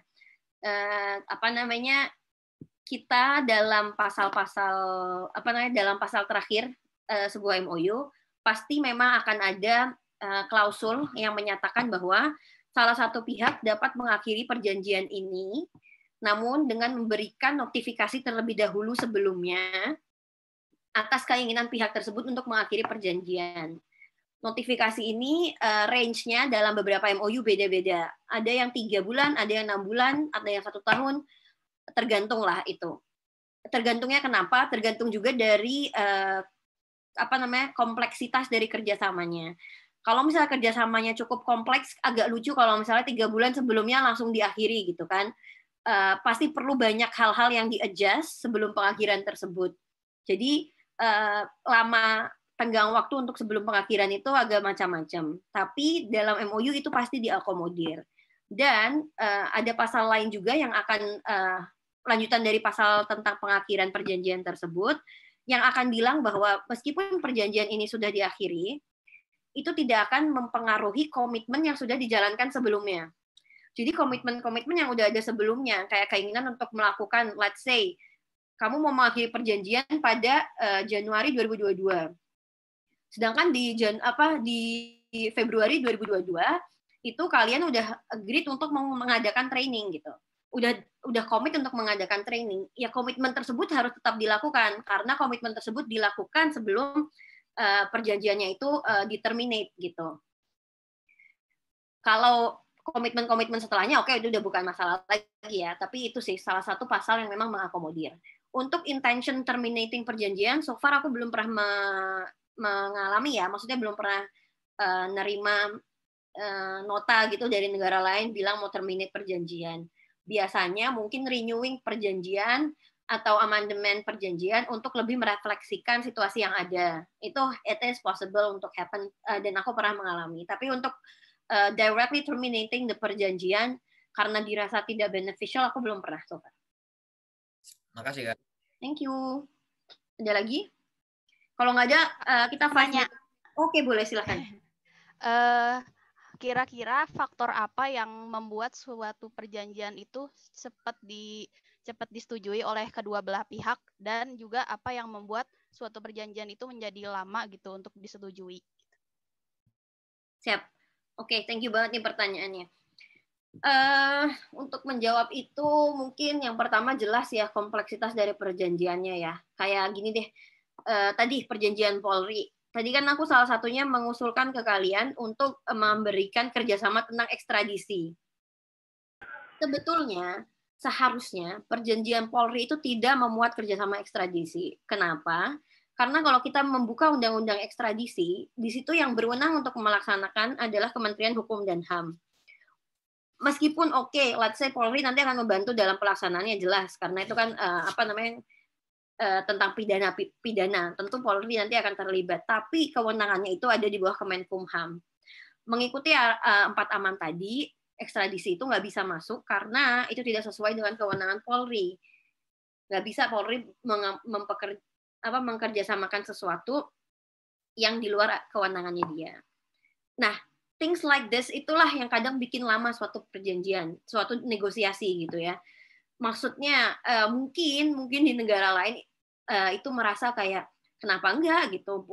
[SPEAKER 19] Kita dalam pasal-pasal dalam pasal terakhir sebuah MOU pasti memang akan ada klausul yang menyatakan bahwa salah satu pihak dapat mengakhiri perjanjian ini, namun dengan memberikan notifikasi terlebih dahulu sebelumnya atas keinginan pihak tersebut untuk mengakhiri perjanjian. notifikasi ini range-nya dalam beberapa MOU beda-beda. Ada yang 3 bulan, ada yang 6 bulan, ada yang 1 tahun, tergantung lah itu. Tergantungnya kenapa? Tergantung juga dari kompleksitas dari kerjasamanya. Kalau misalnya kerjasamanya cukup kompleks, agak lucu kalau misalnya 3 bulan sebelumnya langsung diakhiri gitu kan. Pasti perlu banyak hal-hal yang di-adjust sebelum pengakhiran tersebut. Jadi lama tenggang waktu untuk sebelum pengakhiran itu agak macam-macam. Tapi dalam MOU itu pasti diakomodir. Dan ada pasal lain juga yang akan lanjutan dari pasal tentang pengakhiran perjanjian tersebut, yang akan bilang bahwa meskipun perjanjian ini sudah diakhiri, itu tidak akan mempengaruhi komitmen yang sudah dijalankan sebelumnya. Jadi komitmen-komitmen yang udah ada sebelumnya, kayak keinginan untuk melakukan, let's say, kamu mau mengakhiri perjanjian pada Januari 2022. Sedangkan di Februari 2022 itu kalian udah agreed untuk mengadakan training gitu. Udah komit untuk mengadakan training. Ya komitmen tersebut harus tetap dilakukan karena komitmen tersebut dilakukan sebelum perjanjiannya itu di-terminate gitu. Kalau komitmen-komitmen setelahnya oke, itu udah bukan masalah lagi ya, tapi itu sih salah satu pasal yang memang mengakomodir. Untuk intention terminating perjanjian, so far aku belum pernah mengalami ya, maksudnya belum pernah nerima nota gitu dari negara lain bilang mau terminate perjanjian. Biasanya mungkin renewing perjanjian atau amandemen perjanjian untuk lebih merefleksikan situasi yang ada. Itu it is possible untuk happen dan aku pernah mengalami. Tapi untuk directly terminating the perjanjian karena dirasa tidak beneficial aku belum pernah so far.
[SPEAKER 8] Makasih Kak.
[SPEAKER 19] Thank you. Ada lagi? Kalau nggak ada kita tanya. Oke, boleh silakan.
[SPEAKER 12] Kira-kira faktor apa yang membuat suatu perjanjian itu cepat disetujui oleh kedua belah pihak, dan juga apa yang membuat suatu perjanjian itu menjadi lama gitu untuk disetujui?
[SPEAKER 19] Siap. Oke, thank you banget nih pertanyaannya. Untuk menjawab itu mungkin yang pertama jelas ya kompleksitas dari perjanjiannya ya. Kayak gini deh, tadi perjanjian Polri. Tadi kan aku salah satunya mengusulkan ke kalian untuk memberikan kerjasama tentang ekstradisi. Sebetulnya, seharusnya perjanjian Polri itu tidak memuat kerjasama ekstradisi. Kenapa? Karena kalau kita membuka undang-undang ekstradisi, di situ yang berwenang untuk melaksanakan adalah Kementerian Hukum dan HAM. Meskipun oke, let's say Polri nanti akan membantu dalam pelaksanaannya jelas, karena itu kan tentang pidana, tentu Polri nanti akan terlibat. Tapi kewenangannya itu ada di bawah Kemenkumham. Mengikuti 4 aman tadi, ekstradisi itu nggak bisa masuk karena itu tidak sesuai dengan kewenangan Polri. Nggak bisa Polri mengkerjasamakan sesuatu yang di luar kewenangannya dia. Nah, things like this itulah yang kadang bikin lama suatu perjanjian, suatu negosiasi gitu ya. Maksudnya mungkin di negara lain itu merasa kayak kenapa enggak gitu,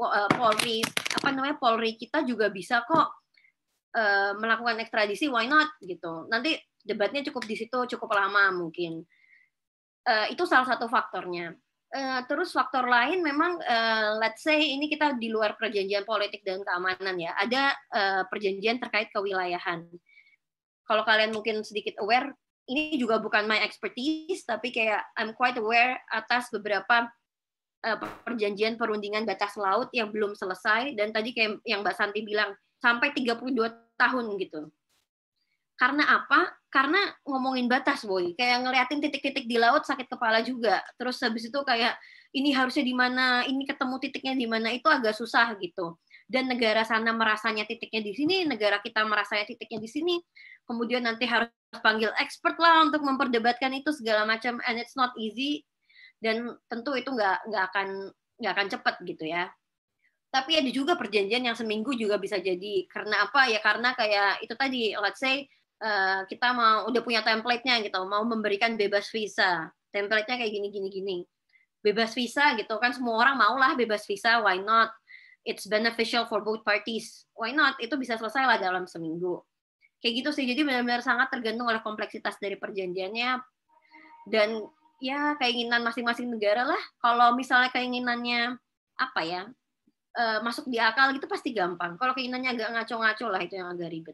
[SPEAKER 19] Polri kita juga bisa kok melakukan ekstradisi, why not gitu. Nanti debatnya cukup di situ cukup lama mungkin. Itu salah satu faktornya. Terus faktor lain memang let's say ini kita di luar perjanjian politik dan keamanan ya, ada perjanjian terkait kewilayahan. Kalau kalian mungkin sedikit aware, ini juga bukan my expertise, tapi kayak I'm quite aware atas beberapa perjanjian perundingan batas laut yang belum selesai, dan tadi kayak yang Mbak Santi bilang sampai 32 tahun gitu. Karena apa? Karena ngomongin batas, boy. Kayak ngeliatin titik-titik di laut sakit kepala juga. Terus habis itu kayak ini harusnya di mana, ini ketemu titiknya di mana, itu agak susah gitu. Dan negara sana merasanya titiknya di sini, negara kita merasanya titiknya di sini. Kemudian nanti harus panggil expert lah untuk memperdebatkan itu segala macam, and it's not easy. Dan tentu itu nggak akan cepat gitu ya. Tapi ada juga perjanjian yang seminggu juga bisa jadi. Karena apa ya? Karena kayak itu tadi, let's say kita udah punya template-nya gitu, mau memberikan bebas visa, template-nya kayak gini, bebas visa gitu kan, semua orang mau lah bebas visa, why not, it's beneficial for both parties, why not, itu bisa selesai lah dalam seminggu, kayak gitu sih. Jadi benar-benar sangat tergantung oleh kompleksitas dari perjanjiannya dan ya keinginan masing-masing negara lah. Kalau misalnya keinginannya apa ya, masuk di akal gitu pasti gampang. Kalau keinginannya agak ngaco-ngaco lah itu yang agak ribet.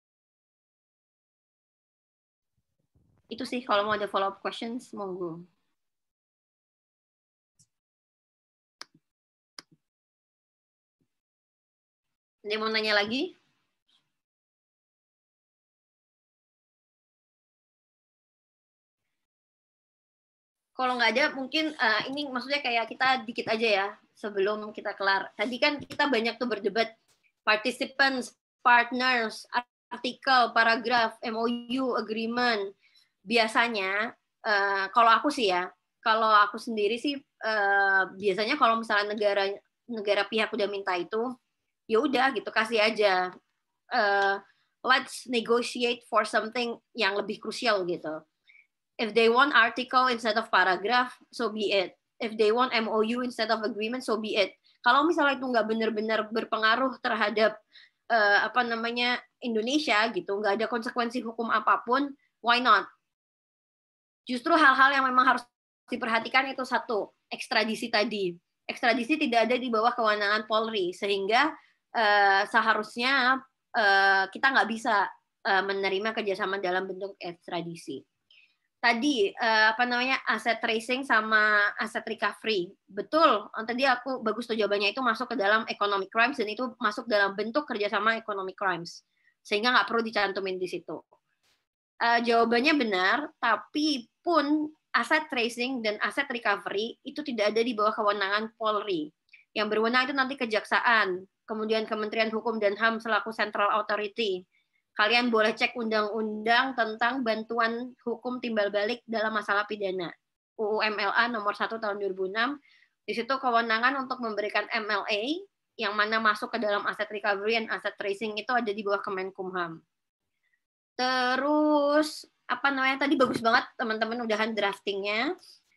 [SPEAKER 19] Itu sih kalau mau ada follow up questions monggo. Ada yang mau nanya lagi? Kalau nggak ada, mungkin ini maksudnya kayak kita dikit aja ya sebelum kita kelar. Tadi kan kita banyak tuh berdebat participants, partners, artikel, paragraf, MOU, agreement. Biasanya, kalau aku sih ya, kalau aku sendiri sih biasanya kalau misalnya negara pihak udah minta itu, ya udah gitu kasih aja. Let's negotiate for something yang lebih krusial gitu. If they want article instead of paragraph, so be it. If they want MOU instead of agreement, so be it. Kalau misalnya itu nggak benar-benar berpengaruh terhadap Indonesia gitu, nggak ada konsekuensi hukum apapun, why not? Justru hal-hal yang memang harus diperhatikan itu satu, ekstradisi tadi. Ekstradisi tidak ada di bawah kewenangan Polri, sehingga seharusnya kita nggak bisa menerima kerjasama dalam bentuk ekstradisi. Tadi aset tracing sama aset recovery. Betul, tadi aku bagus tuh jawabannya itu masuk ke dalam economic crimes dan itu masuk dalam bentuk kerjasama economic crimes. Sehingga nggak perlu dicantumin di situ. Jawabannya benar, tapi pun aset tracing dan aset recovery itu tidak ada di bawah kewenangan Polri. Yang berwenang itu nanti Kejaksaan, kemudian Kementerian Hukum dan HAM selaku Central Authority. Kalian boleh cek undang-undang tentang bantuan hukum timbal balik dalam masalah pidana. UU MLA nomor 1 tahun 2006. Di situ kewenangan untuk memberikan MLA yang mana masuk ke dalam aset recovery dan aset tracing itu ada di bawah Kemenkumham. Terus tadi bagus banget teman-teman udahan draftingnya.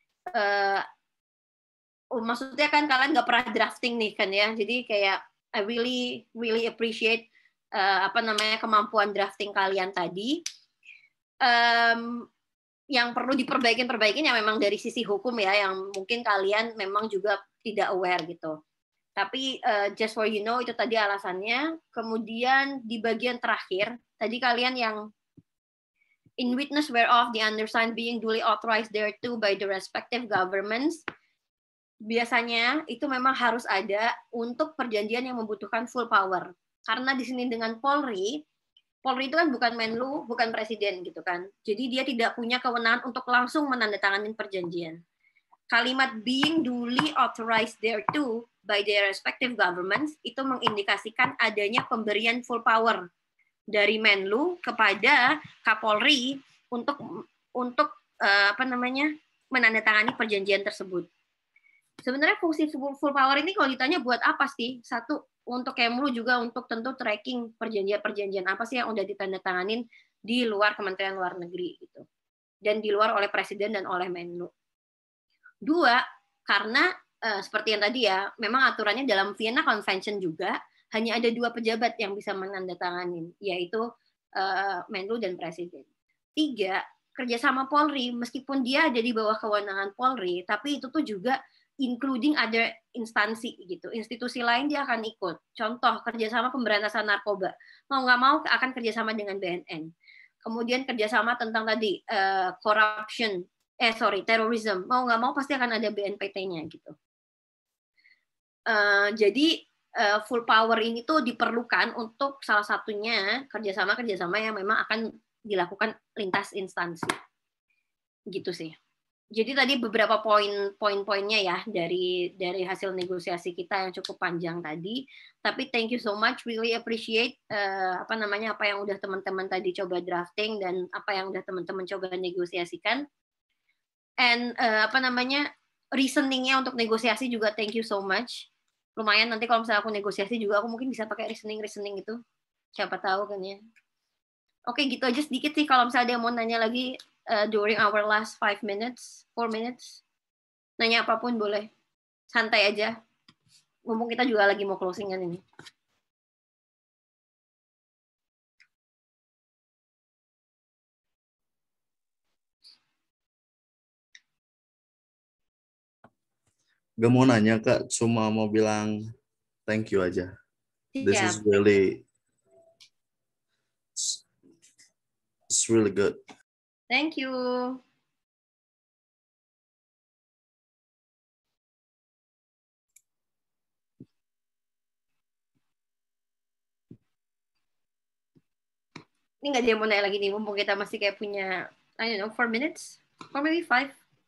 [SPEAKER 19] Maksudnya kan kalian nggak pernah drafting nih kan ya. Jadi kayak I really appreciate kemampuan drafting kalian tadi. Yang perlu perbaikin yang memang dari sisi hukum ya, yang mungkin kalian memang juga tidak aware gitu. Tapi just for you know itu tadi alasannya. Kemudian di bagian terakhir tadi kalian yang in witness whereof the undersigned being duly authorized thereto by the respective governments, biasanya itu memang harus ada untuk perjanjian yang membutuhkan full power. Karena di sini dengan Polri itu kan bukan Menlu, bukan presiden gitu kan. Jadi dia tidak punya kewenangan untuk langsung menandatangani perjanjian. Kalimat being duly authorized thereto by their respective governments itu mengindikasikan adanya pemberian full power dari Menlu kepada Kapolri untuk menandatangani perjanjian tersebut. Sebenarnya fungsi full power ini kalau ditanya buat apa sih? Satu, untuk Kemlu juga untuk tentu tracking perjanjian-perjanjian apa sih yang udah ditandatanganin di luar Kementerian Luar Negeri gitu. Dan di luar oleh Presiden dan oleh Menlu. Dua, karena seperti yang tadi ya, memang aturannya dalam Vienna Convention juga hanya ada 2 pejabat yang bisa menandatanganin, yaitu Menlu dan Presiden. 3, kerjasama Polri, meskipun dia ada di bawah kewenangan Polri, tapi itu tuh juga including other instansi gitu, institusi lain dia akan ikut. Contoh kerjasama pemberantasan narkoba, mau nggak mau akan kerjasama dengan BNN. Kemudian kerjasama tentang tadi terorisme, mau nggak mau pasti akan ada BNPT-nya gitu. Jadi full power ini tuh diperlukan untuk salah satunya kerjasama yang memang akan dilakukan lintas instansi, gitu sih. Jadi tadi beberapa poin-poinnya ya dari hasil negosiasi kita yang cukup panjang tadi. Tapi thank you so much, really appreciate apa yang udah teman-teman tadi coba drafting dan apa yang udah teman-teman coba negosiasikan. And reasoningnya untuk negosiasi juga thank you so much. Lumayan nanti kalau misalnya aku negosiasi juga aku mungkin bisa pakai reasoning itu. Siapa tahu kan ya. Oke, gitu aja sedikit sih kalau misalnya ada yang mau nanya lagi. During our last 4 minutes, nanya apapun boleh, santai aja. Mumpung kita juga lagi mau closingan ini.
[SPEAKER 9] Gak mau nanya Kak, cuma mau bilang Thank you aja. This
[SPEAKER 19] Yeah.
[SPEAKER 9] is really, it's really good.
[SPEAKER 19] Thank you. Ini nggak ada yang mau nanya lagi nih, mumpung kita masih kayak punya, I don't know, 4 minutes, or maybe 5.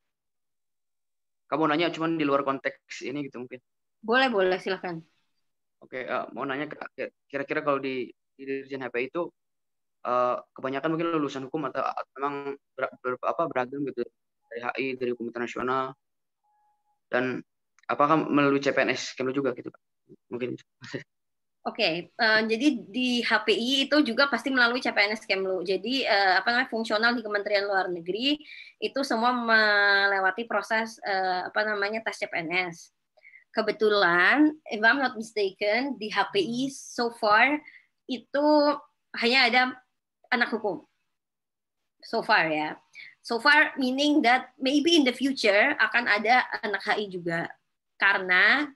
[SPEAKER 21] Kamu nanya cuman di luar konteks ini gitu mungkin.
[SPEAKER 19] Boleh, silahkan.
[SPEAKER 21] Oke, mau nanya kira-kira kalau di Dirjen HPI itu kebanyakan mungkin lulusan hukum atau memang beragam gitu dari HI, dari hukum internasional, dan apakah melalui CPNS Kemlu juga gitu Pak? Mungkin.
[SPEAKER 19] Oke, jadi di HPI itu juga pasti melalui CPNS Kemlu. Jadi fungsional di Kementerian Luar Negeri itu semua melewati proses tes CPNS. Kebetulan, if I'm not mistaken, di HPI so far itu hanya ada anak hukum. So far ya. So far meaning that maybe in the future akan ada anak HI juga. Karena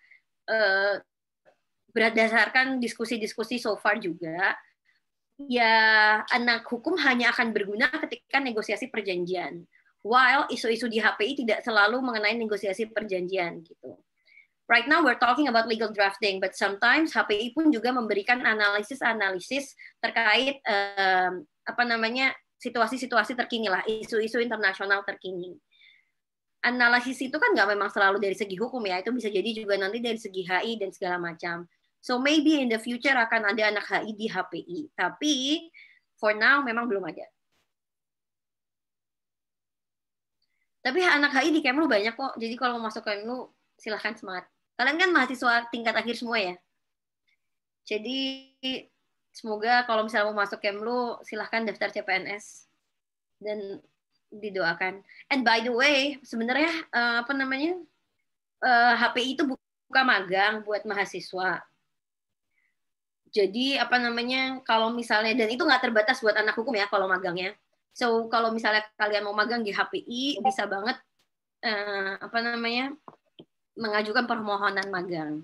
[SPEAKER 19] berdasarkan diskusi-diskusi so far juga, ya anak hukum hanya akan berguna ketika negosiasi perjanjian. While isu-isu di HPI tidak selalu mengenai negosiasi perjanjian gitu. Right now we're talking about legal drafting, but sometimes HPI pun juga memberikan analisis-analisis terkait situasi-situasi terkini lah, isu-isu internasional terkini. Analisis itu kan nggak memang selalu dari segi hukum ya, itu bisa jadi juga nanti dari segi HI dan segala macam. So maybe in the future akan ada anak HI di HPI, tapi for now memang belum ada. Tapi anak HI di Kemlu banyak kok, jadi kalau mau masuk Kemlu silahkan semangat. Kalian kan mahasiswa tingkat akhir semua ya. Jadi semoga kalau misalnya mau masuk Kemlu silahkan daftar CPNS dan didoakan. And by the way, sebenarnya HPI itu buka magang buat mahasiswa. Jadi kalau misalnya, dan itu nggak terbatas buat anak hukum ya kalau magangnya. So kalau misalnya kalian mau magang di HPI bisa banget mengajukan permohonan magang.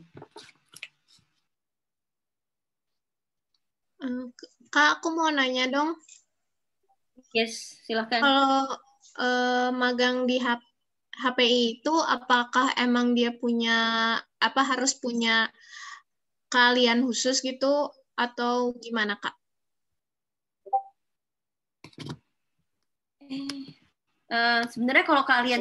[SPEAKER 5] Kak, aku mau nanya dong.
[SPEAKER 19] Yes, silakan.
[SPEAKER 5] Kalau magang di HPI itu, apakah emang dia harus punya keahlian khusus gitu, atau gimana, Kak?
[SPEAKER 19] Sebenarnya kalau keahlian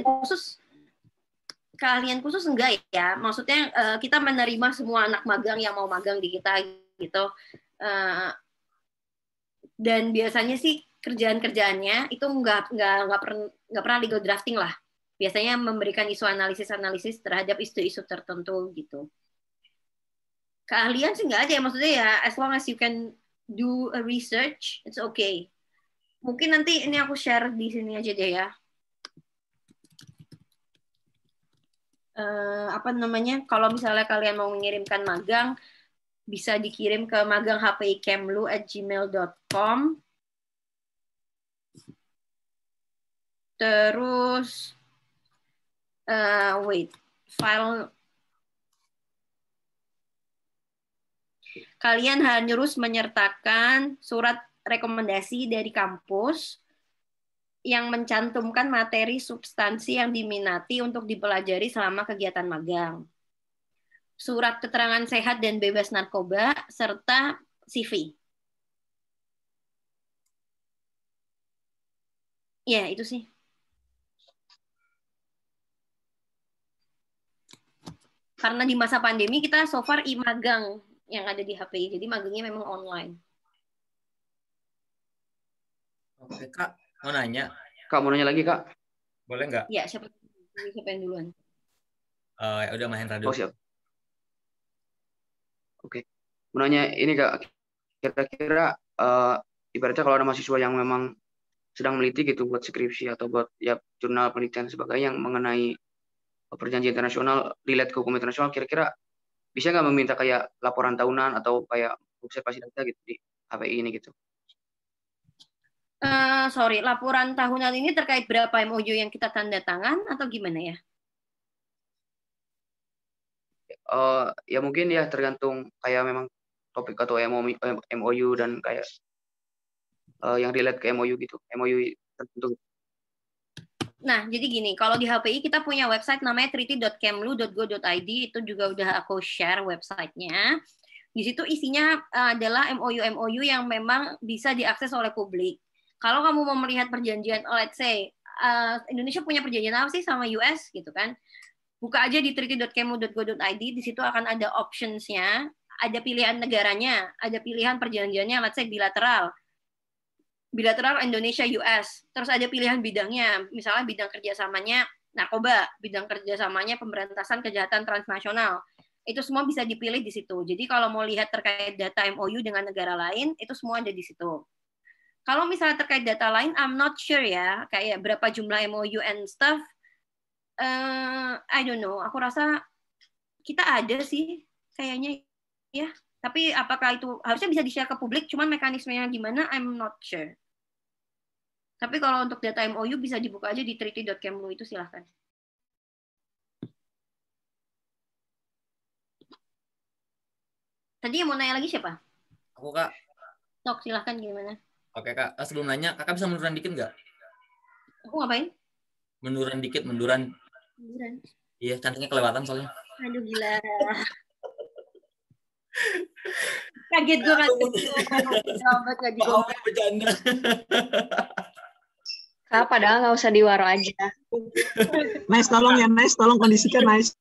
[SPEAKER 19] khusus enggak ya. Maksudnya kita menerima semua anak magang yang mau magang di kita gitu. Dan biasanya sih kerjaan-kerjaannya itu nggak pernah legal drafting lah. Biasanya memberikan isu analisis terhadap isu-isu tertentu gitu. Keahlian sih nggak ada ya, maksudnya ya as long as you can do a research, it's okay. Mungkin nanti ini aku share di sini aja deh ya. Kalau misalnya kalian mau mengirimkan magang, bisa dikirim ke maganghpikemlu@gmail.com. Terus file kalian harus menyertakan surat rekomendasi dari kampus yang mencantumkan materi substansi yang diminati untuk dipelajari selama kegiatan magang. Surat keterangan sehat dan bebas narkoba, serta CV. Ya, itu sih. Karena di masa pandemi kita so far magang yang ada di HPI, jadi magangnya memang online.
[SPEAKER 8] Oke, Kak. Mau nanya?
[SPEAKER 21] Kak, mau nanya lagi, Kak?
[SPEAKER 8] Boleh nggak?
[SPEAKER 19] Ya, siapa yang duluan?
[SPEAKER 8] Udah Mahendra dulu.
[SPEAKER 21] Oh, siap. Oke. Mau nanya ini, Kak. Kira-kira ibaratnya kalau ada mahasiswa yang memang sedang meneliti gitu buat skripsi atau buat ya jurnal penelitian sebagainya yang mengenai perjanjian internasional, relate ke hukum internasional, kira-kira bisa nggak meminta kayak laporan tahunan atau kayak observasi data gitu di HPI ini gitu?
[SPEAKER 19] Laporan tahunan ini terkait berapa MOU yang kita tanda tangan atau gimana ya?
[SPEAKER 21] ya mungkin ya tergantung kayak memang topik atau MOU dan kayak yang relate ke MOU gitu, MOU tertentu.
[SPEAKER 19] Nah, jadi gini, kalau di HPI kita punya website namanya treaty.kemlu.go.id, itu juga udah aku share websitenya. Di situ isinya adalah MOU yang memang bisa diakses oleh publik. Kalau kamu mau melihat perjanjian, let's say, Indonesia punya perjanjian apa sih sama US gitu kan? Buka aja di treaty.kemlu.go.id, di situ akan ada options-nya, ada pilihan negaranya, ada pilihan perjanjiannya, let's say bilateral Indonesia US, terus ada pilihan bidangnya, misalnya bidang kerjasamanya narkoba, bidang kerjasamanya pemberantasan kejahatan transnasional, itu semua bisa dipilih di situ. Jadi kalau mau lihat terkait data MOU dengan negara lain, itu semua ada di situ. Kalau misalnya terkait data lain, I'm not sure ya, kayak berapa jumlah MOU and stuff, I don't know, aku rasa kita ada sih kayaknya ya, tapi apakah itu harusnya bisa di-share ke publik, cuman mekanismenya gimana, I'm not sure. Tapi kalau untuk data MOU bisa dibuka aja di treaty.kemlu itu, silahkan. Tadi yang mau nanya lagi siapa?
[SPEAKER 8] Aku, Kak.
[SPEAKER 19] Sok, silahkan gimana?
[SPEAKER 8] Oke, Kak. Sebelum nanya, Kakak bisa munduran dikit nggak?
[SPEAKER 19] Aku ngapain?
[SPEAKER 8] Munduran dikit, munduran.
[SPEAKER 19] Munduran.
[SPEAKER 8] Iya, cantiknya kelewatan soalnya.
[SPEAKER 19] Aduh, gila. Kaget gue kan.
[SPEAKER 8] Maaf, bercanda.
[SPEAKER 14] Kak, padahal nggak usah diwaro aja.
[SPEAKER 1] Nice, tolong ya, Nice. Tolong kondisikan, Nice.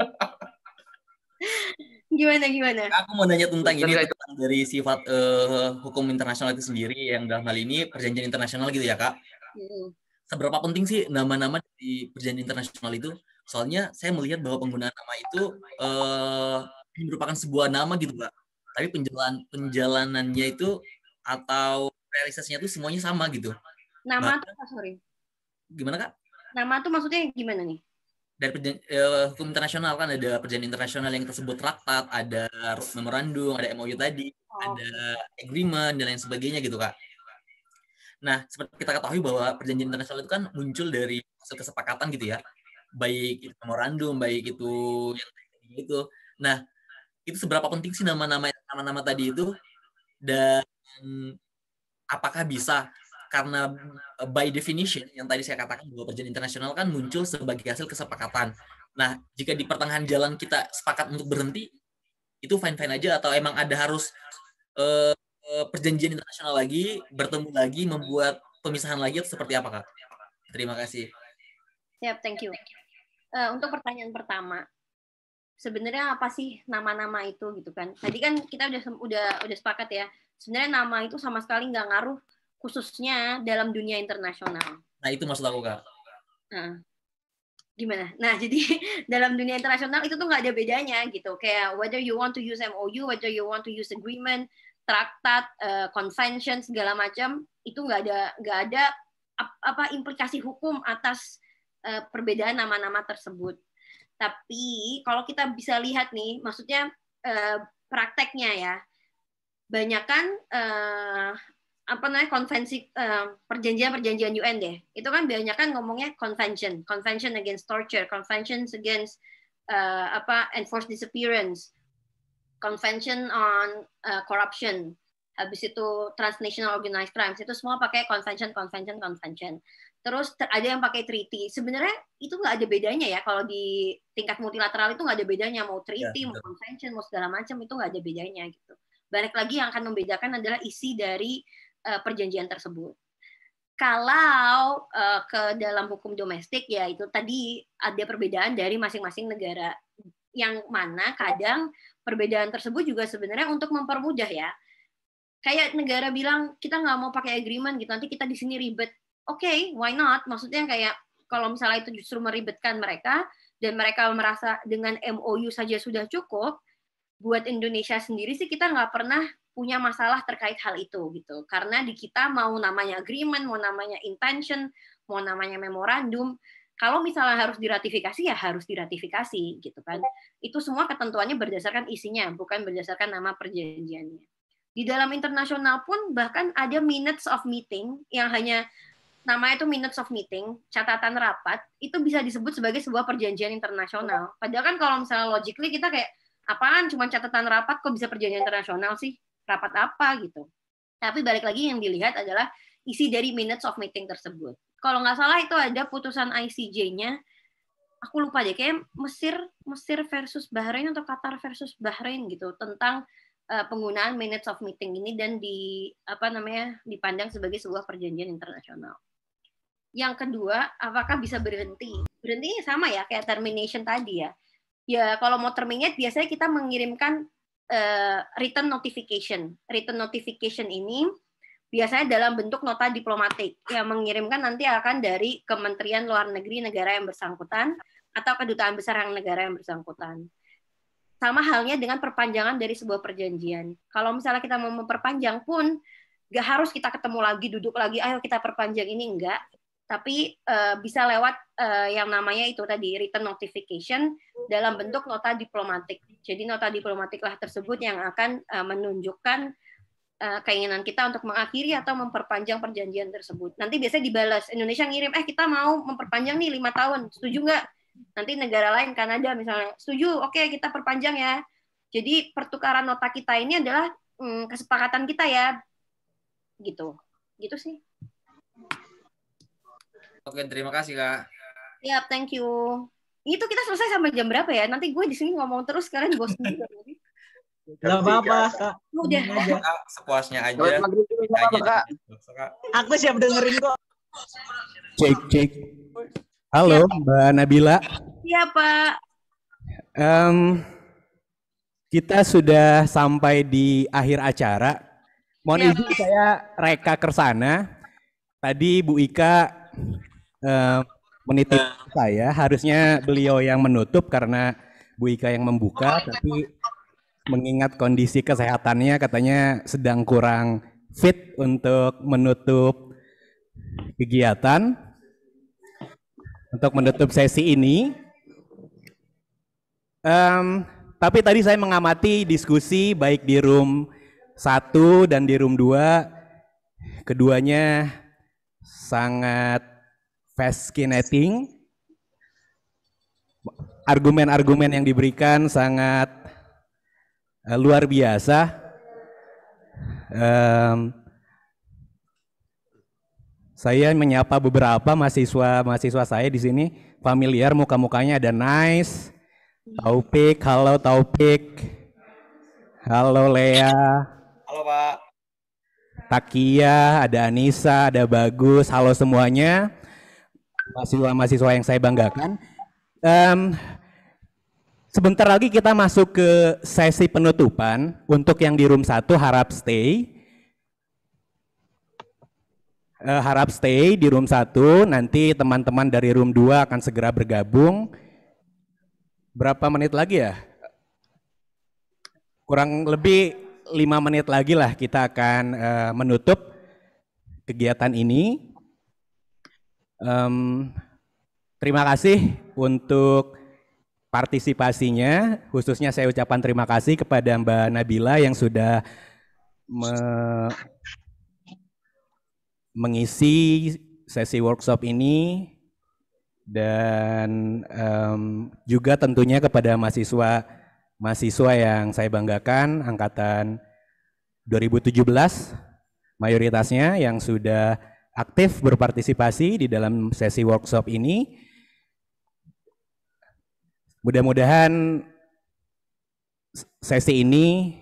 [SPEAKER 19] Gimana?
[SPEAKER 8] Aku mau nanya tentang ini, tentang dari sifat hukum internasional itu sendiri, yang dalam hal ini perjanjian internasional gitu ya, Kak. Seberapa penting sih nama-nama di perjanjian internasional itu? Soalnya saya melihat bahwa penggunaan nama itu merupakan sebuah nama gitu, Kak. Tapi penjalanannya itu atau realisasinya itu semuanya sama gitu.
[SPEAKER 19] Nama tuh apa, sorry?
[SPEAKER 8] Gimana, Kak?
[SPEAKER 19] Nama tuh maksudnya gimana nih?
[SPEAKER 8] Dari hukum internasional kan ada perjanjian internasional yang tersebut traktat, ada memorandum, ada MOU tadi, ada agreement dan lain sebagainya gitu, Kak. Nah, seperti kita ketahui bahwa perjanjian internasional itu kan muncul dari hasil kesepakatan gitu ya, baik itu memorandum, baik itu yang itu. Nah, itu seberapa penting sih nama-nama tadi itu, dan apakah bisa, karena by definition yang tadi saya katakan bahwa perjanjian internasional kan muncul sebagai hasil kesepakatan. Nah, jika di pertengahan jalan kita sepakat untuk berhenti, itu fine-fine aja, atau emang ada harus perjanjian internasional lagi, bertemu lagi, membuat pemisahan lagi, atau seperti apa, Kak? Terima kasih.
[SPEAKER 19] Siap, thank you. Untuk pertanyaan pertama, sebenarnya apa sih nama-nama itu gitu kan? Tadi kan kita udah sepakat ya. Sebenarnya nama itu sama sekali nggak ngaruh, khususnya dalam dunia internasional.
[SPEAKER 8] Nah, itu maksud aku, Kak.
[SPEAKER 19] Gimana? Nah, jadi dalam dunia internasional itu tuh nggak ada bedanya gitu. Kayak whether you want to use MOU, whether you want to use agreement, traktat, convention, segala macam, itu nggak ada apa implikasi hukum atas perbedaan nama-nama tersebut. Tapi kalau kita bisa lihat nih, maksudnya prakteknya ya, banyakan konvensi perjanjian UN deh, itu kan banyak kan ngomongnya convention against torture, convention against enforced disappearance, convention on corruption, habis itu transnational organized crimes, itu semua pakai convention. Terus ada yang pakai treaty. Sebenarnya itu nggak ada bedanya ya, kalau di tingkat multilateral itu nggak ada bedanya, mau treaty, mau convention, mau segala macam, itu nggak ada bedanya gitu. Balik lagi yang akan membedakan adalah isi dari perjanjian tersebut. Kalau ke dalam hukum domestik, ya itu tadi ada perbedaan dari masing-masing negara, yang mana kadang perbedaan tersebut juga sebenarnya untuk mempermudah ya. Kayak negara bilang kita nggak mau pakai agreement gitu, nanti kita di sini ribet. Oke, why not? Maksudnya kayak kalau misalnya itu justru meribetkan mereka dan mereka merasa dengan MOU saja sudah cukup, buat Indonesia sendiri sih kita nggak pernah punya masalah terkait hal itu gitu, karena di kita mau namanya agreement, mau namanya intention, mau namanya memorandum, kalau misalnya harus diratifikasi ya harus diratifikasi gitu kan. Itu semua ketentuannya berdasarkan isinya, bukan berdasarkan nama perjanjiannya. Di dalam internasional pun bahkan ada minutes of meeting yang hanya namanya itu minutes of meeting, catatan rapat, itu bisa disebut sebagai sebuah perjanjian internasional. Padahal kan kalau misalnya logically kita kayak apaan cuma catatan rapat kok bisa perjanjian internasional sih, rapat apa gitu. Tapi balik lagi yang dilihat adalah isi dari minutes of meeting tersebut. Kalau nggak salah itu ada putusan ICJ-nya, aku lupa deh, kayak Mesir versus Bahrain atau Qatar versus Bahrain gitu, tentang penggunaan minutes of meeting ini dan dipandang sebagai sebuah perjanjian internasional. Yang kedua, apakah bisa berhenti? Berhentinya sama ya, kayak termination tadi ya. Ya kalau mau terminate biasanya kita mengirimkan written notification. Written notification ini biasanya dalam bentuk nota diplomatik yang mengirimkan nanti akan dari Kementerian Luar Negeri negara yang bersangkutan atau kedutaan besar yang negara yang bersangkutan. Sama halnya dengan perpanjangan dari sebuah perjanjian. Kalau misalnya kita mau memperpanjang pun, nggak harus kita ketemu lagi, duduk lagi, ayo kita perpanjang ini, enggak. Tapi bisa lewat yang namanya itu tadi, written notification dalam bentuk nota diplomatik. Jadi nota diplomatiklah tersebut yang akan menunjukkan keinginan kita untuk mengakhiri atau memperpanjang perjanjian tersebut. Nanti biasanya dibalas, Indonesia ngirim, kita mau memperpanjang nih 5 tahun, setuju nggak? Nanti negara lain, Kanada misalnya, setuju, oke kita perpanjang ya. Jadi pertukaran nota kita ini adalah kesepakatan kita ya, gitu sih.
[SPEAKER 8] Oke, terima kasih Kak.
[SPEAKER 19] Yap, thank you. Itu kita selesai sampai jam berapa ya? Nanti gue di sini ngomong terus, kalian bosan juga.
[SPEAKER 1] Gak apa-apa, Kak.
[SPEAKER 19] Udah.
[SPEAKER 8] Sepuasnya aja.
[SPEAKER 1] Aku siap dengerin kok.
[SPEAKER 6] Cek. Halo, Mbak Nabila.
[SPEAKER 19] Iya, Pak.
[SPEAKER 6] Kita sudah sampai di akhir acara. Mohon izin saya reka Kersana. Tadi Bu Ika menitip saya, harusnya beliau yang menutup karena Bu Ika yang membuka, tapi mengingat kondisi kesehatannya katanya sedang kurang fit untuk menutup kegiatan. Untuk menutup sesi ini, tapi tadi saya mengamati diskusi baik di room 1 dan di room 2, keduanya sangat fascinating. Argumen-argumen yang diberikan sangat luar biasa. Saya menyapa beberapa mahasiswa saya di sini, familiar muka-mukanya, ada Nice, Taufik, halo Taufik, halo Lea,
[SPEAKER 8] halo Pak,
[SPEAKER 6] Takia, ada Anissa, ada Bagus, halo semuanya, mahasiswa yang saya banggakan. Sebentar lagi kita masuk ke sesi penutupan. Untuk yang di room 1 harap stay. Harap stay di room 1, nanti teman-teman dari room 2 akan segera bergabung. Berapa menit lagi ya? Kurang lebih 5 menit lagi lah kita akan menutup kegiatan ini. Terima kasih untuk partisipasinya, khususnya saya ucapkan terima kasih kepada Mbak Nabila yang sudah mengisi sesi workshop ini, dan juga tentunya kepada mahasiswa yang saya banggakan angkatan 2017 mayoritasnya yang sudah aktif berpartisipasi di dalam sesi workshop ini. Mudah-mudahan sesi ini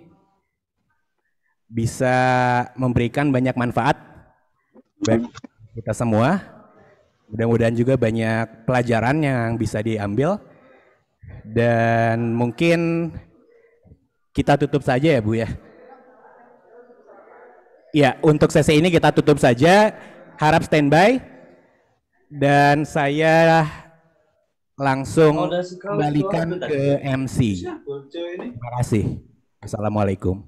[SPEAKER 6] bisa memberikan banyak manfaat bagi kita semua. Mudah-mudahan juga banyak pelajaran yang bisa diambil. Dan mungkin kita tutup saja ya Bu ya. Ya, untuk sesi ini kita tutup saja. Harap standby. Dan saya langsung kembalikan ke MC. Terima kasih. Assalamualaikum.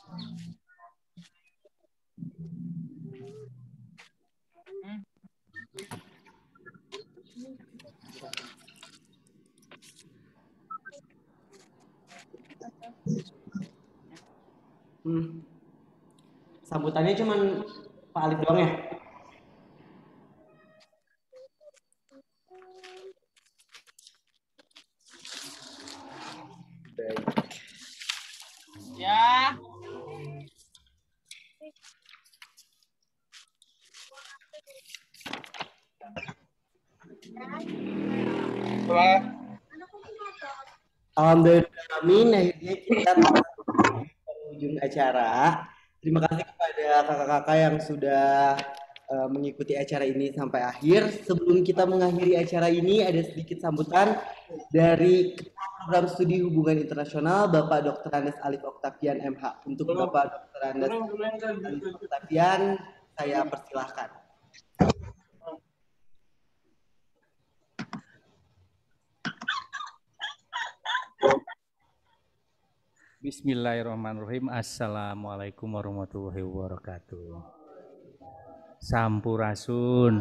[SPEAKER 16] Sambutannya cuman Pak Alif doang ya?
[SPEAKER 22] Ya.
[SPEAKER 16] Alhamdulillah, amin. Akhirnya kita ujung acara. Terima kasih kepada kakak-kakak yang sudah mengikuti acara ini sampai akhir. Sebelum kita mengakhiri acara ini, ada sedikit sambutan dari Ketua Program Studi Hubungan Internasional, Bapak Dr. Andes Alif Oktavian MH. Untuk Bapak Dr. Andes Alif Oktavian, saya persilahkan.
[SPEAKER 6] Bismillahirrahmanirrahim. Assalamualaikum warahmatullahi wabarakatuh. Sampurasun.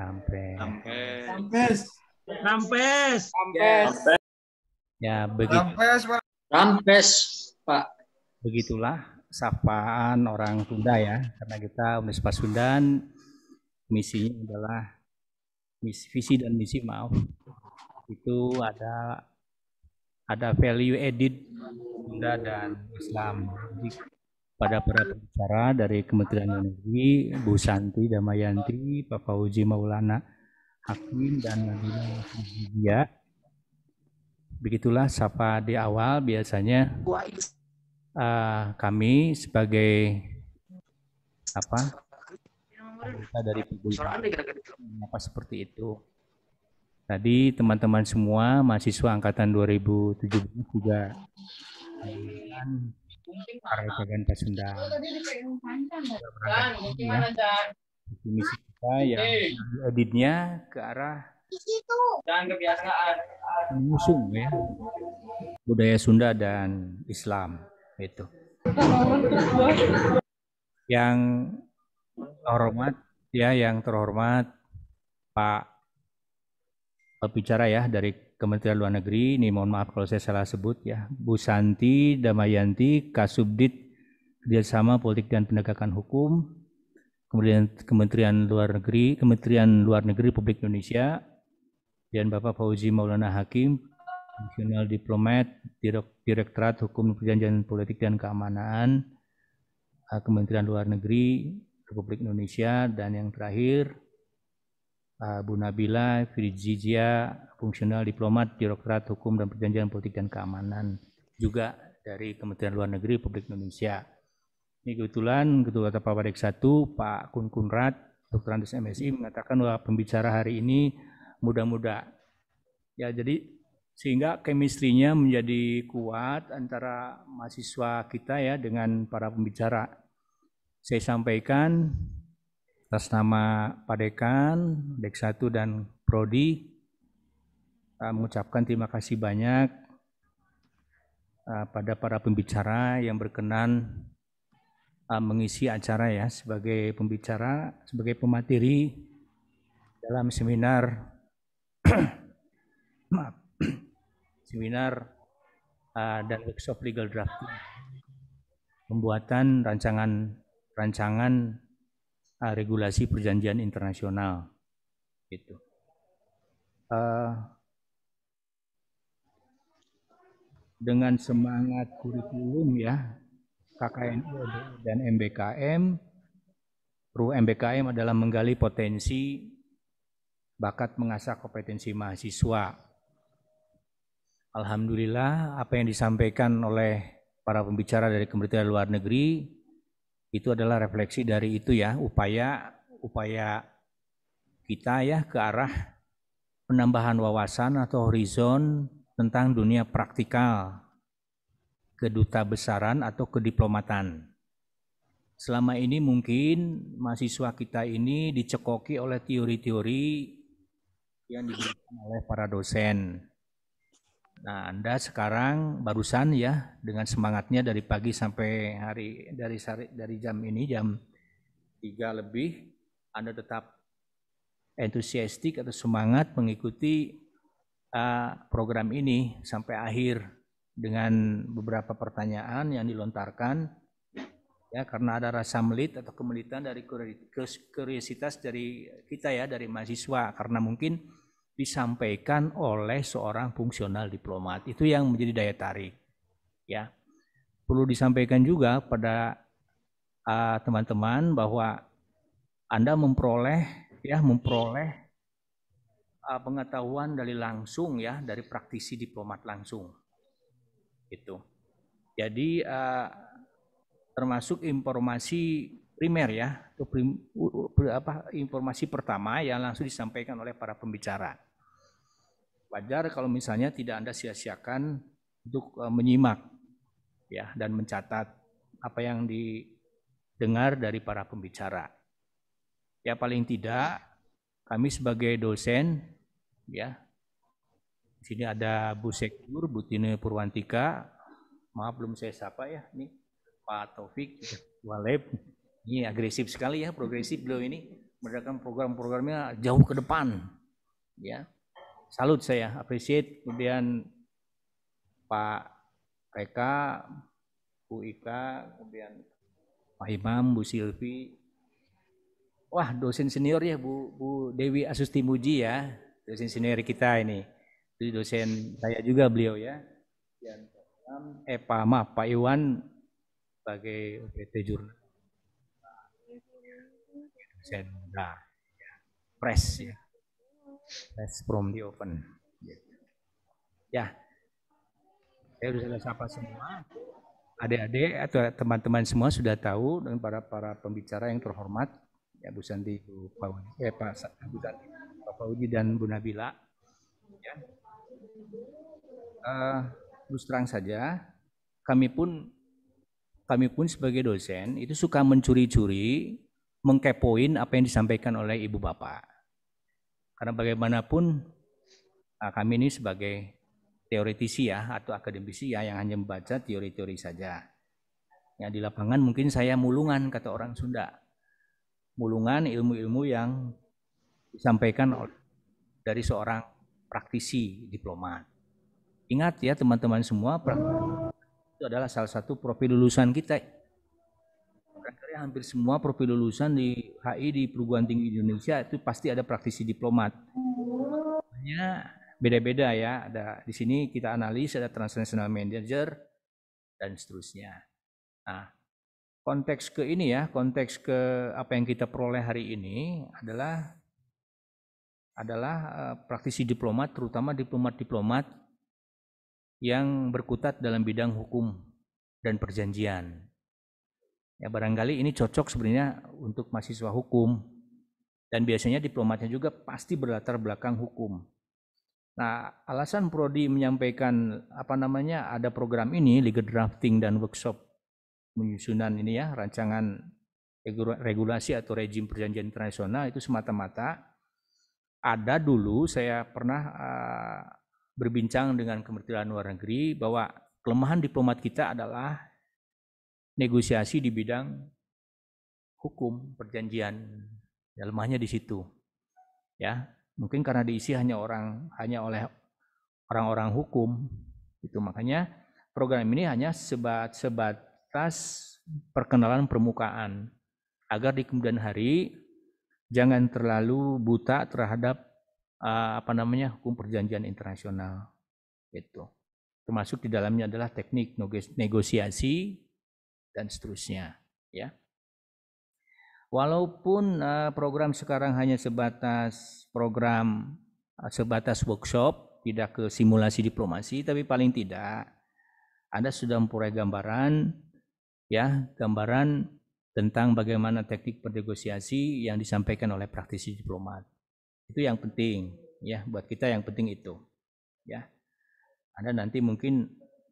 [SPEAKER 1] Rampes.
[SPEAKER 6] Ya, begitu.
[SPEAKER 1] Rampes, Pak.
[SPEAKER 6] Begitulah sapaan orang Sunda ya, karena kita Unisba Sundan misinya adalah visi dan misi itu ada value added Sunda dan Islam. Jadi, pada para pembicara dari Kementerian Luar Negeri, Bu Santi Damayanti, Pak Fauzi Maulana Hakim, dan Nabila Fidia. Begitulah sapa di awal. Biasanya kami sebagai anggota dari apa seperti itu. Tadi teman-teman semua mahasiswa angkatan 2017 juga Parahitagan Pasundan. Misi kita yang editnya ke arah mengusung ya budaya Sunda dan Islam itu. Yang terhormat Pak bicara ya dari Kementerian Luar Negeri, ini mohon maaf kalau saya salah sebut ya, Bu Santi Damayanti, Kasubdit Kerjasama Politik dan Penegakan Hukum, kemudian Kementerian Luar Negeri Republik Indonesia, dan Bapak Fauzi Maulana Hakim, Fungsional Diplomat, Direktorat Hukum Perjanjian Politik dan Keamanan, Kementerian Luar Negeri Republik Indonesia, dan yang terakhir Bu Nabila Fidzijia, Fungsional Diplomat, Direktorat Hukum dan Perjanjian Politik dan Keamanan, juga dari Kementerian Luar Negeri Republik Indonesia. Ini kebetulan Ketua Tapawadek 1, Pak Kun Kunrat, Dr. Andes MSI, mengatakan bahwa pembicara hari ini muda-muda. Ya, jadi sehingga chemistry-nya menjadi kuat antara mahasiswa kita ya dengan para pembicara. Saya sampaikan atas nama Pak Dekan, Dek 1 dan Prodi, mengucapkan terima kasih banyak pada para pembicara yang berkenan mengisi acara ya sebagai pembicara, sebagai pemateri dalam seminar dan workshop legal drafting, pembuatan rancangan regulasi perjanjian internasional gitu. Dengan semangat kurikulum ya KKNU dan MBKM, MBKM adalah menggali potensi bakat mengasah kompetensi mahasiswa. Alhamdulillah apa yang disampaikan oleh para pembicara dari Kementerian Luar Negeri itu adalah refleksi dari itu ya, upaya kita ya ke arah penambahan wawasan atau horizon tentang dunia praktikal kedutaan atau kediplomatan. Selama ini mungkin mahasiswa kita ini dicekoki oleh teori-teori yang diberikan oleh para dosen.
[SPEAKER 17] Nah, Anda sekarang barusan ya dengan semangatnya dari pagi sampai dari jam ini jam 3 lebih Anda tetap entusiastik atau semangat mengikuti program ini sampai akhir dengan beberapa pertanyaan yang dilontarkan ya, karena ada rasa melit atau kemelitan dari kuriositas dari kita ya, dari mahasiswa, karena mungkin disampaikan oleh seorang fungsional diplomat. Itu yang menjadi daya tarik ya. Perlu disampaikan juga pada teman-teman bahwa Anda memperoleh pengetahuan dari langsung ya, dari praktisi diplomat langsung itu. Jadi termasuk informasi primer ya, informasi pertama yang langsung disampaikan oleh para pembicara. Wajar kalau misalnya tidak Anda sia-siakan untuk menyimak ya dan mencatat apa yang didengar dari para pembicara. Ya paling tidak kami sebagai dosen ya, di sini ada Bu Sekdur, Bu Tine Purwantika, maaf belum saya sapa ya, ini Pak Taufik Waleb, ini agresif sekali ya, progresif beliau ini, mengerjakan program-programnya jauh ke depan, ya, salut saya, appreciate. Kemudian Pak Reka, Bu Ika, kemudian Pak Imam, Bu Silvi, wah dosen senior ya Bu Dewi Asusti Muji ya, dosen senior kita ini. Itu dosen saya juga beliau ya. Dan Pak Iwan sebagai OPT jurnal. Dosen press ya. Press from the open. Ya. Saya sudah sapa semua. Adik-adik atau teman-teman semua sudah tahu, dan para pembicara yang terhormat ya, Bu Santi, Pak Fauji dan Bu Nabila. Ya. Terus terang saja, kami pun sebagai dosen itu suka mencuri-curi, mengkepoin apa yang disampaikan oleh Ibu Bapak. Karena bagaimanapun kami ini sebagai teoretisi ya atau akademisi ya yang hanya membaca teori-teori saja. Ya, di lapangan mungkin saya mulungan, kata orang Sunda. Mulungan ilmu-ilmu yang disampaikan dari seorang praktisi diplomat. Ingat ya teman-teman semua, itu adalah salah satu profil lulusan kita. Barangkali hampir semua profil lulusan di HI, di perguruan tinggi Indonesia itu pasti ada praktisi diplomat. Hanya beda-beda ya. Ada di sini kita analis, ada transnational manager dan seterusnya. Nah, konteks ke ini ya, konteks ke apa yang kita peroleh hari ini adalah praktisi diplomat, terutama diplomat-diplomat yang berkutat dalam bidang hukum dan perjanjian. Ya, barangkali ini cocok sebenarnya untuk mahasiswa hukum, dan biasanya diplomatnya juga pasti berlatar belakang hukum. Nah, alasan Prodi menyampaikan ada program ini, legal drafting dan workshop penyusunan ini ya, rancangan regulasi atau rejim perjanjian internasional, itu semata-mata ada dulu saya pernah berbincang dengan Kementerian Luar Negeri bahwa kelemahan diplomat kita adalah negosiasi di bidang hukum perjanjian. Ya, lemahnya di situ. Ya, mungkin karena diisi hanya oleh orang-orang hukum. Itu makanya program ini hanya sebatas perkenalan permukaan, agar di kemudian hari jangan terlalu buta terhadap hukum perjanjian internasional. Itu termasuk di dalamnya adalah teknik negosiasi dan seterusnya ya. Walaupun program sekarang hanya sebatas workshop, tidak ke simulasi diplomasi, tapi paling tidak Anda sudah memperoleh gambaran tentang bagaimana teknik bernegosiasi yang disampaikan oleh praktisi diplomat. Itu yang penting ya, buat kita yang penting itu ya. Anda nanti mungkin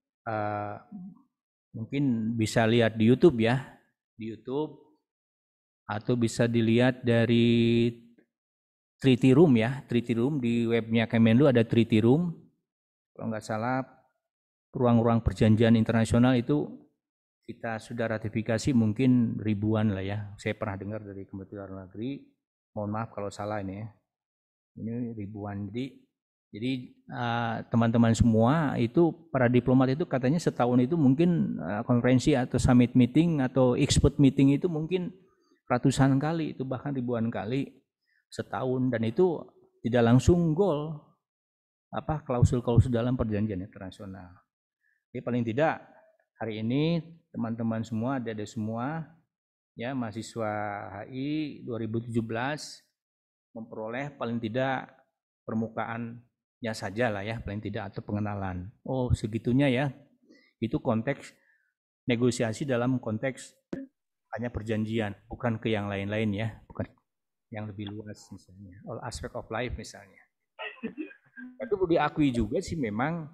[SPEAKER 17] bisa lihat di YouTube ya, di YouTube, atau bisa dilihat dari Treaty Room ya, Treaty Room di webnya Kemenlu ada Treaty Room. kalau nggak salah ruang-ruang perjanjian internasional itu kita sudah ratifikasi mungkin ribuan lah ya. Saya pernah dengar dari Kementerian Luar Negeri, mohon maaf kalau salah ini ya. Ini ribuan. Jadi teman-teman semua itu, para diplomat itu katanya setahun itu mungkin konferensi atau summit meeting atau expert meeting itu mungkin ratusan kali, itu bahkan ribuan kali setahun, dan itu tidak langsung goal klausul-klausul dalam perjanjian internasional. Jadi paling tidak hari ini teman-teman semua, adik-adik semua ya, mahasiswa HI 2017 memperoleh paling tidak permukaannya saja lah ya, paling tidak, atau pengenalan. Oh, segitunya ya. Itu konteks negosiasi dalam konteks hanya perjanjian, bukan ke yang lain-lain ya, bukan yang lebih luas misalnya, all aspect of life misalnya. Tapi perlu diakui juga sih memang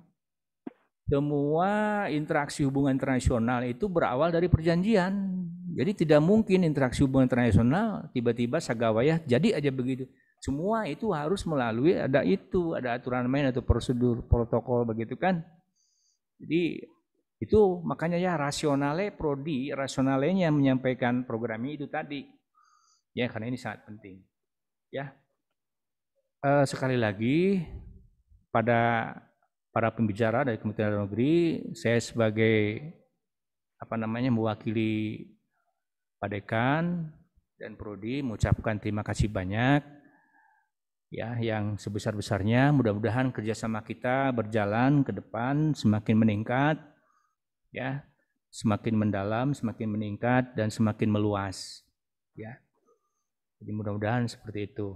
[SPEAKER 17] semua interaksi hubungan internasional itu berawal dari perjanjian. Jadi tidak mungkin interaksi hubungan internasional tiba-tiba sagawayah jadi aja begitu. Semua itu harus melalui ada aturan main atau prosedur, protokol begitu kan. Jadi itu makanya ya rasionalnya menyampaikan program ini itu tadi. Ya, karena ini sangat penting. Ya. Sekali lagi pada para pembicara dari Kementerian Luar Negeri, saya sebagai mewakili Pak Dekan dan Prodi mengucapkan terima kasih banyak ya, yang sebesar-besarnya. Mudah-mudahan kerjasama kita berjalan ke depan semakin meningkat ya, semakin mendalam, semakin meningkat dan semakin meluas ya. Jadi mudah-mudahan seperti itu.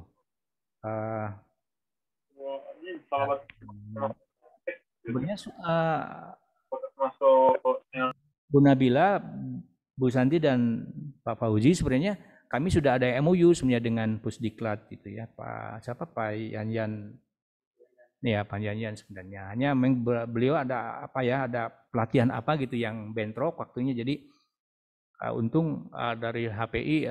[SPEAKER 17] Sebenarnya Bu Nabila, Bu Santi dan Pak Fauzi, sebenarnya kami sudah ada MOU sebenarnya dengan Pusdiklat gitu ya, Pak Yanyan. Ya, Pak Yanyan sebenarnya. Hanya beliau ada ada pelatihan apa gitu yang bentrok waktunya. Jadi untung dari HPI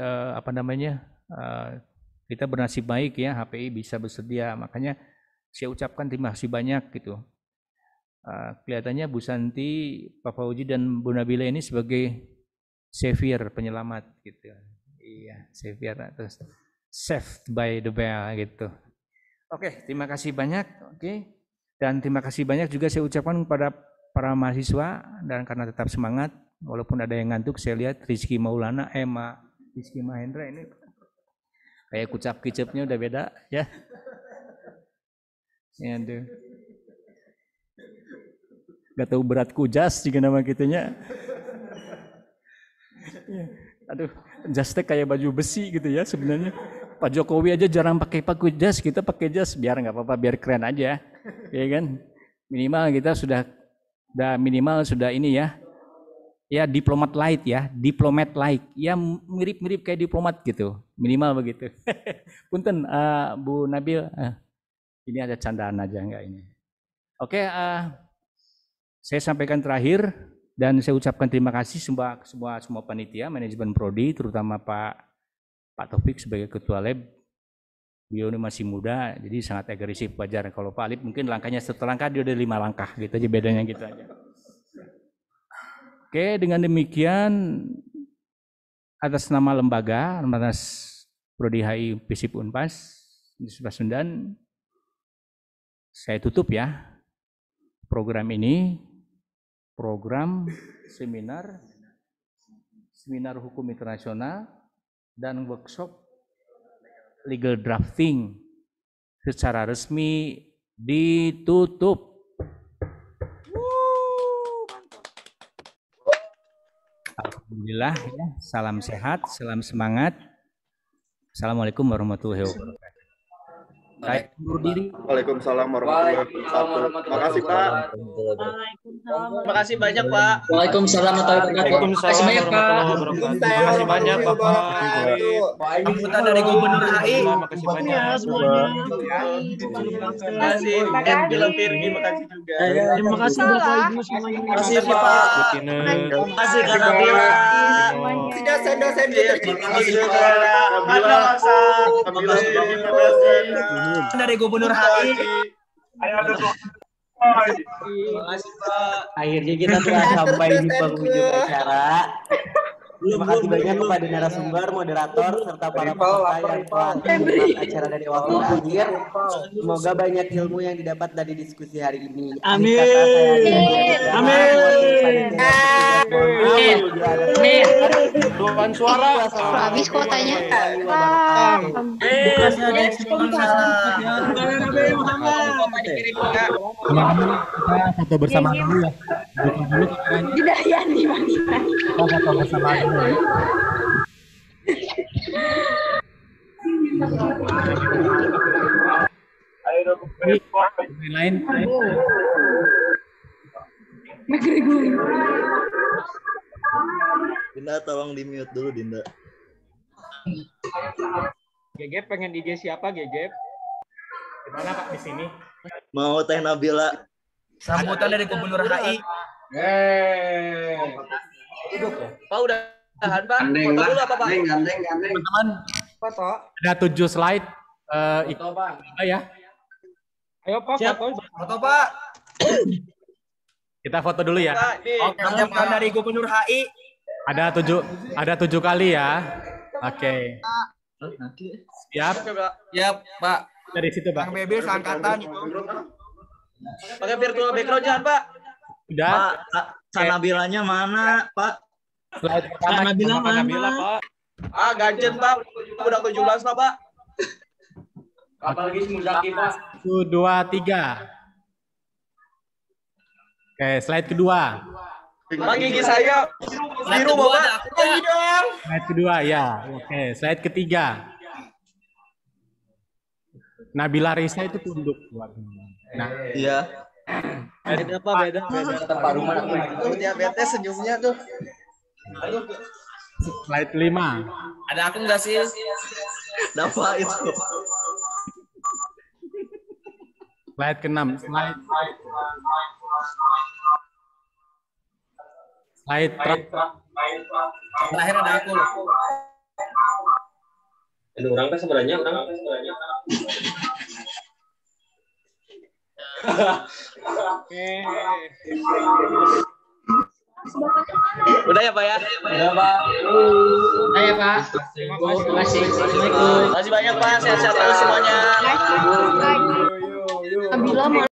[SPEAKER 17] kita bernasib baik ya, HPI bisa bersedia. Makanya saya ucapkan terima kasih banyak gitu. Kelihatannya Bu Santi, Pak Fauzi dan Bu Nabila ini sebagai savior, penyelamat gitu. Iya, savior atau saved by the bell gitu. Oke, terima kasih banyak. Oke. Dan terima kasih banyak juga saya ucapkan kepada para mahasiswa, dan karena tetap semangat walaupun ada yang ngantuk. Saya lihat Rizky Maulana, Rizky Mahendra ini kayak kucap-kicapnya udah beda ya. Aduh. Gak tahu berat kujas juga nama kitanya. Aduh, jasnya kayak baju besi gitu ya sebenarnya. Pak Jokowi aja jarang pakai jas, kita pakai jas biar nggak apa-apa, biar keren aja, ya kan? Minimal kita sudah ini ya. Ya diplomat light ya, diplomat like, ya mirip-mirip kayak diplomat gitu, minimal begitu. Punten Bu Nabil, ini ada candaan aja enggak ini. Oke, saya sampaikan terakhir dan saya ucapkan terima kasih semua panitia, manajemen Prodi, terutama Pak Taufik sebagai ketua lab. Beliau ini masih muda, jadi sangat agresif, wajar. Kalau Pak Alip mungkin langkahnya 1 langkah, dia udah 5 langkah, gitu aja bedanya gitu aja. Oke, dengan demikian atas nama lembaga, atas Prodi HI FISIP Unpas Universitas Pasundan, saya tutup ya program ini, program seminar hukum internasional dan workshop legal drafting secara resmi ditutup. Alhamdulillah ya, salam sehat, salam semangat. Assalamualaikum warahmatullahi wabarakatuh.
[SPEAKER 9] Waalaikumsalam warahmatullahi wabarakatuh. Terima kasih Pak.
[SPEAKER 11] Terima kasih banyak Pak.
[SPEAKER 22] Waalaikumsalam warahmatullahi wabarakatuh. Terima kasih banyak Pak.
[SPEAKER 11] Terima kasih banyak Bapak. Anggota dari Gubernur HI. Terima kasih banyak semuanya. Terima kasih. Bila Firgi, terima kasih juga.
[SPEAKER 1] Terima kasih Bapak Ibu semuanya.
[SPEAKER 11] Terima kasih Pak. Terima kasih Kak Nabila. Dosen-dosen terima kasih juga. Nabila Firgi, terima kasih. Dari Gubernur HI. Terima kasih Pak.
[SPEAKER 16] Akhirnya kita telah sampai di penghujung acara. Terima kasih banyak kepada narasumber, moderator, serta para peserta yang telah menyimak acara dari awal hingga akhir. Semoga banyak ilmu yang didapat dari diskusi hari ini.
[SPEAKER 1] Amin.
[SPEAKER 16] Amin.
[SPEAKER 11] Tuan suara.
[SPEAKER 12] Habis kuotanya.
[SPEAKER 6] Kita foto bersama dulu ya.
[SPEAKER 13] Didayani Bang Dian.
[SPEAKER 6] Foto bersama dulu. Lain.
[SPEAKER 9] Dinda tolong di mute dulu Dinda.
[SPEAKER 11] Gegep pengen IG siapa Gegep? Gimana Pak di sini?
[SPEAKER 9] Mau Teh Nabila.
[SPEAKER 8] Sambutan dari Gubernur HI.
[SPEAKER 11] Duduk ya.
[SPEAKER 8] Pak udah tahan Pak. Foto dulu apa Pak?
[SPEAKER 6] Teman-teman,
[SPEAKER 11] Foto.
[SPEAKER 6] ada 7 slide. Ya.
[SPEAKER 11] Ayo Pak,
[SPEAKER 8] Foto Pak.
[SPEAKER 6] Kita foto dulu ya.
[SPEAKER 8] Sambutan dari Gubernur HI.
[SPEAKER 6] Ada 7 kali ya. Oke. Siap.
[SPEAKER 8] Siap Pak.
[SPEAKER 6] Dari situ Pak.
[SPEAKER 8] Yang bebel seangkatan itu. Pakai virtual background jangan Pak.
[SPEAKER 6] Udah.
[SPEAKER 9] Pak, Sanabilanya mana Pak?
[SPEAKER 6] Slide pertama.
[SPEAKER 1] Nabila
[SPEAKER 11] Pak.
[SPEAKER 8] Ah ganjen Pak. Udah 17 lah Pak.
[SPEAKER 11] Apalagi Muzaki Pak.
[SPEAKER 6] 1, 2, 3. Oke, slide kedua.
[SPEAKER 8] Pak gigi saya biru Bapak. Gigi dong.
[SPEAKER 6] Slide kedua ya. Oke, slide ketiga. Nabila Risa itu tunduk. Nah,
[SPEAKER 9] iya.
[SPEAKER 11] Beda Pak, beda.
[SPEAKER 8] Tempat rumah tuh diabetes senyumnya tuh.
[SPEAKER 6] Slide 5.
[SPEAKER 8] Ada aku nggak sih?
[SPEAKER 9] Kenapa itu?
[SPEAKER 6] Slide ke-6. Slide
[SPEAKER 8] terakhir ada aku loh.
[SPEAKER 11] Ada orang kan sebenarnya
[SPEAKER 8] Udah ya Pak ya?
[SPEAKER 11] Udah Pak.
[SPEAKER 22] Udah ya Pak.
[SPEAKER 11] Terima
[SPEAKER 22] kasih.
[SPEAKER 8] Terima kasih banyak Pak. Sehat-sehat terus semuanya.
[SPEAKER 13] Nabila